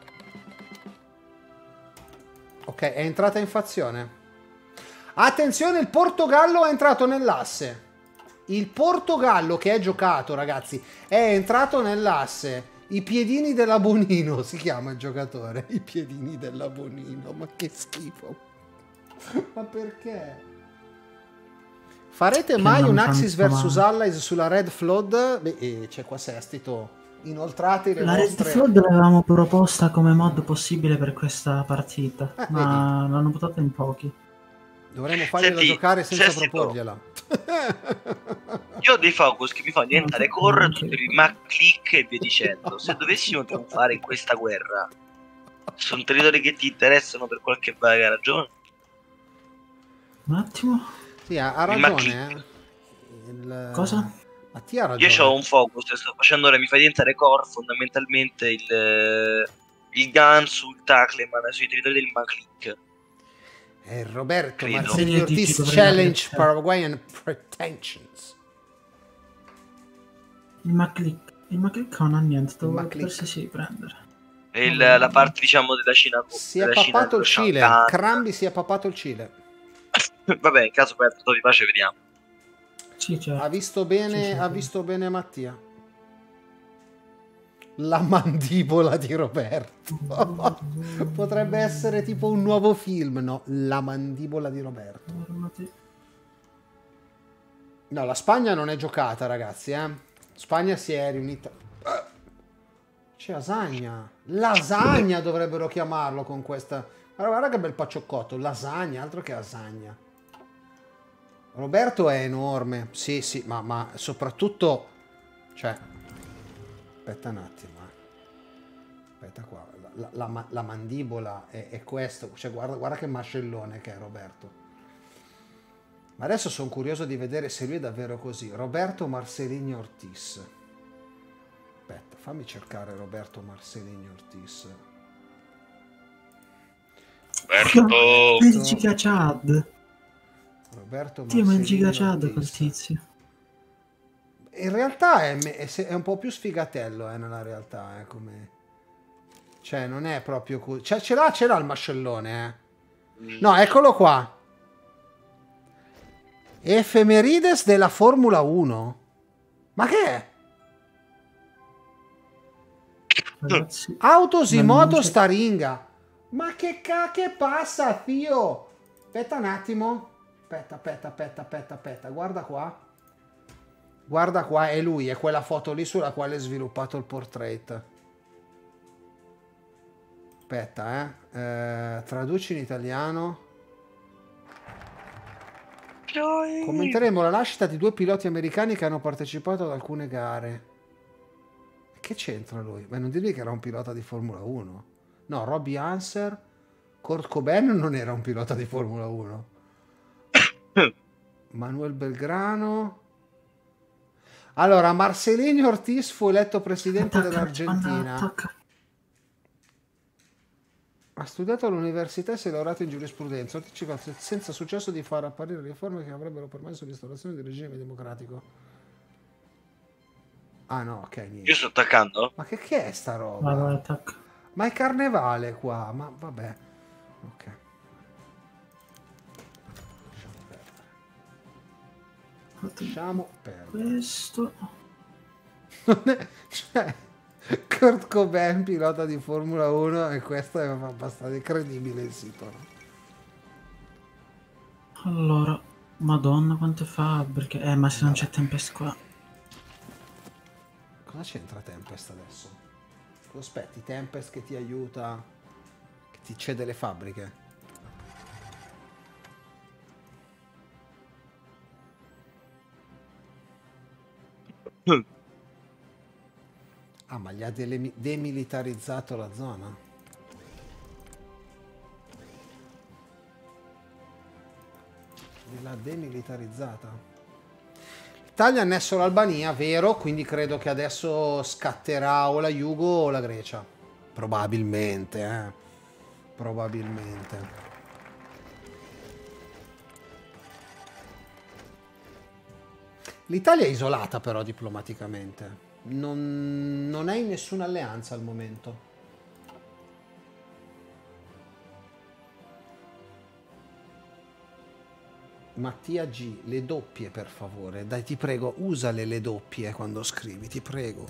Ok, è entrata in fazione. Attenzione, il Portogallo è entrato nell'asse. Il Portogallo che è giocato, ragazzi, è entrato nell'asse. I piedini della Bonino si chiama il giocatore. I piedini della Bonino, ma che schifo. Ma perché? Farete Che mai non un Axis tanto versus male. Allies sulla Red Flood? Beh, eh, c'è qua Sestito. Inoltrate le La Red vostre... Flood l'avevamo proposta come mod possibile per questa partita, Eh, ma l'hanno buttata in pochi. Dovremmo fargliela Senti, giocare senza Sestito. proporgliela. Io ho dei focus che mi fanno diventare No, core, anche- tutti i Mac click e via dicendo. Se dovessimo trionfare in questa guerra, sono territori che ti interessano per qualche vaga ragione? Un attimo. Sì, ha, ha Il ragione. Eh. Il... Cosa? Mattia ha ragione. Io ho un focus e sto facendo ora, mi fa diventare core fondamentalmente il, il Gansu, il Tacleman sui territori del Maclick. È Roberto Credo. Marcelli Io Ortiz dici, dovrei Challenge andare- Paraguayan Pretensions. Il Maclick. Il Maclick non ha niente, Il dovrebbe Maclick. sì, sì, prendere. E il- la parte, diciamo, della Cina. Si è della Cina papato il dello Cile. Shanghai. Crambi si è papato il Cile. Vabbè, in caso poi tutto di pace vediamo. Sì, certo. Ha visto bene, Sì, sì, ha sì. visto bene Mattia. La mandibola di Roberto. Potrebbe essere tipo un nuovo film, no? La mandibola di Roberto. No, la Spagna non è giocata, ragazzi, eh. Spagna si è riunita. C'è lasagna. Lasagna dovrebbero chiamarlo con questa. Guarda, guarda che bel paccioccotto. Lasagna, altro che lasagna. Roberto è enorme. Sì, sì, ma, ma soprattutto. Cioè. Aspetta un attimo. Eh. Aspetta qua. La, la, la, la mandibola è, è questo. Cioè, guarda, guarda che mascellone che è Roberto. Ma adesso sono curioso di vedere se lui è davvero così. Roberto Marcelini Ortiz. Aspetta, fammi cercare Roberto Marcelini Ortiz. Roberto. È il Giga Chad. Roberto Dio, ma il Marcelini Giga Chad Ortiz. quel tizio. In realtà è, è, è un po' più sfigatello, eh, nella realtà, eh, come... Cioè, non è proprio così. Cioè, ce l'ha, ce l'ha il mascellone, eh. No, eccolo qua. Efemerides della Formula uno. Ma che è? Ragazzi, Autos in Ma non moto c'è- staringa. Ma che cacchio passa, zio? Aspetta un attimo. Aspetta, aspetta, aspetta, aspetta, aspetta. Guarda qua. Guarda qua, è lui, è quella foto lì sulla quale è sviluppato il portrait. Aspetta, eh. eh traduci in italiano. Commenteremo la nascita di due piloti americani che hanno partecipato ad alcune gare. Che c'entra lui? Beh, non dirmi che era un pilota di Formula uno. No, Robbie Hanser. Kurt Cobain non era un pilota di Formula uno. Manuel Belgrano. Allora, Marcelino Ortiz fu eletto presidente attacca, dell'Argentina. attacca. Ha studiato all'università e si è laureato in giurisprudenza. Ortiz fa senza successo di far apparire riforme che avrebbero permesso l'instaurazione del regime democratico. Ah no, ok, niente. Io sto attaccando? Ma che, che è sta roba? Vai, vai, attacca. Ma è carnevale qua, ma vabbè. Ok. Lasciamo perdere. Questo. Non è, cioè, Kurt Cobain, pilota di Formula uno, e questo è abbastanza incredibile il sito. No? Allora, madonna quante fabbriche. Eh, ma se non c'è Tempest qua. Cosa c'entra Tempest adesso? Cosa aspetti? Tempest che ti aiuta, che ti cede le fabbriche? Ah, ma gli ha dele- demilitarizzato la zona? Gliel'ha demilitarizzata? L'Italia ha annesso l'Albania, vero? Quindi credo che adesso scatterà o la Jugo o la Grecia. Probabilmente, eh. Probabilmente. L'Italia è isolata però diplomaticamente. Non, non è in nessuna alleanza al momento. Mattia G, le doppie per favore. Dai, ti prego, usale le doppie quando scrivi, ti prego.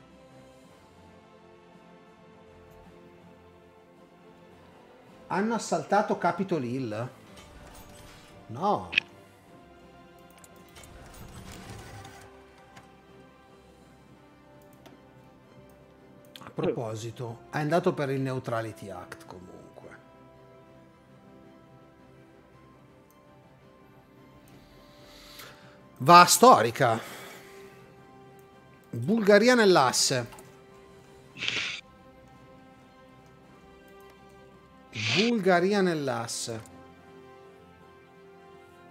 Hanno assaltato Capitol Hill? No. A proposito, è andato per il Neutrality Act comunque. Va storica. Bulgaria nell'asse. Bulgaria nell'asse.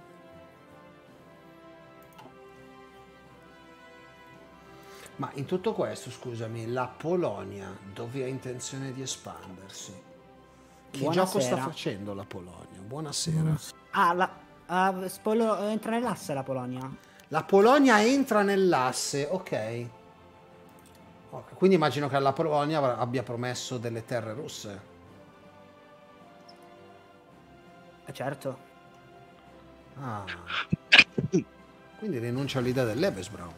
Ma in tutto questo, scusami, la Polonia dove ha intenzione di espandersi? Che Buonasera. gioco sta facendo la Polonia? Buonasera. Ah, la, ah, spolo- entra nell'asse la Polonia. La Polonia entra nell'asse, ok. Ok, quindi immagino che la Polonia avrà- abbia promesso delle terre russe. Eh, certo. Ah. Quindi rinuncia all'idea del Lebensraum.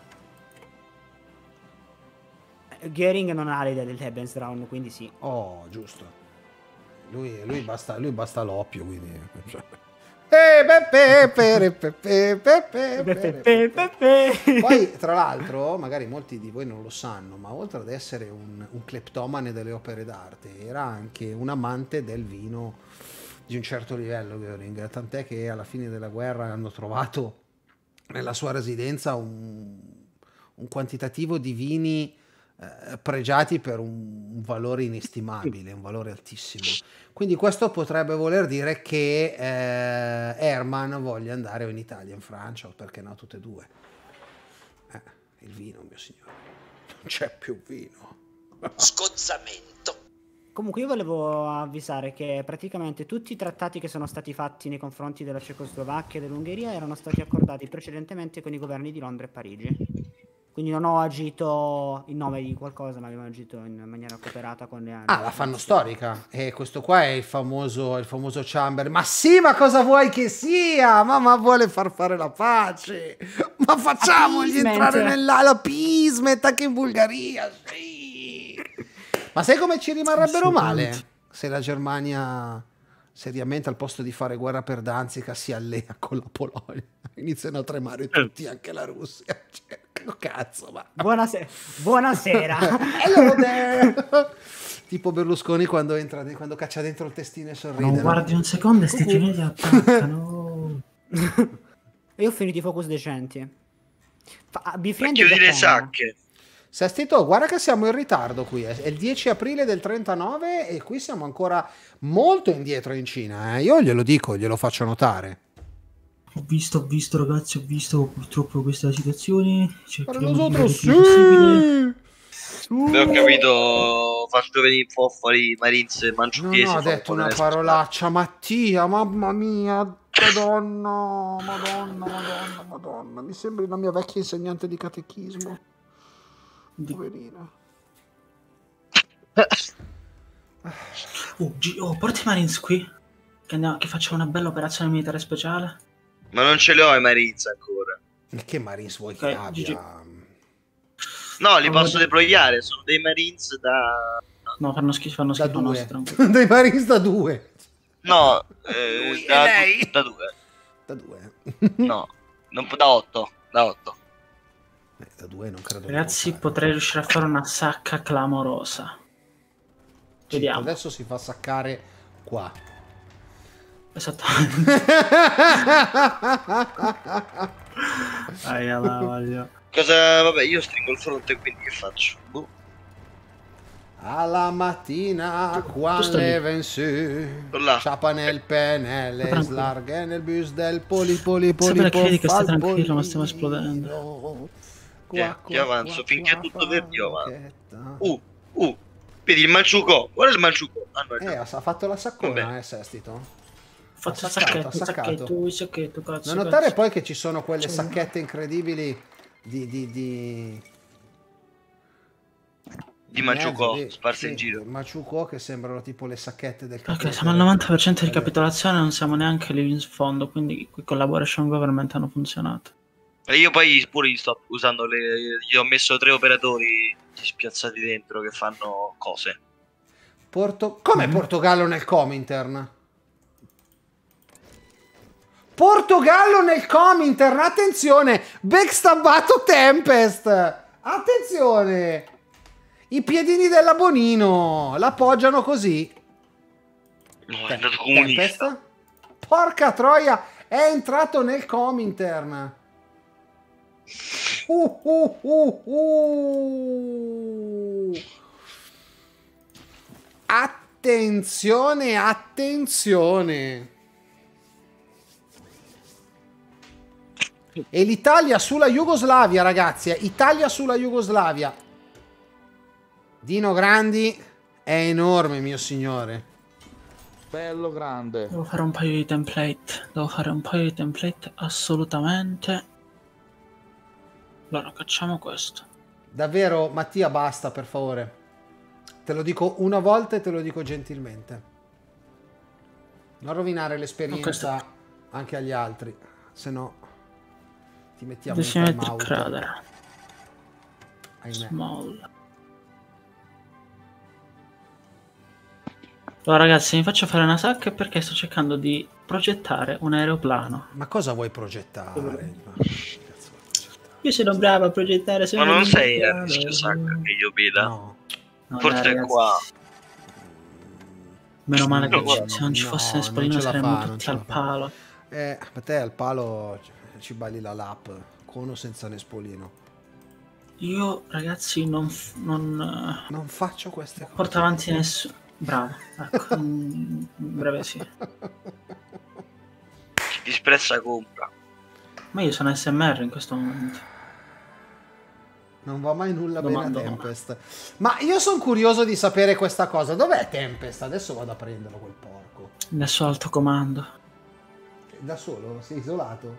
Eh, Göring non ha l'idea del Lebensraum, quindi sì. Oh, giusto. Lui, lui basta, lui basta l'oppio, quindi... cioè. Eh, pe, pe, pe, pe, pe, pe, pe, pe, pe, pe, pe. Poi, tra l'altro, magari molti di voi non lo sanno, ma oltre ad essere un, un cleptomane delle opere d'arte, era anche un amante del vino di un certo livello, Göring, tant'è che alla fine della guerra hanno trovato nella sua residenza un, un quantitativo di vini eh, pregiati per un, un valore inestimabile, un valore altissimo. Quindi questo potrebbe voler dire che eh, Herman voglia andare o in Italia, in Francia, o perché no, tutte e due. Eh, il vino, mio signore. Non c'è più vino. Scozzamento. Comunque io volevo avvisare che praticamente tutti i trattati che sono stati fatti nei confronti della Cecoslovacchia e dell'Ungheria erano stati accordati precedentemente con i governi di Londra e Parigi. Quindi non ho agito in nome di qualcosa, ma abbiamo agito in maniera cooperata con le Ah, la fanno storica. E questo qua è il famoso, il famoso Chamber. Ma sì, ma cosa vuoi che sia? Mamma vuole far fare la pace. Ma facciamogli Appeasement. entrare nella la Peasement anche in Bulgaria. Sì. Ma sai come ci rimarrebbero male se la Germania seriamente al posto di fare guerra per Danzica si allea con la Polonia? Iniziano a tremare tutti, anche la Russia. Cioè, che cazzo, ma... Buonasera. Buonasera. Hello there. Tipo Berlusconi quando entra, quando caccia dentro il testino e sorride. Non no? guardi un secondo e sti cinesi attaccano. E io ho finito i focus decenti. Fa, befriend chiudi le Japan. sacche. Sestito, guarda che siamo in ritardo qui, eh. È il dieci aprile del trentanove e qui siamo ancora molto indietro in Cina, eh. Io glielo dico, glielo faccio notare. Ho visto, ho visto ragazzi, ho visto purtroppo questa situazione. Per Cercheremo di nosotros fare il più possibile. Beh, ho capito, ho fatto venire un po' fuori i Marines Non manciuchesi. ho detto una parolaccia, Mattia, mamma mia, madonna, madonna, madonna, madonna. Mi sembri la mia vecchia insegnante di catechismo. Poverina. Oh, G- oh, porti i Marines qui. Che, andiamo, che facciamo una bella operazione militare speciale. Ma non ce li ho i Marines ancora. Che Marines vuoi che Ok, abbia? Gigi. No, li Oh, posso dai. deployare, sono dei Marines da... No, fanno schifo, fanno Da schifo due. nostri, tranquillo. Dei Marines da due. No, eh, Lui e da, lei? da due. Da due. No, non, da otto. Da otto. Eh, da due non credo. Ragazzi, che lo potrei riuscire a fare una sacca clamorosa. fare. Vediamo. Adesso si fa saccare qua. Esattamente. Vai alla voglia. Cosa... Vabbè, io stringo il fronte, quindi che faccio? Boh. Alla mattina Tu quando stai lì. ven su Là. ciapa nel pennello Tranquillo. slarga nel bus del poli poli poli Sapere che vedi che stai fal tranquillo, ma stiamo polino. esplodendo. Qua, Io qua, avanzo, qua, finché è qua, tutto verde io avanzo. panchetta. Uh, uh. Vedi il manciuco? Guarda il manciuco. Ah, no, è Eh, ha ha fatto la saccona, Vabbè. eh, Sestito. Faccio il saccato, sacchetto, ha il saccato. sacchetto, il sacchetto, cazzo. Non notare cazzo. poi che ci sono quelle Cioè, sacchette incredibili di... di, di... Di manciuco mezzo, sparse sì, in giro. il manciuco che sembrano tipo le sacchette del Ok, capitolo. siamo al novanta per cento di ricapitolazione, non siamo neanche lì in fondo, quindi qui collaboration government hanno funzionato. E io poi pure gli sto usando le... Gli ho messo tre operatori spiazzati dentro che fanno cose. Porto... Com'è Mm. Portogallo nel Comintern? Portogallo nel Comintern, attenzione! Backstabbato Tempest! Attenzione! I piedini della Bonino l'appoggiano così. No, è andato comunista. Tempest? Porca troia, è entrato nel Comintern. Uh, uh, uh, uh. Attenzione, attenzione. E l'Italia sulla Jugoslavia, ragazzi. eh. Italia sulla Jugoslavia. Dino Grandi è enorme, mio signore. Bello grande. Devo fare un paio di template. Devo fare un paio di template assolutamente. Allora, facciamo questo. Davvero, Mattia, basta, per favore. Te lo dico una volta e te lo dico gentilmente. Non rovinare l'esperienza anche agli altri, se no ti mettiamo in Decimetric time out. Crater. Ahimè. Small. Allora ragazzi, mi faccio fare una sacca perché sto cercando di progettare un aeroplano. Ma cosa vuoi progettare? Ma che cazzo vuoi progettare? Io sono bravo a progettare. Ma non sei a rischio sacco che io veda. No. No, Forse dai, è ragazzi. qua. Meno male che No, ci- se non ci no, fosse non Nespolino ce la saremmo fa, non tutti ce la al fa. palo. Eh, ma te al palo ci balli la lap, con o senza Nespolino. Io ragazzi non, f- non Non faccio queste cose. porto avanti nessuno. Bravo, ecco, in in breve sì. Chi disprezza compra. Ma io sono S M R in questo momento. Non va mai nulla Domanda bene a Tempest. Ma io sono curioso di sapere questa cosa. Dov'è Tempest? Adesso vado a prenderlo quel porco. Nel suo alto comando. Da solo? Sei isolato?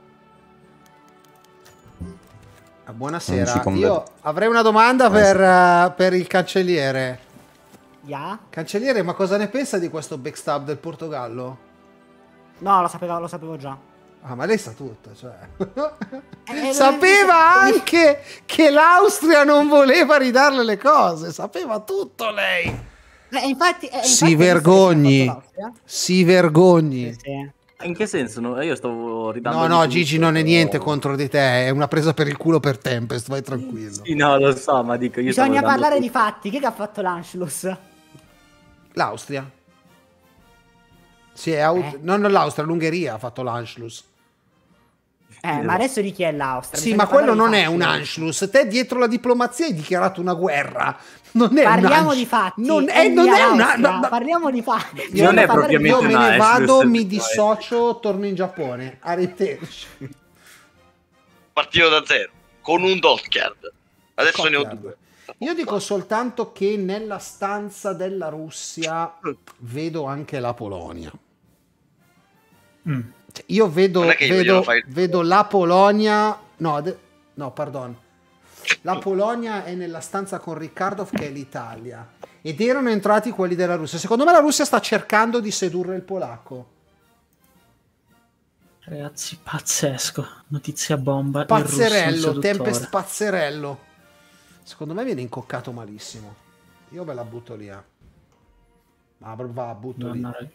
Ah, buonasera. Non ci conver- Io avrei una domanda per, eh, per il cancelliere. Ya? Cancelliere, ma cosa ne pensa di questo backstab del Portogallo? No, lo sapevo, lo sapevo già. Ah, ma lei sa tutto, cioè. Eh, Sapeva anche che l'Austria non voleva ridarle le cose. Sapeva tutto lei. Eh, infatti, eh, Si infatti vergogni. adesso che ha fatto Si vergogni. l'Austria- Sì, In che senso? No, io stavo ridando... No, di no, tutto. Gigi non è niente contro di te. È una presa per il culo per Tempest. Vai tranquillo. Sì, no, lo so, ma dico io stavo Bisogna ridando parlare tutto. di fatti. Chi è che ha fatto l'Anschluss? L'Austria. Sì, è aut- Eh. non l'Austria, l'Ungheria ha fatto l'Anschluss. Eh, ma adesso di chi è l'Austria? Sì, Bisogna ma quello parlare non di è fatti. un Anschluss. Te dietro la diplomazia hai dichiarato una guerra. Non è Parliamo un Ansch- di fatti. Non e è, non via è una. l'Austria, no, no. Parliamo di fatti. Io, Non Bisogna è parlare di- propriamente io me una ne Anschluss, vado, mi poi. dissocio, torno in Giappone. Arrivederci. Partito da zero. Con un Dotcard. Adesso ne ho Copiard. due. Io dico soltanto che nella stanza della Russia vedo anche la Polonia. Mm. Cioè, io vedo, Non è che io vedo, glielo fai il- vedo la Polonia. No, de- no, pardon. La Polonia è nella stanza con Riccardov, che è l'Italia. Ed erano entrati quelli della Russia. Secondo me la Russia sta cercando di sedurre il polacco. Ragazzi, pazzesco. Notizia bomba. il russo, un Pazzerello, seduttore. Tempest Pazzerello. Secondo me viene incoccato malissimo. Io ve la butto lì. eh. Ma va, butto lì. Madonna, raga.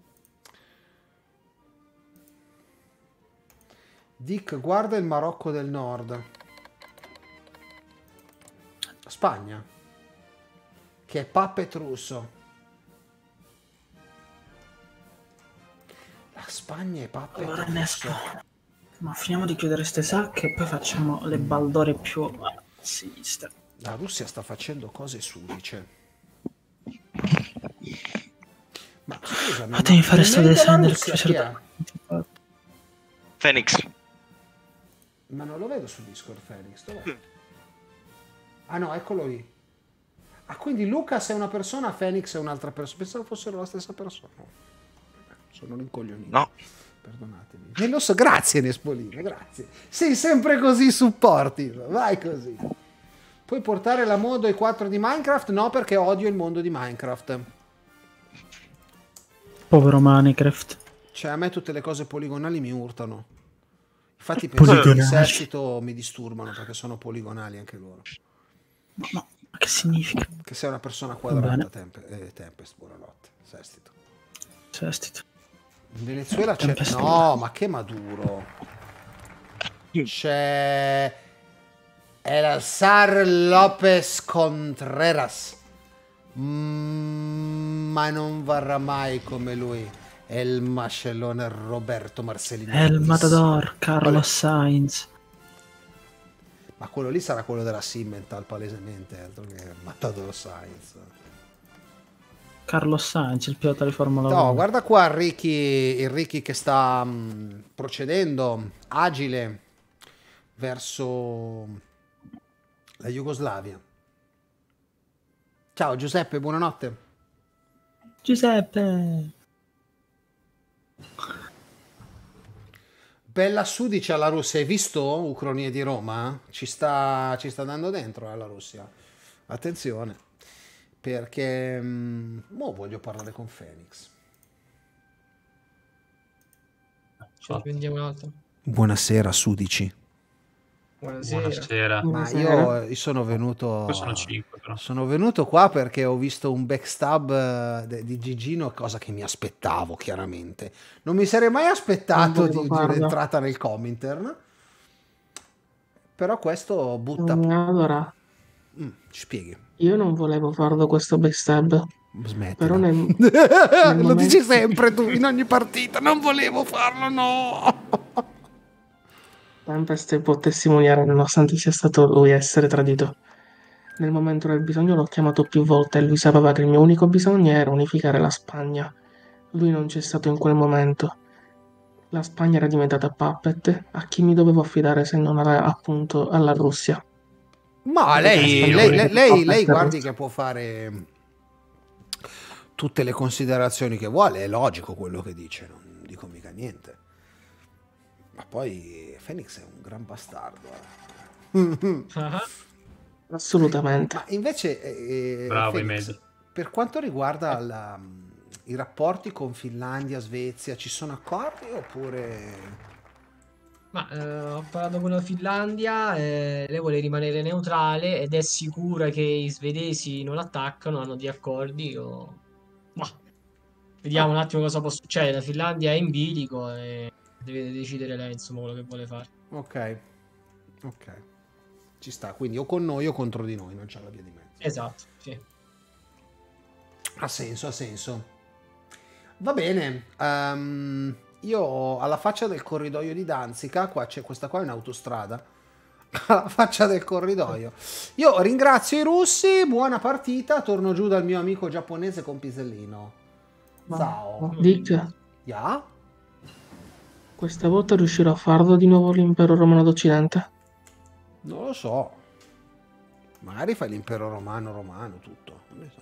Dick, guarda il Marocco del Nord. Spagna. Che è puppet russo. La Spagna è puppet Allora, russo. Ernesto, ma finiamo di chiudere ste sacche e poi facciamo le baldore più a sinistra. La Russia sta facendo cose sudice. Ma scusami, Fatemi ma fare il sto mail della design del Russia crucier- chi è? Phoenix. Ma non lo vedo su Discord, Felix. Dov'è? Ah no, eccolo lì. Ah, quindi Lucas è una persona, Phoenix è un'altra persona. Pensavo fossero la stessa persona. No. Sono rincoglionito. No. Perdonatemi. E lo so, grazie Nespolino, grazie. Sei sempre così supportive. Vai così. Puoi portare la modo ai quattro di Minecraft? No, perché odio il mondo di Minecraft. Povero Minecraft. Cioè, a me tutte le cose poligonali mi urtano. Infatti, penso che Poligonali. l'esercito mi disturbano perché sono poligonali anche loro. Ma, ma- ma che significa? Che sei una persona bene. quadrata, Tempe- eh, Tempest, buonanotte. Sestito. Sestito. In Venezuela c'è... Tempest. No, ma che Maduro. C'è... Elazar Lopez Contreras. Mm, ma non varrà mai come lui. È il mascellone Roberto Marcellino. È il Matador, Carlos Sainz. Ma quello lì sarà quello della Simmental, palesemente, altro che Matador Sainz. Carlos Sainz, il pilota di Formula No, uno. guarda qua il Ricky, il Ricky che sta mh, procedendo, agile, verso la Jugoslavia. Ciao Giuseppe, buonanotte. Giuseppe. Bella Sudice alla Russia, hai visto Ucronie di Roma? Ci sta, ci sta dando dentro alla Russia. Attenzione, perché mm, mo voglio parlare con Phoenix. Ci prendiamo un altro. Buonasera Sudici. Buonasera. Buonasera. Ma io, io sono venuto Poi sono cinque, però. sono venuto qua perché ho visto un backstab eh, de- di Gigino, cosa che mi aspettavo chiaramente. Non mi sarei mai aspettato Non di, volevo di farlo. un'entrata nel Comintern. Però questo butta... Mm, Allora, Mm, ci spieghi. io non volevo farlo questo backstab, Smettila. però nel, nel Lo momento- dici sempre tu in ogni partita. Non volevo farlo, no. Tempest può testimoniare, nonostante sia stato lui a essere tradito. Nel momento del bisogno l'ho chiamato più volte e lui sapeva che il mio unico bisogno era unificare la Spagna. Lui non c'è stato in quel momento. La Spagna era diventata puppet. A chi mi dovevo affidare se non alla, appunto alla Russia? Ma Perché lei, la lei, Spagna lei, è lei, puppet lei per guardi Russia. che può fare tutte le considerazioni che vuole, è logico quello che dice, non dico mica niente. Ma poi Phoenix è un gran bastardo. eh. Assolutamente. Ma invece, eh, Bravo, Phoenix, Imed. per quanto riguarda la- i rapporti con Finlandia, Svezia, ci sono accordi oppure... Ma eh, ho parlato con la Finlandia, eh, lei vuole rimanere neutrale ed è sicura che i svedesi non attaccano, hanno degli accordi. O... Ma vediamo un attimo cosa può succedere. La Finlandia è in bilico e deve decidere lei, insomma, quello che vuole fare. Ok, ok. Ci sta, quindi o con noi o contro di noi, non c'è la via di mezzo. Esatto, sì. Ha senso, ha senso. Va bene. ehm, io alla faccia del corridoio di Danzica, qua c'è questa qua è un'autostrada. Alla faccia del corridoio. Io ringrazio i russi, buona partita, torno giù dal mio amico giapponese con Pisellino. Ciao. Dick, Ya? questa volta riuscirò a farlo di nuovo l'impero romano d'Occidente? Non lo so. Magari fai l'impero romano romano tutto. Non ne sai.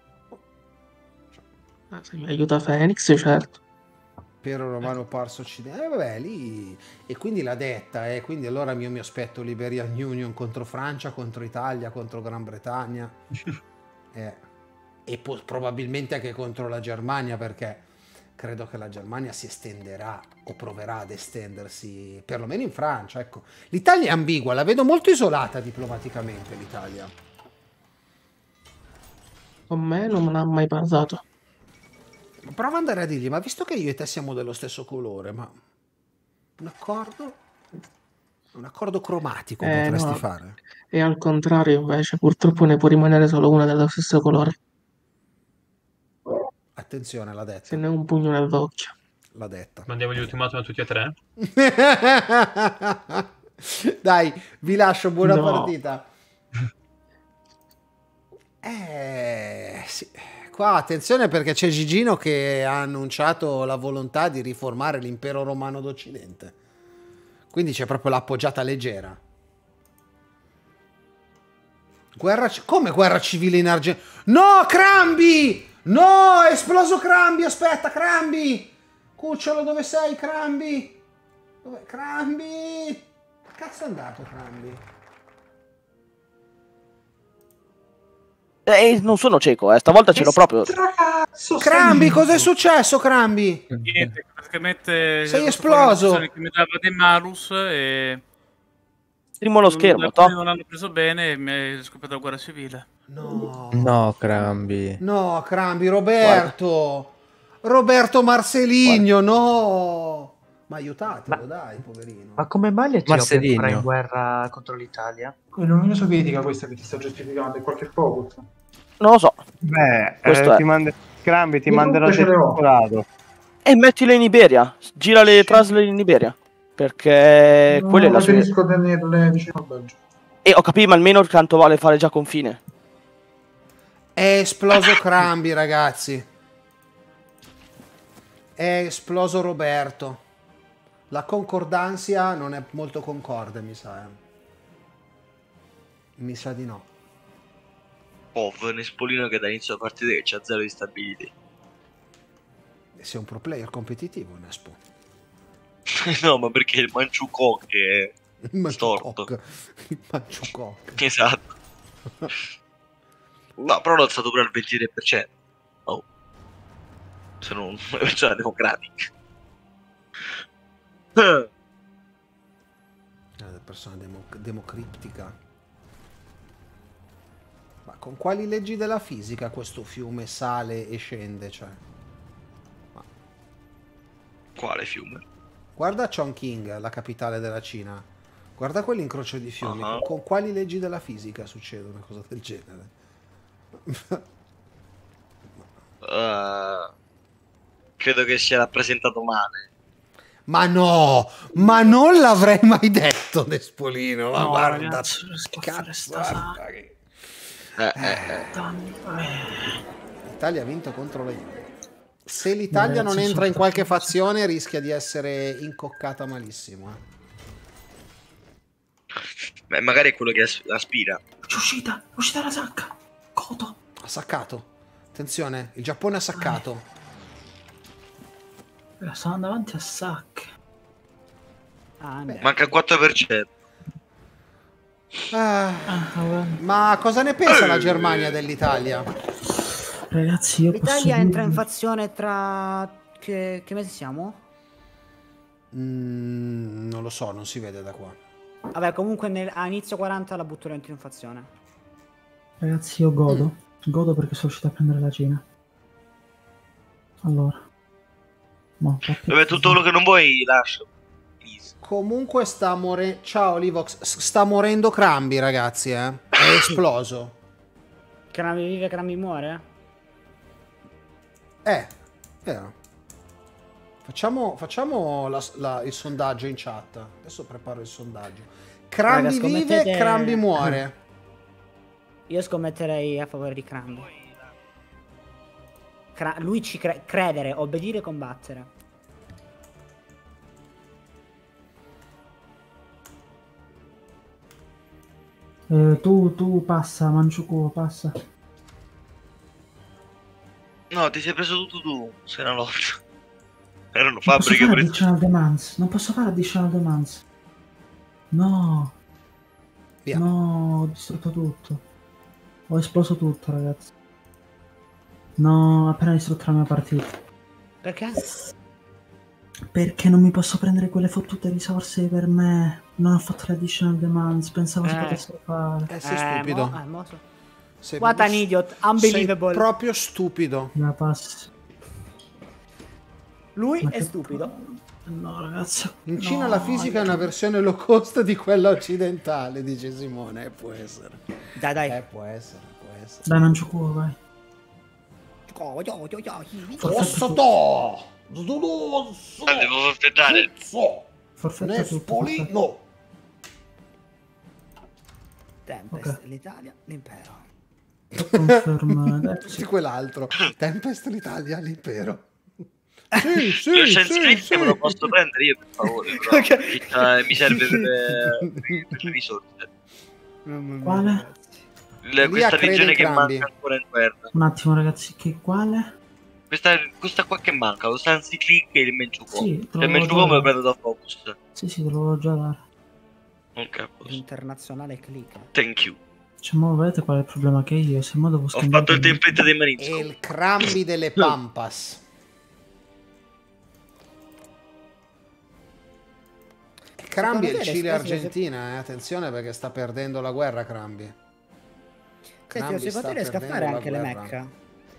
Ah, se mi aiuta Phoenix, certo. Impero romano parso occidentale. Eh, vabbè, lì. E quindi l'ha detta, eh. Quindi allora io mi aspetto Liberian Union contro Francia, contro Italia, contro Gran Bretagna. Eh. E po- probabilmente anche contro la Germania, perché credo che la Germania si estenderà o proverà ad estendersi, perlomeno in Francia. Ecco. L'Italia è ambigua, la vedo molto isolata diplomaticamente, l'Italia. Con me non me ne ha mai parlato. Prova ad andare a dirgli, ma visto che io e te siamo dello stesso colore, ma un accordo? Un accordo cromatico Eh, potresti no. fare? E al contrario, invece, purtroppo ne può rimanere solo una dello stesso colore. Attenzione, l'ha detta. Se ne è un pugno nell'occhio. L'ha detta. Mandiamo gli ultimatum a tutti e tre? Dai, vi lascio, buona No. partita. Eh, sì. Qua attenzione perché c'è Gigino che ha annunciato la volontà di riformare l'impero romano d'Occidente. Quindi c'è proprio l'appoggiata leggera. Guerra ci- come guerra civile in Argentina? No, Crambi! No, è esploso Crambi, aspetta, Crambi! Cucciolo, dove sei, Crambi? Dove? Crambi? Cazzo è andato, Crambi? Eh, non sono cieco, eh. Stavolta ce l'ho proprio. Crambi, cos'è successo, Crambi? Niente, praticamente Sei ho esploso. fatto una che mi dava dei malus e Streamo lo non- schermo, alcuni to. non hanno preso bene e mi è scoppiata la guerra civile. No. No, Crambi. No, Crambi, Roberto. Roberto Marceligno, no. Ma aiutatelo, dai, poverino. Ma come mai l'Etiopia Marcelino. entra in guerra contro l'Italia? È l'Unione Sovietica questa che ti sta giustificando, è qualche poco. Non lo so. Beh, Questo eh, è. ti manda... Crambi ti Io manderà comunque ce le ho. cioccolato. E mettile in Iberia. Gira le trasle in Iberia. Perché No, quella è la sua. preferisco tenerle vicino al Belgio. E ho capito, ma almeno quanto vale fare già confine. È esploso Crambi, ragazzi. È esploso Roberto. La concordanza non è molto concorde, mi sa. Eh. Mi sa di no. Pov, Nespolino che da inizio partita che c'ha zero di stability. Sei un pro player competitivo, Nespo. No, ma perché il Manciucoc è Il storto. Il Manciucoc. Esatto. No, però l'ho alzato pure al ventitré per cento. Oh. Sono una persona democratica. È una persona demo democriptica. Ma con quali leggi della fisica questo fiume sale e scende? Cioè? Ma... Quale fiume? Guarda Chongqing, la capitale della Cina. Guarda quell'incrocio di fiumi. Uh-huh. Con quali leggi della fisica succede una cosa del genere? uh, credo che sia rappresentato male. Ma no, ma non l'avrei mai detto, Nespolino. Ma No, guarda, ragazzi, cazzo, guarda guarda che... Eh, eh, eh. L'Italia ha vinto contro la Juve. Se l'Italia Ragazzi, non entra sono in qualche troppo- fazione rischia di essere incoccata malissimo. Eh. Beh, magari è quello che as- aspira. È uscita, è uscita la sacca. Coto. Ha saccato. Attenzione, il Giappone ha saccato. Eh, Sono davanti a sacche. Ah, beh. Manca il quattro per cento. Ah, Ah, ma cosa ne pensa la Germania dell'Italia? ragazzi, io posso L'Italia entra in dirvi- fazione tra... Che, che mese siamo? Mm, non lo so, non si vede da qua. Vabbè, comunque nel- a inizio quaranta la butto dentro in fazione. Ragazzi, io godo. Godo perché sono riuscito a prendere la Cina. Allora. No, Vabbè, tutto quello che non vuoi lascio. Comunque sta morendo... Ciao Livox, S- sta morendo Crambi, ragazzi, eh. È esploso. Crambi vive, Crambi muore? Eh, vero. Facciamo, facciamo la- la- il sondaggio in chat. Adesso preparo il sondaggio. Crambi Raga, vive, scommettete- Crambi muore. Io scommetterei a favore di Crambi. Cra- lui ci cre- credere, obbedire, combattere. Eh, tu, tu passa, Manciukuo, passa. No, ti sei preso tutto tu. Sei una lotta. Erano Non posso fabbriche fare prese. additional demands. Non posso fare additional demands. No. Via. No, ho distrutto tutto. Ho esploso tutto, ragazzi. No, ho appena distrutto la mia partita. Perché? Perché non mi posso prendere quelle fottute risorse per me. Non ho fatto le additional demands. Pensavo si Eh. potessero fare. Eh, sei stupido. mo- eh, mo so- Sei What proprio an st- idiot, unbelievable. Sei proprio stupido. La passi. Lui Ma è che- stupido. No, ragazzi. In Cina no, la fisica è una versione low cost di quella occidentale, dice Simone. Eh, può essere. Dai, dai. Eh, può essere, può essere. Dai, Manciukuo, vai. Rosso to! Sdoloso! Ah, devo forfettare. Zuzzo! Forfetta tutto. forfetta. Nespolino! Tempest, Ok. l'Italia, l'impero. Conferma. Sì, quell'altro. Tempest, l'Italia, l'impero. Sì, sì, Lo sì, Shanskrit sì. me lo posso prendere io, per favore. Però. Ok. Eh, mi serve per, eh, per le risorse. Quale? Le- questa crede regione in che Crambi. manca ancora in guerra. Un attimo, ragazzi, che quale? Questa, questa qua che manca, lo Sansi Click e il Menchukuo. Sì, te Cioè, lo il Menchukuo me lo do. prendo da Focus. Sì, sì, te lo volevo già dare. Ok, a posto. Internazionale click. Thank you. Cioè, mo vedete qual è il problema che io, se mo devo Ho scambiare... fatto il template dei E Marinsko. il Crambi delle Pampas. Crambi è il Secondo te le Cile spese- Argentina, eh? Attenzione perché sta perdendo la guerra Crambi. Senti, Crambi secondo sta te riesco a perdendo fare la anche le guerra. Mecca?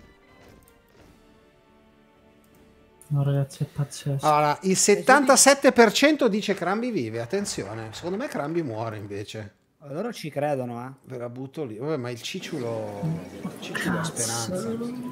No, ragazzi, è pazzesco. Allora, il settantasette per cento dice Crambi vive, attenzione. Secondo me Crambi muore invece. Loro ci credono, eh. Ve la butto lì. Vabbè, ma il Ciciulo... Il Ciciulo ha speranza.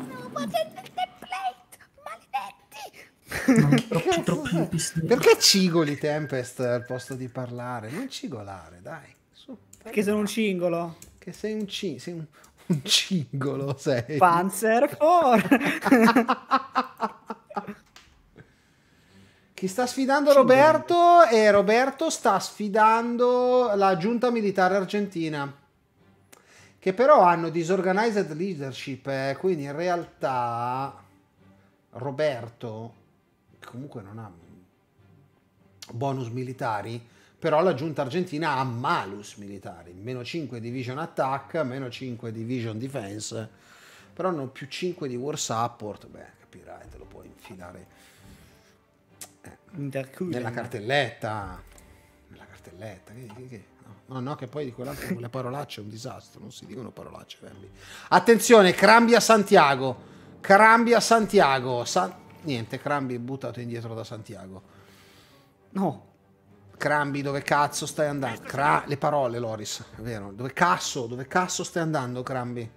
No, troppi, troppi pistelli. Perché cigoli Tempest al posto di parlare? Non cigolare, dai. Su, Perché sono un cingolo. che sei un, ci, sei un, un cingolo, sei. Panzer four. Chi sta sfidando Roberto? E Roberto sta sfidando la giunta militare argentina, che però hanno disorganized leadership, eh, quindi in realtà Roberto comunque non ha bonus militari, però la giunta argentina ha malus militari, meno cinque division attack, meno cinque division defense, però hanno più cinque di war support. Beh, capirai, te lo puoi infilare eh, nella cartelletta, nella cartelletta, che, che, che. No, no, che poi di quell'altro le parolacce è un disastro, non si dicono parolacce, Verbi. Attenzione, Crambi a Santiago, Crambi a Santiago, San... niente, Crambi è buttato indietro da Santiago. No. Crambi, dove cazzo stai andando? Cra... Le parole, Loris, è vero. Dove cazzo, dove cazzo stai andando, Crambi?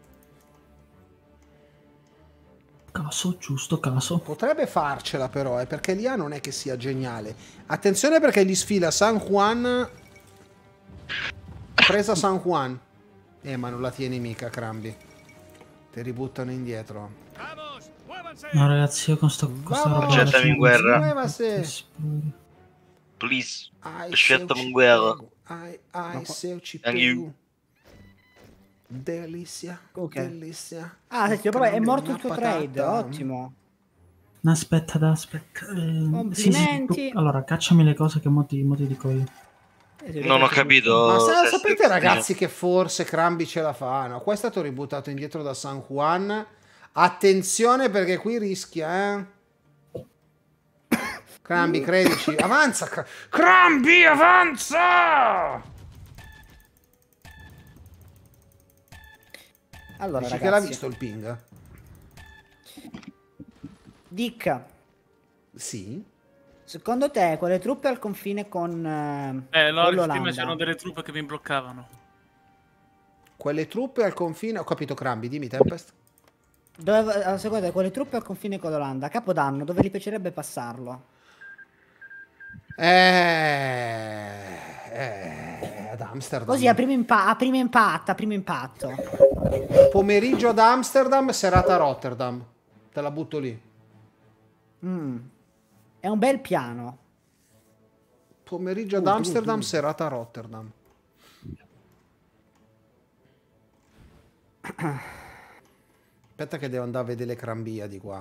Caso, giusto caso. Potrebbe farcela però, eh, perché l'I A non è che sia geniale. Attenzione perché gli sfila San Juan. Presa San Juan. Eh, ma non la tieni mica, Crambi. Ti ributtano indietro. No, ragazzi, io con sto con sta roba Accettami in guerra. Muévase. Please. Ai, Accettami seu in guerra. ci pego. Ai, ai, seu ci Anche io. pego. Delizia. Ok. Delizia. Ah, senti, proprio è morto il tuo Una trade, patata. ottimo. No, aspetta, da, aspetta. Eh, sì, sì, Complimenti. tu- allora, cacciami le cose che mo ti, mo ti dico io. Non ho capito. Ma sa- se- sapete se- ragazzi che forse Crambi ce la fa? No, qua è stato ributtato indietro da San Juan. Attenzione perché qui rischia, eh. Crambi, credici. Avanza, Cra- Crambi, avanza! Allora, Dici ragazzi, che l'ha visto il ping? Dick, Sì. secondo te quelle truppe al confine con, eh, Eh, con Loris, prima l'Olanda c'erano delle truppe che mi bloccavano. Quelle truppe al confine... Ho capito, Crambi, dimmi, Tempest. dove, eh, secondo te quelle truppe al confine con l'Olanda a Capodanno dove gli piacerebbe passarlo? Eh... eh ad Amsterdam. Così a primo, impa- a primo impatto, a primo impatto. Pomeriggio ad Amsterdam, serata a Rotterdam. Te la butto lì. Mm. È un bel piano. Pomeriggio ad Uh, Amsterdam, uh, uh. serata a Rotterdam. Aspetta che devo andare a vedere le Crambiadi qua.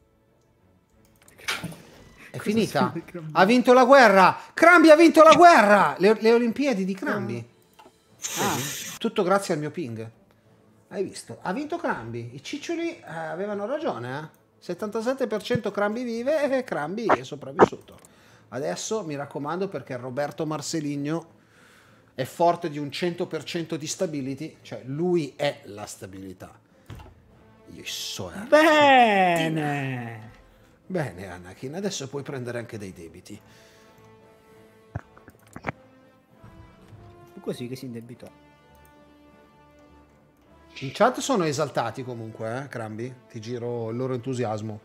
È finita. Ha vinto la guerra. Crambi ha vinto la guerra. Le, le Olimpiadi di Crambi. Ah, tutto grazie al mio ping. Hai visto? Ha vinto Crambi. I ciccioli eh, avevano ragione, eh? settantasette per cento Crambi vive e Crambi è sopravvissuto. Adesso mi raccomando, perché Roberto Marceligno è forte di un cento per cento di stability, cioè lui è la stabilità. Io so. eh. Bene. Bene, Anakin, adesso puoi prendere anche dei debiti. Fu così che si indebitò. In chat sono esaltati comunque, eh, Crambi? Ti giro il loro entusiasmo.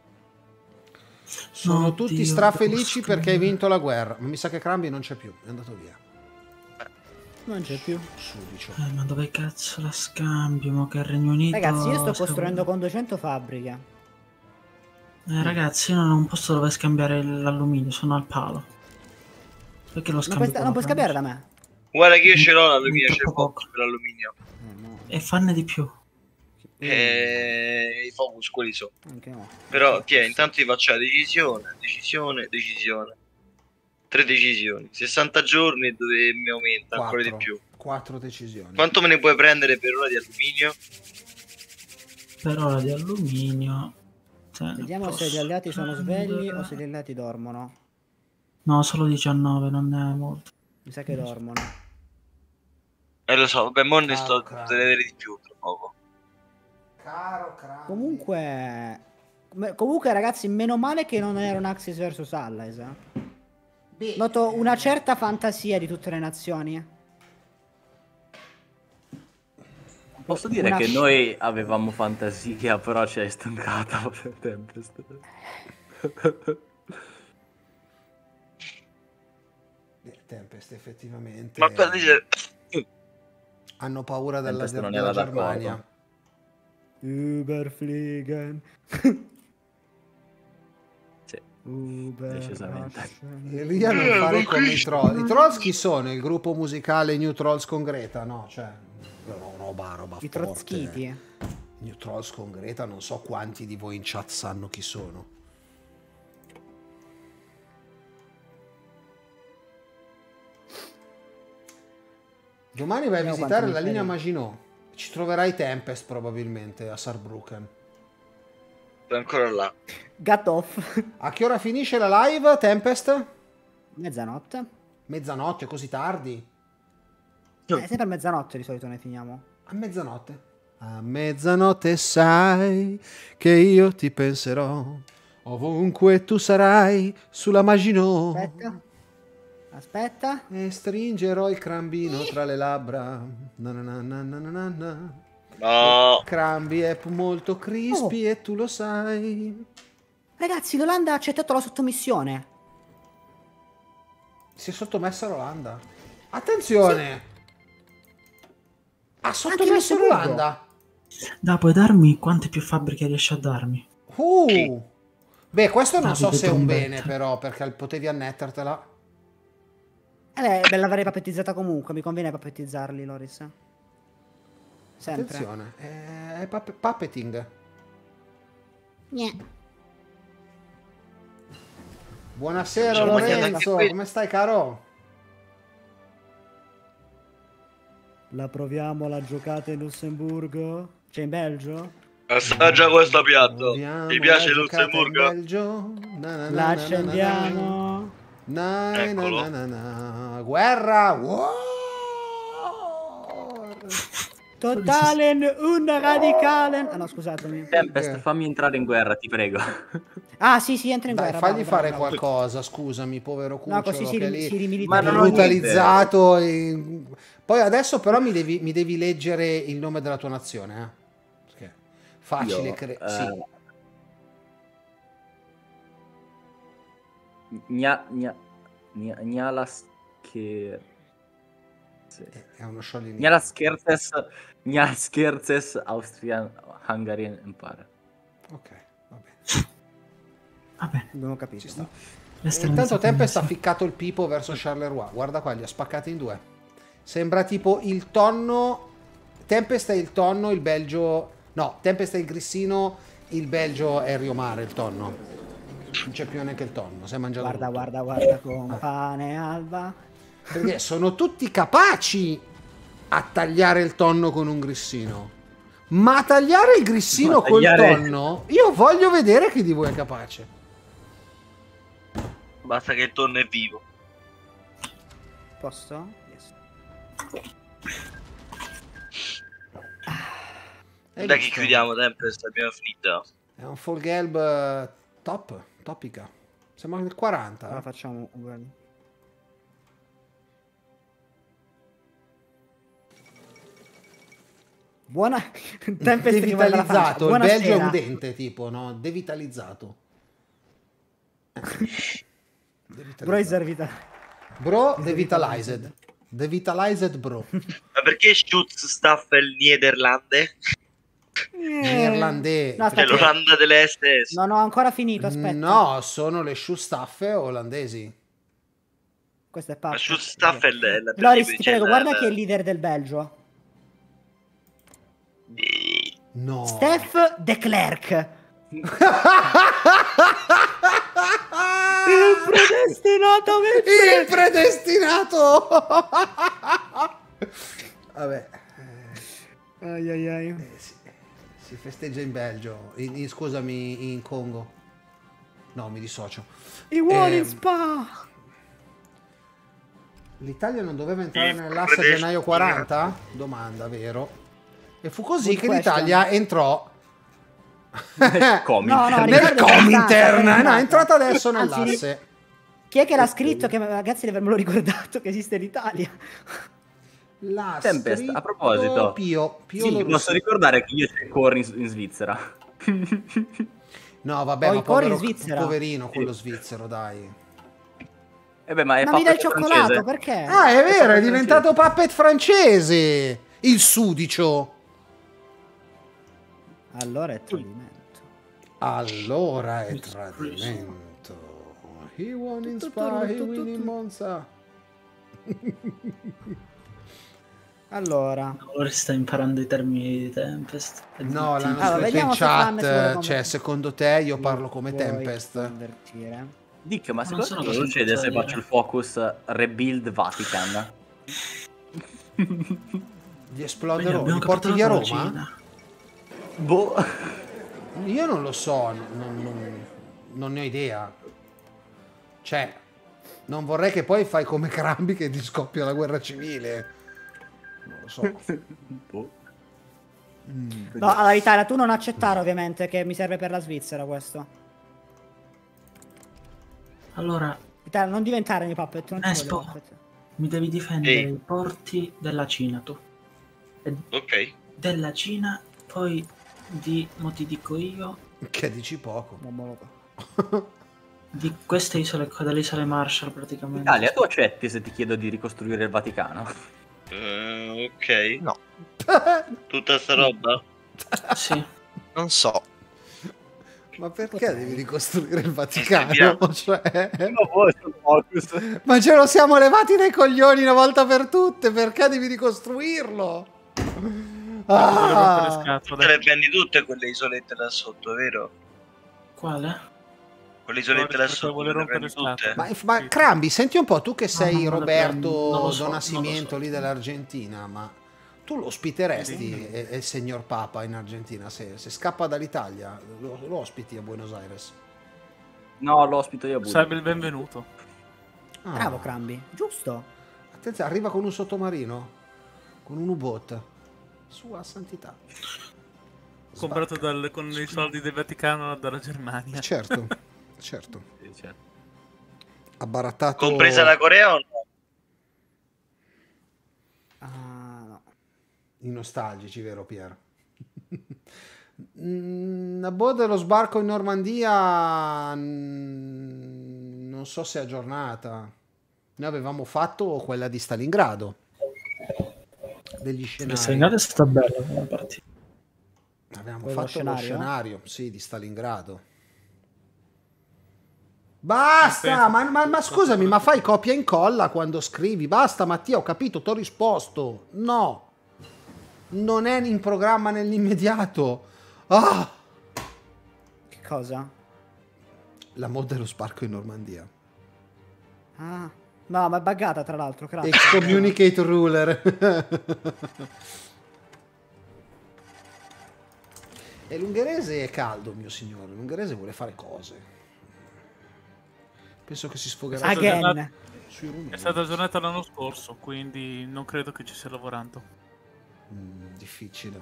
Sono Oddio, tutti strafelici devo perché hai scrivere. vinto la guerra. Ma mi sa che Crambi non c'è più, è andato via. Non c'è più. Sudicio. Eh, ma dove cazzo la scambio? Mo che il Regno Unito... Ragazzi, io sto sta- costruendo con duecento fabbriche. Eh, ragazzi, io non ho un posto dove scambiare l'alluminio, sono al palo. Perché lo Non scambio puoi, con non puoi la scambiare da me. Guarda che io ce l'ho l'alluminio, c'è il Troppo focus per l'alluminio. E fanne di più. E i focus quelli so. Anche no. Però ti è, intanto ti faccio la decisione, decisione, decisione. Tre decisioni. sessanta giorni dove mi aumenta ancora di Quattro. più. Quattro decisioni. Quanto me ne puoi prendere per ora di alluminio? Per ora di alluminio... Te ne Vediamo se gli posso alleati sono svegli prendere- o se gli alleati dormono. No, solo diciannove, non è molto. Mi sa che dormono. Eh lo so, vabbè, mo ne Caro sto Crambi. deve avere di più tra poco. Caro Crambi. Comunque... come- Comunque ragazzi, meno male che non era un Axis versus Allies. eh. Beh, Noto una certa fantasia di tutte le nazioni. Posso dire Una che sci- noi avevamo fantasia, però ci hai stancata Tempest. eh, Tempest effettivamente Ma per dire... hanno paura della, Tempest non della era d'accordo. Germania. Überfliegen. Uber, Decisamente. Lì a non fare come i troll. I trolls chi sono? Il gruppo musicale New Trolls con Greta? No, cioè, roba, roba I forte. trotschiti. New Trolls con Greta, non so quanti di voi in chat sanno chi sono. Domani vai a Vediamo visitare quanto la mi linea fai. Maginot. Ci troverai Tempest probabilmente a Saarbrücken. È ancora là. Got off. A che ora finisce la live, Tempest? Mezzanotte. Mezzanotte, così tardi? Eh, sempre a mezzanotte di solito ne finiamo. A mezzanotte. A mezzanotte sai che io ti penserò. Ovunque tu sarai sulla Maginot. Aspetta. Aspetta. E stringerò il crambino tra le labbra. Na na na na na na na. No. Il crambi è molto crispy e tu lo sai. Ragazzi, l'Olanda ha accettato la sottomissione. Si è sottomessa l'Olanda. Attenzione! Ha sottomesso Lussemburgo. l'Olanda. Da, puoi darmi quante più fabbriche riesci a darmi? Uh. Beh, questo non so Davide se è un Trombetta. bene, però, perché potevi annettertela. Eh beh, beh, l'avrei papettizzata comunque, mi conviene papettizzarli, Loris. Sempre. Attenzione, è, è pupp- puppeting. Gne. Buonasera Ci ho mangiato anche Lorenzo, qui. come stai caro? La proviamo la giocata in Lussemburgo? Cioè in Belgio? Assaggia questo piatto. Proviamo Ti piace la giocata in Lussemburgo? Belgio? Na, na, na, La na, accendiamo. na, na, Eccolo. na, na, na. Guerra! War! Totalen un radicalen. Ah no, scusatemi. Tempest, fammi entrare in guerra, ti prego. Ah sì, sì, entra in Dai, guerra. fagli bravo, fare bravo, bravo. qualcosa, scusami, povero cucciolo, No, così si, che rim- lì si è rimilitarizza. Ma non ho brutalizzato. in- Poi adesso però mi devi, mi devi leggere il nome della tua nazione, eh? Perché facile Io, cre- eh, sì. Gna, gna, gna, gnala scher... sì. È uno scioglilingua. Gnala scherzes, gnala scherzes Austrian Hungarian Empire. Ok, va bene. Va bene. Abbiamo capito. Ci sta. Resta E intanto una Tempest ha messa. ficcato il pipo verso Charleroi. Guarda qua, li ha spaccati in due. Sembra tipo il tonno. Tempest è il tonno, il Belgio. No, Tempest è il grissino, il Belgio è il Riomare, il tonno. Non c'è più neanche il tonno. Si è mangiato. Guarda, tutto. guarda, guarda con pane alba. Perché sono tutti capaci a tagliare il tonno con un grissino. Ma tagliare il grissino No, col tagliare- tonno, io voglio vedere chi di voi è capace. Basta che il tonno è vivo. Posso? Yes. Hai Dai che visto? chiudiamo Tempest, abbiamo finito. È un full gelb eh, top, topica. Siamo nel quaranta. Ora eh. facciamo un Buona Tempest che guarda la faccia. Devitalizzato, il Belgio è Buonasera. un dente tipo, no? Devitalizzato. Eh. Devitalizzato. Bro is vita. Bro, devitalized. Devitalized bro. Ma perché Schutzstaffel Niederlande? Neerlandese. No, Cioè aspetta. l'Olanda delle S S. Non ho ancora finito, aspetta. No, sono le Schutzstaffe olandesi. Questo è Ma parte. Schutzstaffel è la Loris, cioè, ti prego, la- guarda la- chi è il leader del Belgio. No. Steph de Klerk. Il predestinato Il predestinato. Vabbè. Ai ai ai. Eh, si, si festeggia in Belgio. In- in- scusami, in Congo. No, mi dissocio. I vuole in Ehm, spa. L'Italia non doveva entrare Il nell'asse a predestinato. gennaio quaranta? Domanda, vero? E fu così Good che question. l'Italia entrò Comintern. No, no, nel Riccardo è Comintern. entrata, No, è entrata adesso Anzi, nell'asse. Chi è che l'ha scritto? Che ragazzi, di avermelo ricordato che esiste l'Italia. L'ha Tempest, scritto a proposito. Pio, Pio Sì, Lorusso. posso ricordare che io c'è Corri in, in Svizzera. No, vabbè, Ho ma i cori in povero, Svizzera. poverino quello svizzero, dai. E beh, ma è Ma mi dà il puppet cioccolato, francese. perché? Ah, è vero, è puppet diventato puppet francese. Il sudicio. Allora è tradimento. Allora è tradimento. He won in Spa, he win in Monza. Allora, ora sta imparando i termini di Tempest. No, l'hanno Allora, scritto vediamo in se Fan chat. vuole come- Cioè, secondo te io parlo come puoi Tempest? convertire. Dick, ma Non secondo sono te cosa così succede se facile. faccio il focus Rebuild Vatican? Gli Quindi esploderò, abbiamo li porti via capitolato la Roma? Cina. Boh. Io non lo so, non, non- non ne ho idea. Cioè, non vorrei che poi fai come Crambi che ti scoppia la guerra civile. Non lo so. Boh. Mm. No, allora Italia, tu non accettare ovviamente che mi serve per la Svizzera questo. Allora, Italia, non diventare mio puppet, non ti Nespo, voglio puppet. mi devi difendere Ehi. i porti della Cina, tu. E Ok. della Cina, poi di, mo ti dico io, Che dici poco. di queste isole qua, delle isole Marshall praticamente. Italia, tu accetti se ti chiedo di ricostruire il Vaticano? Eh, ok. No. Tutta sta roba? Sì. Non so. Ma perché devi ricostruire il Vaticano? Vediamo. Cioè... No, voglio focus. Ma ce lo siamo levati dai coglioni una volta per tutte, perché devi ricostruirlo? Ah! Te le prendi tutte quelle isolette là sotto, vero? Quale? Quelle isolette là sotto vuole te le rompere prendi le tutte? Ma, ma Crambi, senti un po', tu che sei no, non le Roberto prendo, non lo so, Don non Nascimento lo so. lì dell'Argentina, ma tu lo ospiteresti Sì. e- e il signor Papa in Argentina? Se, se scappa dall'Italia, lo, lo ospiti a Buenos Aires? No, lo ospito io a Budapest. Sarebbe il benvenuto. Ah. Bravo Crambi, giusto. Attenzione, arriva con un sottomarino, con un U-boat. Sua santità. Comprato dal- con i soldi del Vaticano dalla Germania. Certo, certo. Sì, certo. Ha barattato... Compresa la Corea o no? Ah, no. I nostalgici, vero Pier? Mm, a bordo dello sbarco in Normandia mm, non so se è aggiornata. Noi avevamo fatto quella di Stalingrado. Degli scenari. Stalingrado è stata bella come partita. Avevamo Quello fatto lo scenario? scenario, sì, di Stalingrado. Basta, ma, ma- ma scusami, ma fai copia e incolla quando scrivi? Basta Mattia, ho capito, ti ho risposto. No, non è in programma nell'immediato. Ah! Che cosa? La mod dello sbarco in Normandia. Ah, no, ma è buggata tra l'altro, crack. Excommunicate ruler. E l'ungherese è caldo, mio signore. L'ungherese vuole fare cose. Penso che si sfogherà Again. sui rumeni. È stata aggiornata l'anno scorso, quindi non credo che ci stia lavorando. Mm, difficile.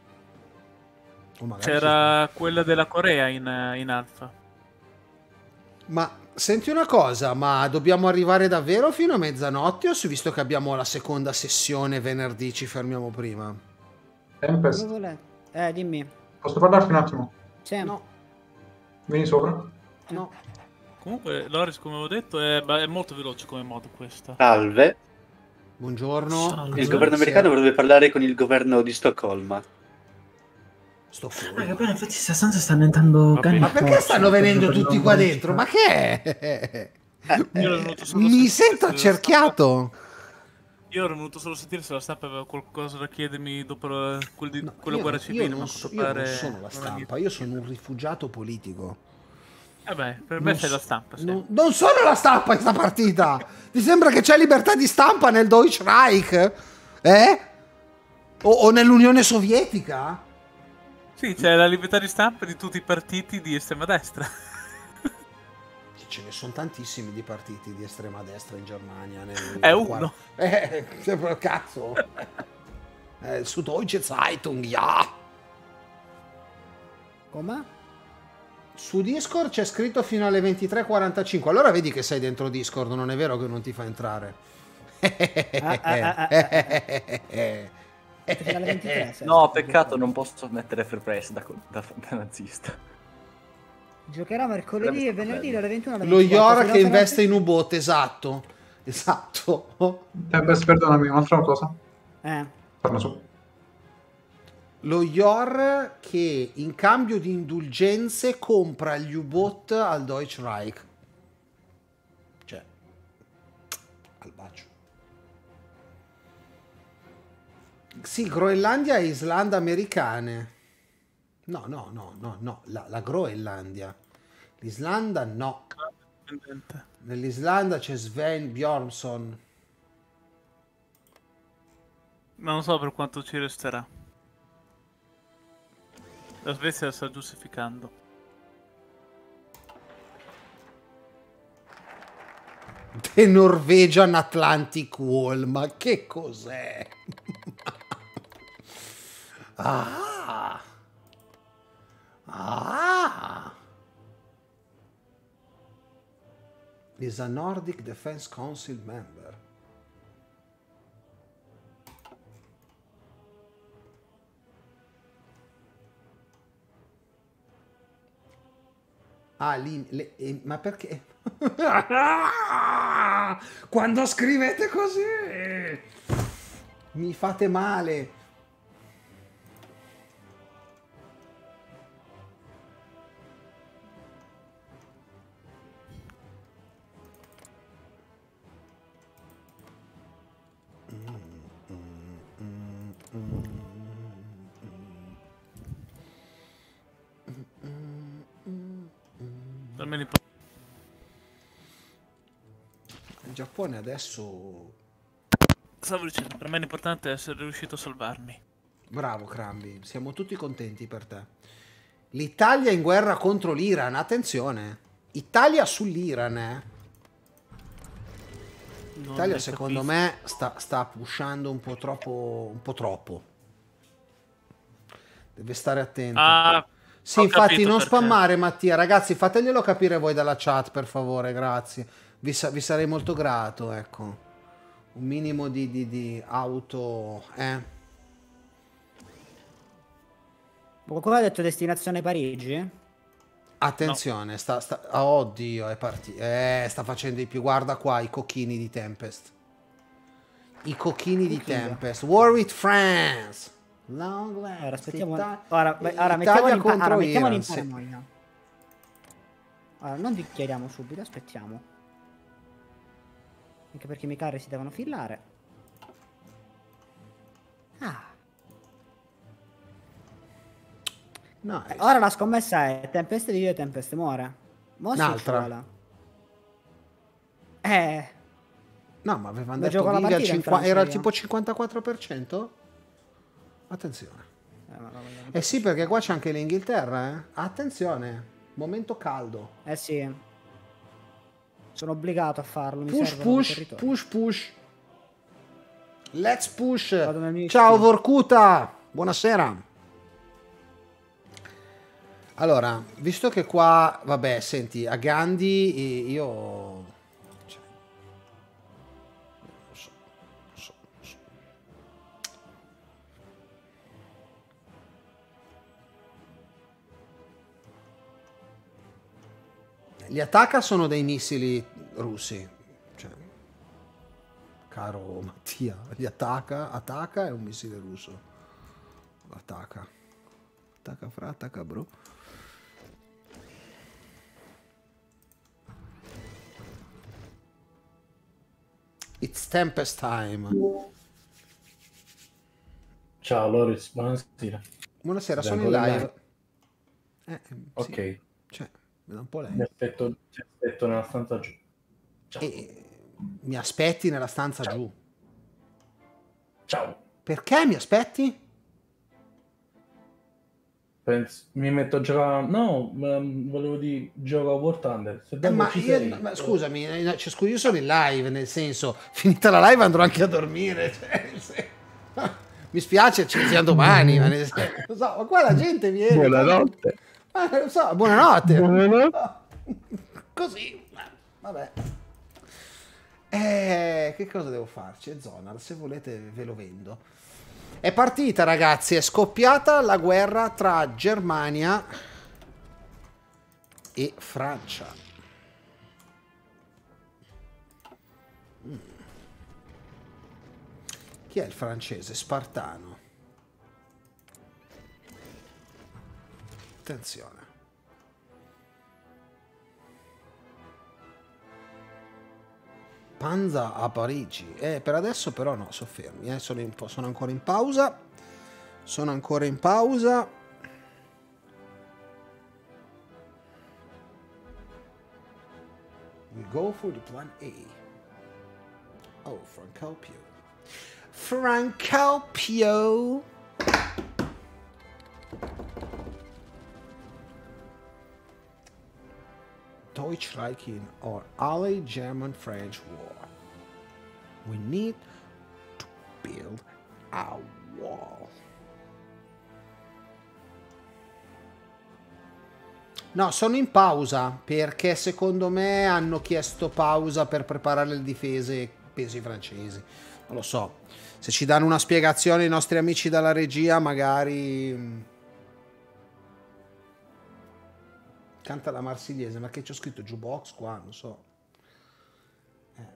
O magari C'era quella della Corea in, in alfa. si- Ma senti una cosa, ma dobbiamo arrivare davvero fino a mezzanotte o se visto che abbiamo la seconda sessione venerdì ci fermiamo prima? Tempest, Dove volete? Eh, dimmi. posso parlarti un attimo? Sì. No, Vieni sopra. no. Comunque, Loris, come avevo detto, è, è molto veloce come mod questa. Salve. Buongiorno. Salve. Il governo americano vorrebbe parlare con il governo di Stoccolma. Sto Raga, poi infatti questa stanza sta diventando cane Ma perché porco, stanno venendo per tutti non qua morire. dentro? Ma che è? Io ero venuto solo a Mi sentire sento se- accerchiato. Io ero venuto solo a sentire se la stampa aveva qualcosa da chiedermi dopo la, quel di, quella Io, guerra non- civile. io non, ma a so- quanto io non pare sono la non ha stampa, niente. io sono un rifugiato politico. Vabbè, per Non me sei so- la stampa. Sì. Non, non sono la stampa in sta partita. Ti sembra che c'è libertà di stampa nel Deutsche Reich? Eh? O, o nell'Unione Sovietica? Sì, c'è la libertà di stampa di tutti i partiti di estrema destra. Ce ne sono tantissimi di partiti di estrema destra in Germania. Nel, È uno. Eh, sempre cazzo. Eh, su Deutsche Zeitung, ja. Come? Su Discord c'è scritto fino alle ventitré e quarantacinque. Allora vedi che sei dentro Discord, non è vero che non ti fa entrare. Ah, ah, ah, ah, Fino alle ventitré, sei. No, peccato, non posso mettere free press da, da, da nazista. Giocherà mercoledì e venerdì alle ventuno alle Lo ventiquattro. Iora Se che non investe in U-Boat, esatto. Esatto. Tempest, perdonami, un'altra cosa. Eh. Torna su. Lo Ior che in cambio di indulgenze compra gli U-Boat al Deutsche Reich. Al bacio. Sì, Groenlandia e Islanda americane. No, no, no, no, no, la, la Groenlandia. L'Islanda no. Nell'Islanda c'è Sven Bjornsson. Non so per quanto ci resterà. La Svezia la sta giustificando. The Norwegian Atlantic Wall. Ma che cos'è? Ah! Ah! Is a Nordic Defense Council member. Ah, lì, le, eh, ma perché? Quando scrivete così mi fate male. Almeno Il Giappone adesso... Stavo dicendo, per me l'importante è essere riuscito a salvarmi. Bravo Crambi, siamo tutti contenti per te. L'Italia in guerra contro l'Iran, attenzione. Italia sull'Iran, eh. L'Italia secondo me sta, sta pushando un po' troppo, un po' troppo. Deve stare attento. Ah, sì, ho infatti capito non perché. spammare Mattia, ragazzi, fateglielo capire voi dalla chat per favore, grazie. Vi, sa- vi sarei molto grato, ecco. Un minimo di, di, di auto, eh. Qualcuno ha detto destinazione Parigi? Attenzione, sta, sta, oh, oddio, è partito. Eh, sta facendo di più. Guarda qua i cocchini di Tempest. I cocchini di Tempest. War with France. Long last. Ora aspettiamo. Ita- Ora, ora Italia mettiamoli in, pa- contro allora, mettiamoli in Iran, sì. paranoia. Allora, non dichiariamo subito, aspettiamo. Anche perché i miei carri si devono fillare. Ah. No, Eh, ora la scommessa è Tempest vive e Tempest muore. Mo si Un'altra. scivola. Eh. No, ma avevano Lo detto gioco la vive al partita in cinqua- Francia era io. tipo cinquantaquattro per cento? Attenzione. Eh, ma la vogliamo- Eh sì, perché qua c'è anche l'Inghilterra, eh. Attenzione. Momento caldo. Eh sì. Sono obbligato a farlo. Mi Push, servono dei push, territori. push, push. Let's push. Vado nel mio Ciao istinto. Vorkuta. Buonasera. Allora, visto che qua, vabbè, senti, a Gandhi eh, io... cioè, non so, non so, non so. Gli Ataka sono dei missili russi, cioè, caro Mattia, gli Ataka, Ataka è un missile russo. Ataka. Ataka fra, Ataka bro. It's Tempest time. Ciao Loris, buonasera. Buonasera, Siete sono in ancora live. Eh, eh, Ok, sì, cioè, mi dà un po' lei. mi aspetto, ti aspetto nella stanza giù. Ciao. E mi aspetti nella stanza Ciao. giù. Ciao. Perché mi aspetti? Penso- mi metto a giocare... No, ma, volevo dire, gioco a War Thunder. Se Eh, dopo ma, ci io, sei... ma scusami, eh, no, cioè, scu- io sono in live, nel senso, finita la live andrò anche a dormire. Cioè, se- mi spiace, ci vediamo domani. Ma, nel senso, lo so, ma qua la gente viene. Buonanotte. Ma, lo so, buonanotte. Buonanotte. Così, vabbè. Eh, che cosa devo farci? È Zonar, se volete ve lo vendo. È partita, ragazzi, è scoppiata la guerra tra Germania e Francia. Mm. Chi è il francese? Spartano. Attenzione. Panza a Parigi. Eh, per adesso però no, sono fermi, eh. sono, in, sono ancora in pausa. Sono ancora in pausa. We go for the plan A. Oh, Francalpio. Francalpio. Deutschreichen or Allied German-French War. We need to build a wall. No, sono in pausa perché secondo me hanno chiesto pausa per preparare le difese, penso i francesi. Non lo so. Se ci danno una spiegazione i nostri amici dalla regia, magari... Canta la marsigliese, ma che c'ho scritto jukebox qua? Non so. Eh.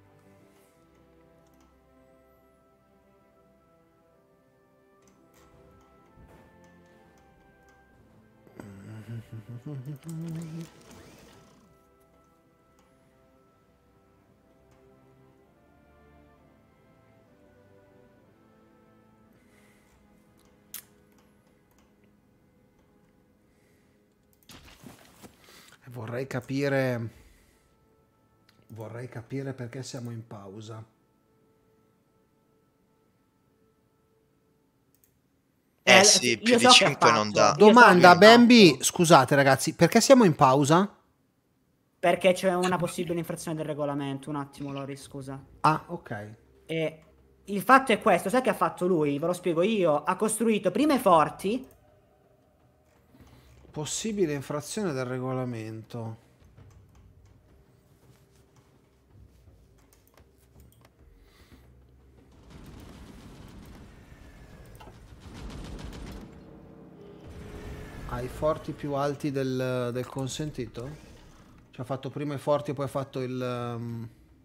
Vorrei capire vorrei capire perché siamo in pausa. Eh sì, più di cinque non dà. Domanda Bambi, scusate ragazzi, perché siamo in pausa? Perché c'è una possibile infrazione del regolamento. Un attimo, Lori, scusa. Ah, ok. E il fatto è questo, sai che ha fatto lui? Ve lo spiego io. Ha costruito prima i forti. Possibile infrazione del regolamento. Ha i forti più alti del, del consentito? Ci ha fatto prima i forti e poi ha fatto il... Um...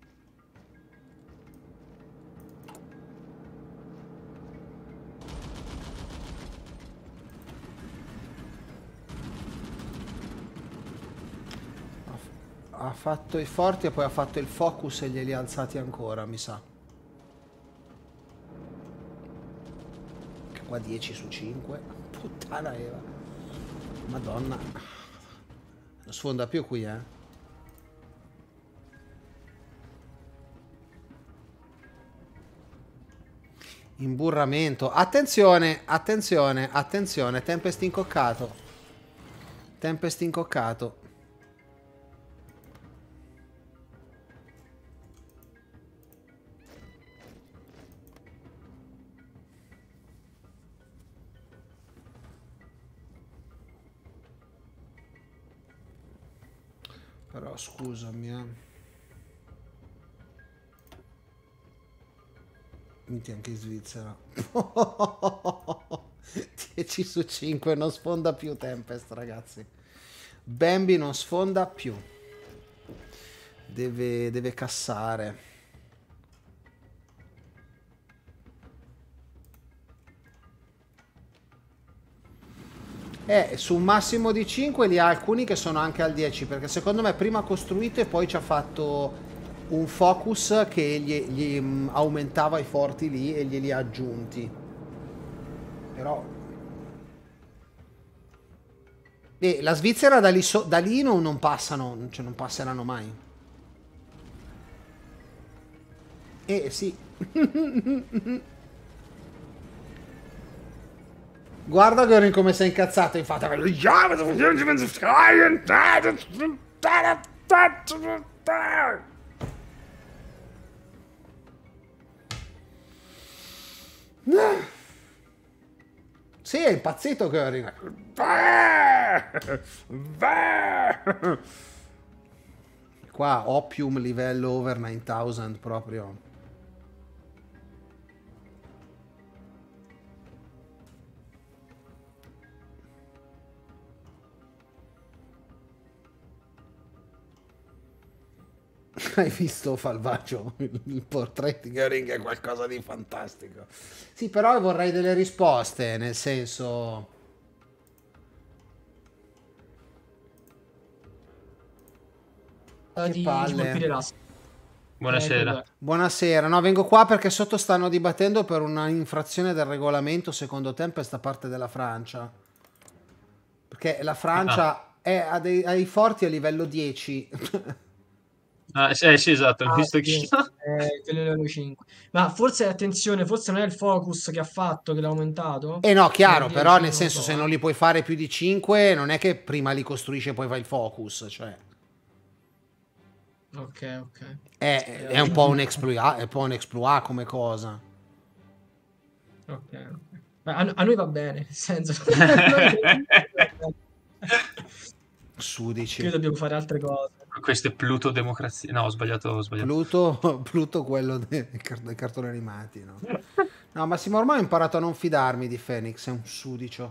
Ha fatto i forti e poi ha fatto il focus e glieli ha alzati ancora, mi sa. Che qua dieci su cinque. Puttana Eva. Madonna. Non sfonda più qui, eh. Imburramento. Attenzione, attenzione, attenzione. Tempest incoccato. Tempest incoccato. Però scusami, eh. Minchia, anche in Svizzera. dieci su cinque, non sfonda più Tempest, ragazzi. Bambi non sfonda più. Deve, deve cassare. Eh, su un massimo di cinque li ha alcuni che sono anche al dieci, perché secondo me prima ha costruito e poi ci ha fatto un focus che gli, gli mh, aumentava i forti lì e glieli ha aggiunti. Però... E la Svizzera da lì, so, da lì non, non passano, cioè non passeranno mai. Eh sì. Guarda Göring come sei incazzato, infatti. Sì, è impazzito Göring. Qua Opium livello over novemila proprio. Hai visto Falvaggio? Il portrait di Göring è qualcosa di fantastico. Sì, però vorrei delle risposte, nel senso... Che di, palle. Di Buonasera. Buonasera, no, vengo qua perché sotto stanno dibattendo per una infrazione del regolamento secondo Tempest parte della Francia. Perché la Francia Ah. è, ha, dei, ha i forti a livello dieci. Ah, sì, sì, esatto, l'ho Ah, visto sì, che... eh, quello è livello cinque. Ma forse, attenzione, forse non è il focus che ha fatto che l'ha aumentato? E no, chiaro, Nel però dieci nel non senso so, se eh. non li puoi fare più di cinque non è che prima li costruisci e poi fai il focus, cioè Ok, ok. è, è un po' un exploit, è un po' un exploit come cosa. Ok, ok. Ma A, a noi va bene, nel senso... Sudici. Qui dobbiamo fare altre cose. Questo è Pluto Democrazia. No, ho sbagliato, ho sbagliato. Pluto, Pluto quello dei, dei cartoni animati, no? No, Massimo, ormai ho imparato a non fidarmi di Phoenix, è un sudicio.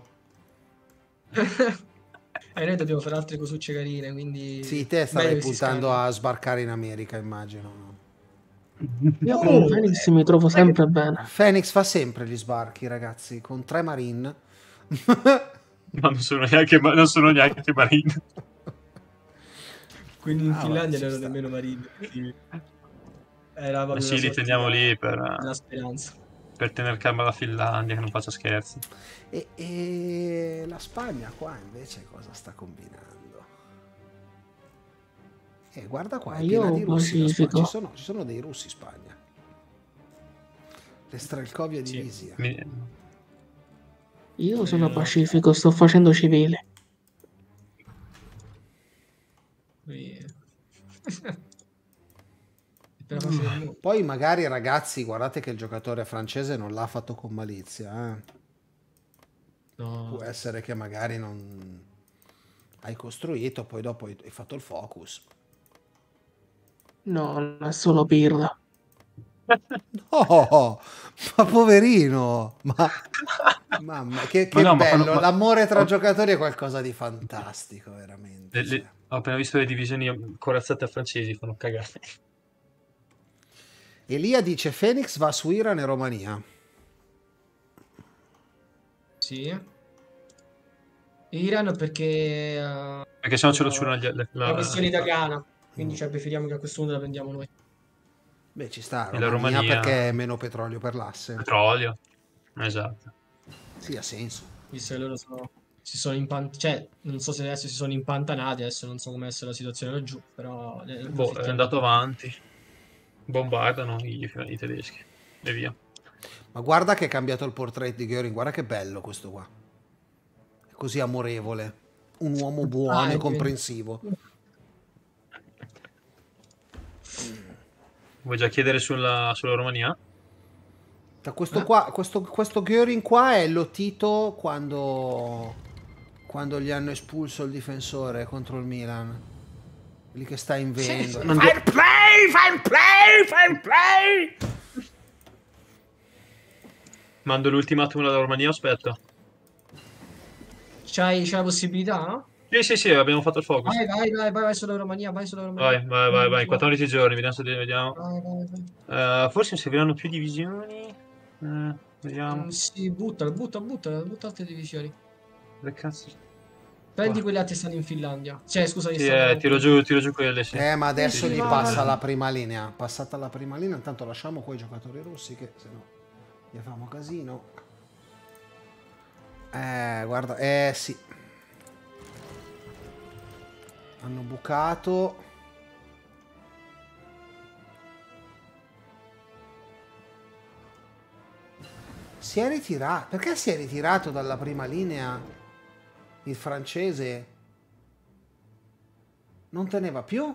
E noi dobbiamo fare altre cosucce carine, quindi... Sì, te meglio starai che si puntando scambi. a sbarcare in America, immagino. Io Oh, con Phoenix mi trovo sempre bene. Phoenix fa sempre gli sbarchi, ragazzi, con tre marine. Ma non sono neanche, ma- non sono neanche marino. Quindi in Ah, Finlandia vabbè, non ci erano nemmeno marini. quindi Era Ma proprio sì, una li sorta teniamo di- lì per, della speranza. per tenere calma la Finlandia, che non faccia scherzi. E, e la Spagna qua invece cosa sta combinando? E guarda qua, Ma è piena io di russi la Spagna. Pacifico. Ci sono, ci sono dei russi in Spagna. Le Strelkovia divisia. Mi- Io sono pacifico, sto facendo civile. Qui- Per la pace del mondo. Poi magari ragazzi, guardate che il giocatore francese non l'ha fatto con malizia. Eh. No. Può essere che magari non hai costruito, poi dopo hai hai fatto il focus. No, non è solo pirla. Oh, ma poverino, ma mamma, che, che Ma no, ma bello, fanno- ma- l'amore tra ho- giocatori è qualcosa di fantastico, veramente. le- le- ho appena visto le divisioni corazzate francesi, fanno cagare. Elia dice Phoenix va su Iran e Romania. Sì. Iran perché... eh, Perché se no ce lo ciurano gli- le- la la, questione italiana. Quindi cioè, preferiamo che a questo punto la prendiamo noi. Beh, ci sta, E la Romania, Romania- perché è meno petrolio per l'asse. petrolio. Esatto. Sì, ha senso. Visto che loro sono, si sono impantanati, cioè non so se adesso si sono impantanati, adesso non so come essere la situazione laggiù, però... eh, Boh, è approfittiamo. andato avanti. Bombardano i, i tedeschi. E via. Ma guarda che è cambiato il portrait di Göring, guarda che bello questo qua. È così amorevole. Un uomo buono Ah, e è comprensivo. Vuoi già chiedere sulla, sulla Romania? Da questo qua, questo, questo Göring qua è Lotito quando, quando gli hanno espulso il difensore contro il Milan. Lì che sta in vendo. Non Fai il play, fai il play, fai il play! Mando l'ultimatum alla Romania, aspetta. C'hai, c'hai la possibilità? Sì, sì, sì, abbiamo fatto il focus. Vai, vai, vai, vai, vai sulla Romania, vai sulla Romania. Vai, vai, vai, vai. quattordici giorni, vediamo se vediamo. Vai, vai, vai. Eh, forse serviranno più divisioni. Eh, vediamo. Mm, sì, buttala, butta, butta, butta altre divisioni. Che cazzo? Prendi quelle altre che stanno in Finlandia. Cioè, scusa, che Sì, stanno- eh, tiro giù, tiro giù quelle, sì. Eh, ma adesso Sì, sì, gli va, passa va. la prima linea. Passata la prima linea, intanto lasciamo qua i giocatori russi che se no gli famo casino. Eh, guarda, eh sì. Hanno bucato. Si è ritirato. Perché si è ritirato dalla prima linea il francese? Non teneva più?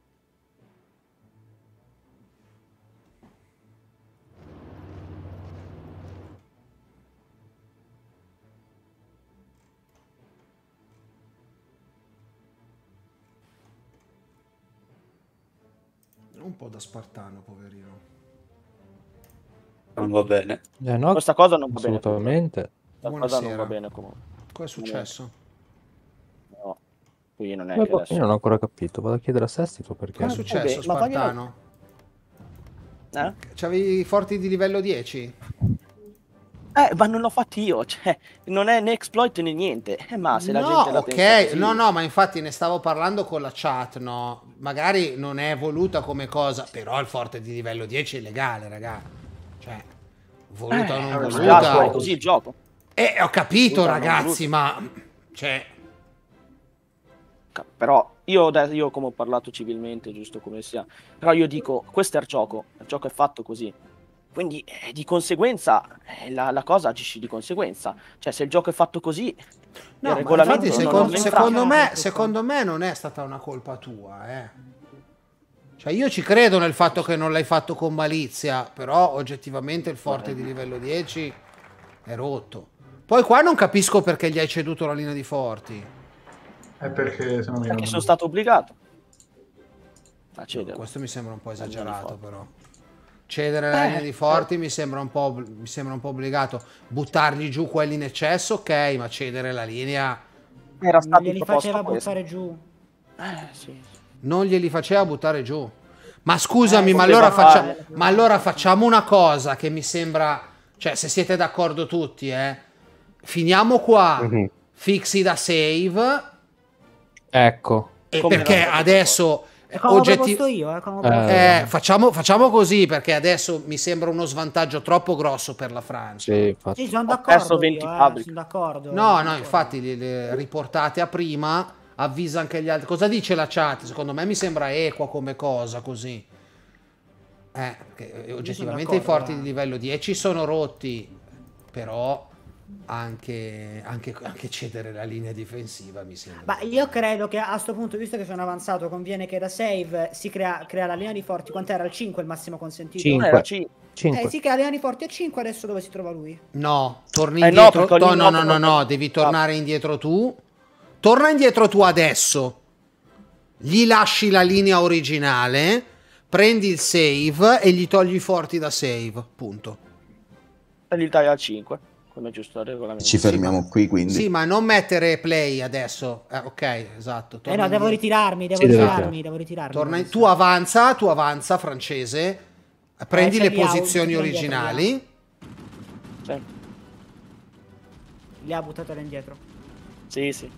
Un po' da spartano, poverino. Non va bene. Eh no, questa cosa non va bene. assolutamente. Questa cosa non Buonasera. va bene comunque. Cosa è successo? No, qui non è Eh, che boh, adesso... io non ho ancora capito, vado a chiedere a Sestito perché... Cosa è successo, vabbè, ma faglielo- Spartano? Eh? C'avevi i forti di livello dieci? Eh, ma non l'ho fatto io, cioè, non è né exploit né niente. Eh, ma se la no, gente la ok, pensa così... no, no, ma infatti ne stavo parlando con la chat, no? Magari non è voluta come cosa, però il forte di livello dieci è illegale, raga. Cioè, voluta o Eh, non mi voluta. spiace, è così il gioco. Eh, ho capito, Voluta o non ragazzi, voluta. ma... Cioè... Però io, io come ho parlato civilmente, giusto come sia, però io dico, questo è il gioco, il gioco è fatto così. Quindi eh, di conseguenza eh, la, la cosa agisce di conseguenza. Cioè se il gioco è fatto così, No, il ma regolamento infatti non secondo, lo secondo, me, infrange. secondo me non è stata una colpa tua, eh. Cioè io ci credo nel fatto che non l'hai fatto con malizia, però oggettivamente il forte di livello dieci è rotto. Poi qua non capisco perché gli hai ceduto la linea di forti. È perché se no mi Perché sono stato obbligato a No, cedere. questo mi sembra un po' La linea di esagerato, forti. però. Cedere la Eh, linea di forti mi sembra un po', mi sembra un po' obbligato. Buttargli giù quelli in eccesso, ok, ma cedere la linea Era stato glieli proposto faceva questo. buttare giù. Eh, sì. non glieli faceva buttare giù. Ma scusami, Eh, ma, poteva allora faccia- fare. ma allora facciamo una cosa che mi sembra, cioè se siete d'accordo tutti, eh, finiamo qua, Mhm. fixi da save, Ecco. e Come perché l'hanno adesso È come ho oggetti- proposto io, eh, come ho Eh, proposto eh, io. facciamo, facciamo così, perché adesso mi sembra uno svantaggio troppo grosso per la Francia. Sì, infatti. Sì, sono Ho perso d'accordo venti io, eh, fabbriche. sono d'accordo. No, sono no, d'accordo. infatti li, li riportate a prima, avvisa anche gli altri. Cosa dice la chat? Secondo me mi sembra equa come cosa, così. Eh, perché oggettivamente i d'accordo, forti eh. di livello dieci sono rotti, però anche, anche, anche cedere la linea difensiva mi sembra. Ma io credo che a sto punto, visto che sono avanzato, conviene che da save si crea, crea la linea di forti. Quant'era il cinque il massimo consentito? Cinque. Era cinque. cinque. Eh, si crea la linea di forti a cinque, adesso dove si trova lui? No, torni Eh no, indietro. perché no, ogni no, no, volta no, no, non- devi tornare indietro tu. Torna indietro tu adesso. Gli lasci la linea originale, prendi il save e gli togli i forti da save. Punto. E gli taglia al cinque, come è giusto il regolamento. Ci fermiamo qui quindi. Sì, ma non mettere play adesso. Eh, ok, esatto. Eh torna no, devo indietro. ritirarmi, devo Sì, deve ritirarmi, ritirare. devo ritirarmi. Torna in- adesso. tu avanza, tu avanza, francese. Prendi c'è le via, posizioni buttala indietro, originali. Sì, Li ha buttatela indietro. sì, sì.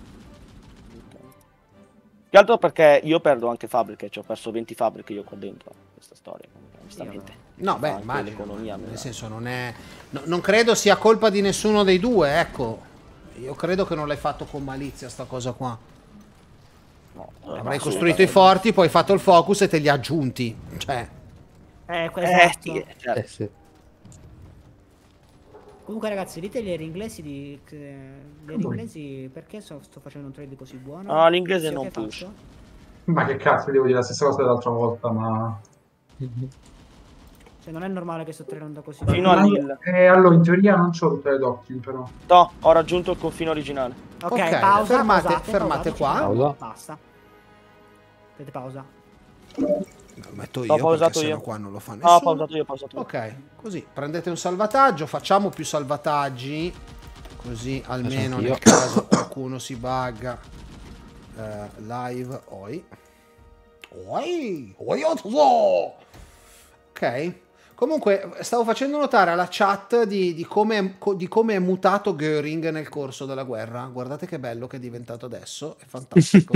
Più altro perché io perdo anche fabbriche, cioè ho perso venti fabbriche io qua dentro questa storia, onestamente. No, beh, Anche immagino, l'economia me la- nel senso non è... no- non credo sia colpa di nessuno dei due, ecco. Io credo che non l'hai fatto con malizia sta cosa qua. no, Avrai no, costruito i forti, poi hai fatto il focus e te li ha aggiunti. Cioè, Eh, que- Eh, esatto. sì, certo. Eh, sì. Comunque ragazzi, dite gli inglesi di... che- gli inglesi perché so- sto facendo un trade così buono? No, l'inglese Sì, non che push. faccio? Ma che cazzo, devo dire la stessa cosa dell'altra volta, ma... Cioè non è normale che sto tradando così. Fino a Lille. Eh, allora, in teoria non c'ho tutte le doppie, però. No, ho raggiunto il confine originale. Ok, Ok, pausa, fermate- pausate, fermate pausate, qua. ci Pausa. Basta. Fate pausa. lo metto io Ho perché pausato sennò io. qua non lo fa No, nessuno. ho pausato io, ho pausato io. Ok, così prendete un salvataggio, facciamo più salvataggi, così almeno anch'io. nel caso qualcuno si bugga. Eh, live, oi. Oi, oi, otto. Ok. Comunque, stavo facendo notare alla chat di, di come co- di come è mutato Göring nel corso della guerra. Guardate che bello che è diventato adesso, è fantastico.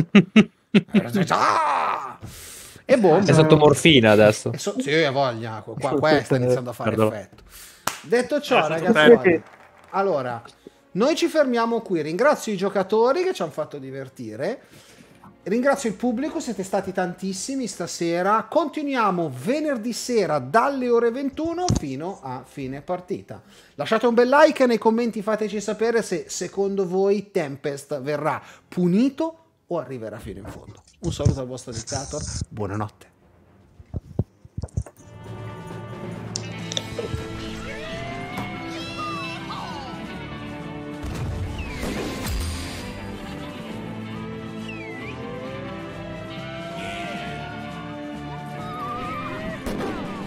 Ah! E boh, È sotto morfina adesso. e so- sì, ha voglia, qua, qua, qua sta iniziando a fare Perdono. effetto. Detto ciò, Ah, ragazzi, allora, noi ci fermiamo qui. Ringrazio i giocatori che ci hanno fatto divertire. Ringrazio il pubblico, siete stati tantissimi stasera. Continuiamo venerdì sera dalle ore ventuno fino a fine partita. Lasciate un bel like e nei commenti fateci sapere se secondo voi Tempest verrà punito o arriverà fino in fondo. Un saluto al vostro dictator, buonanotte.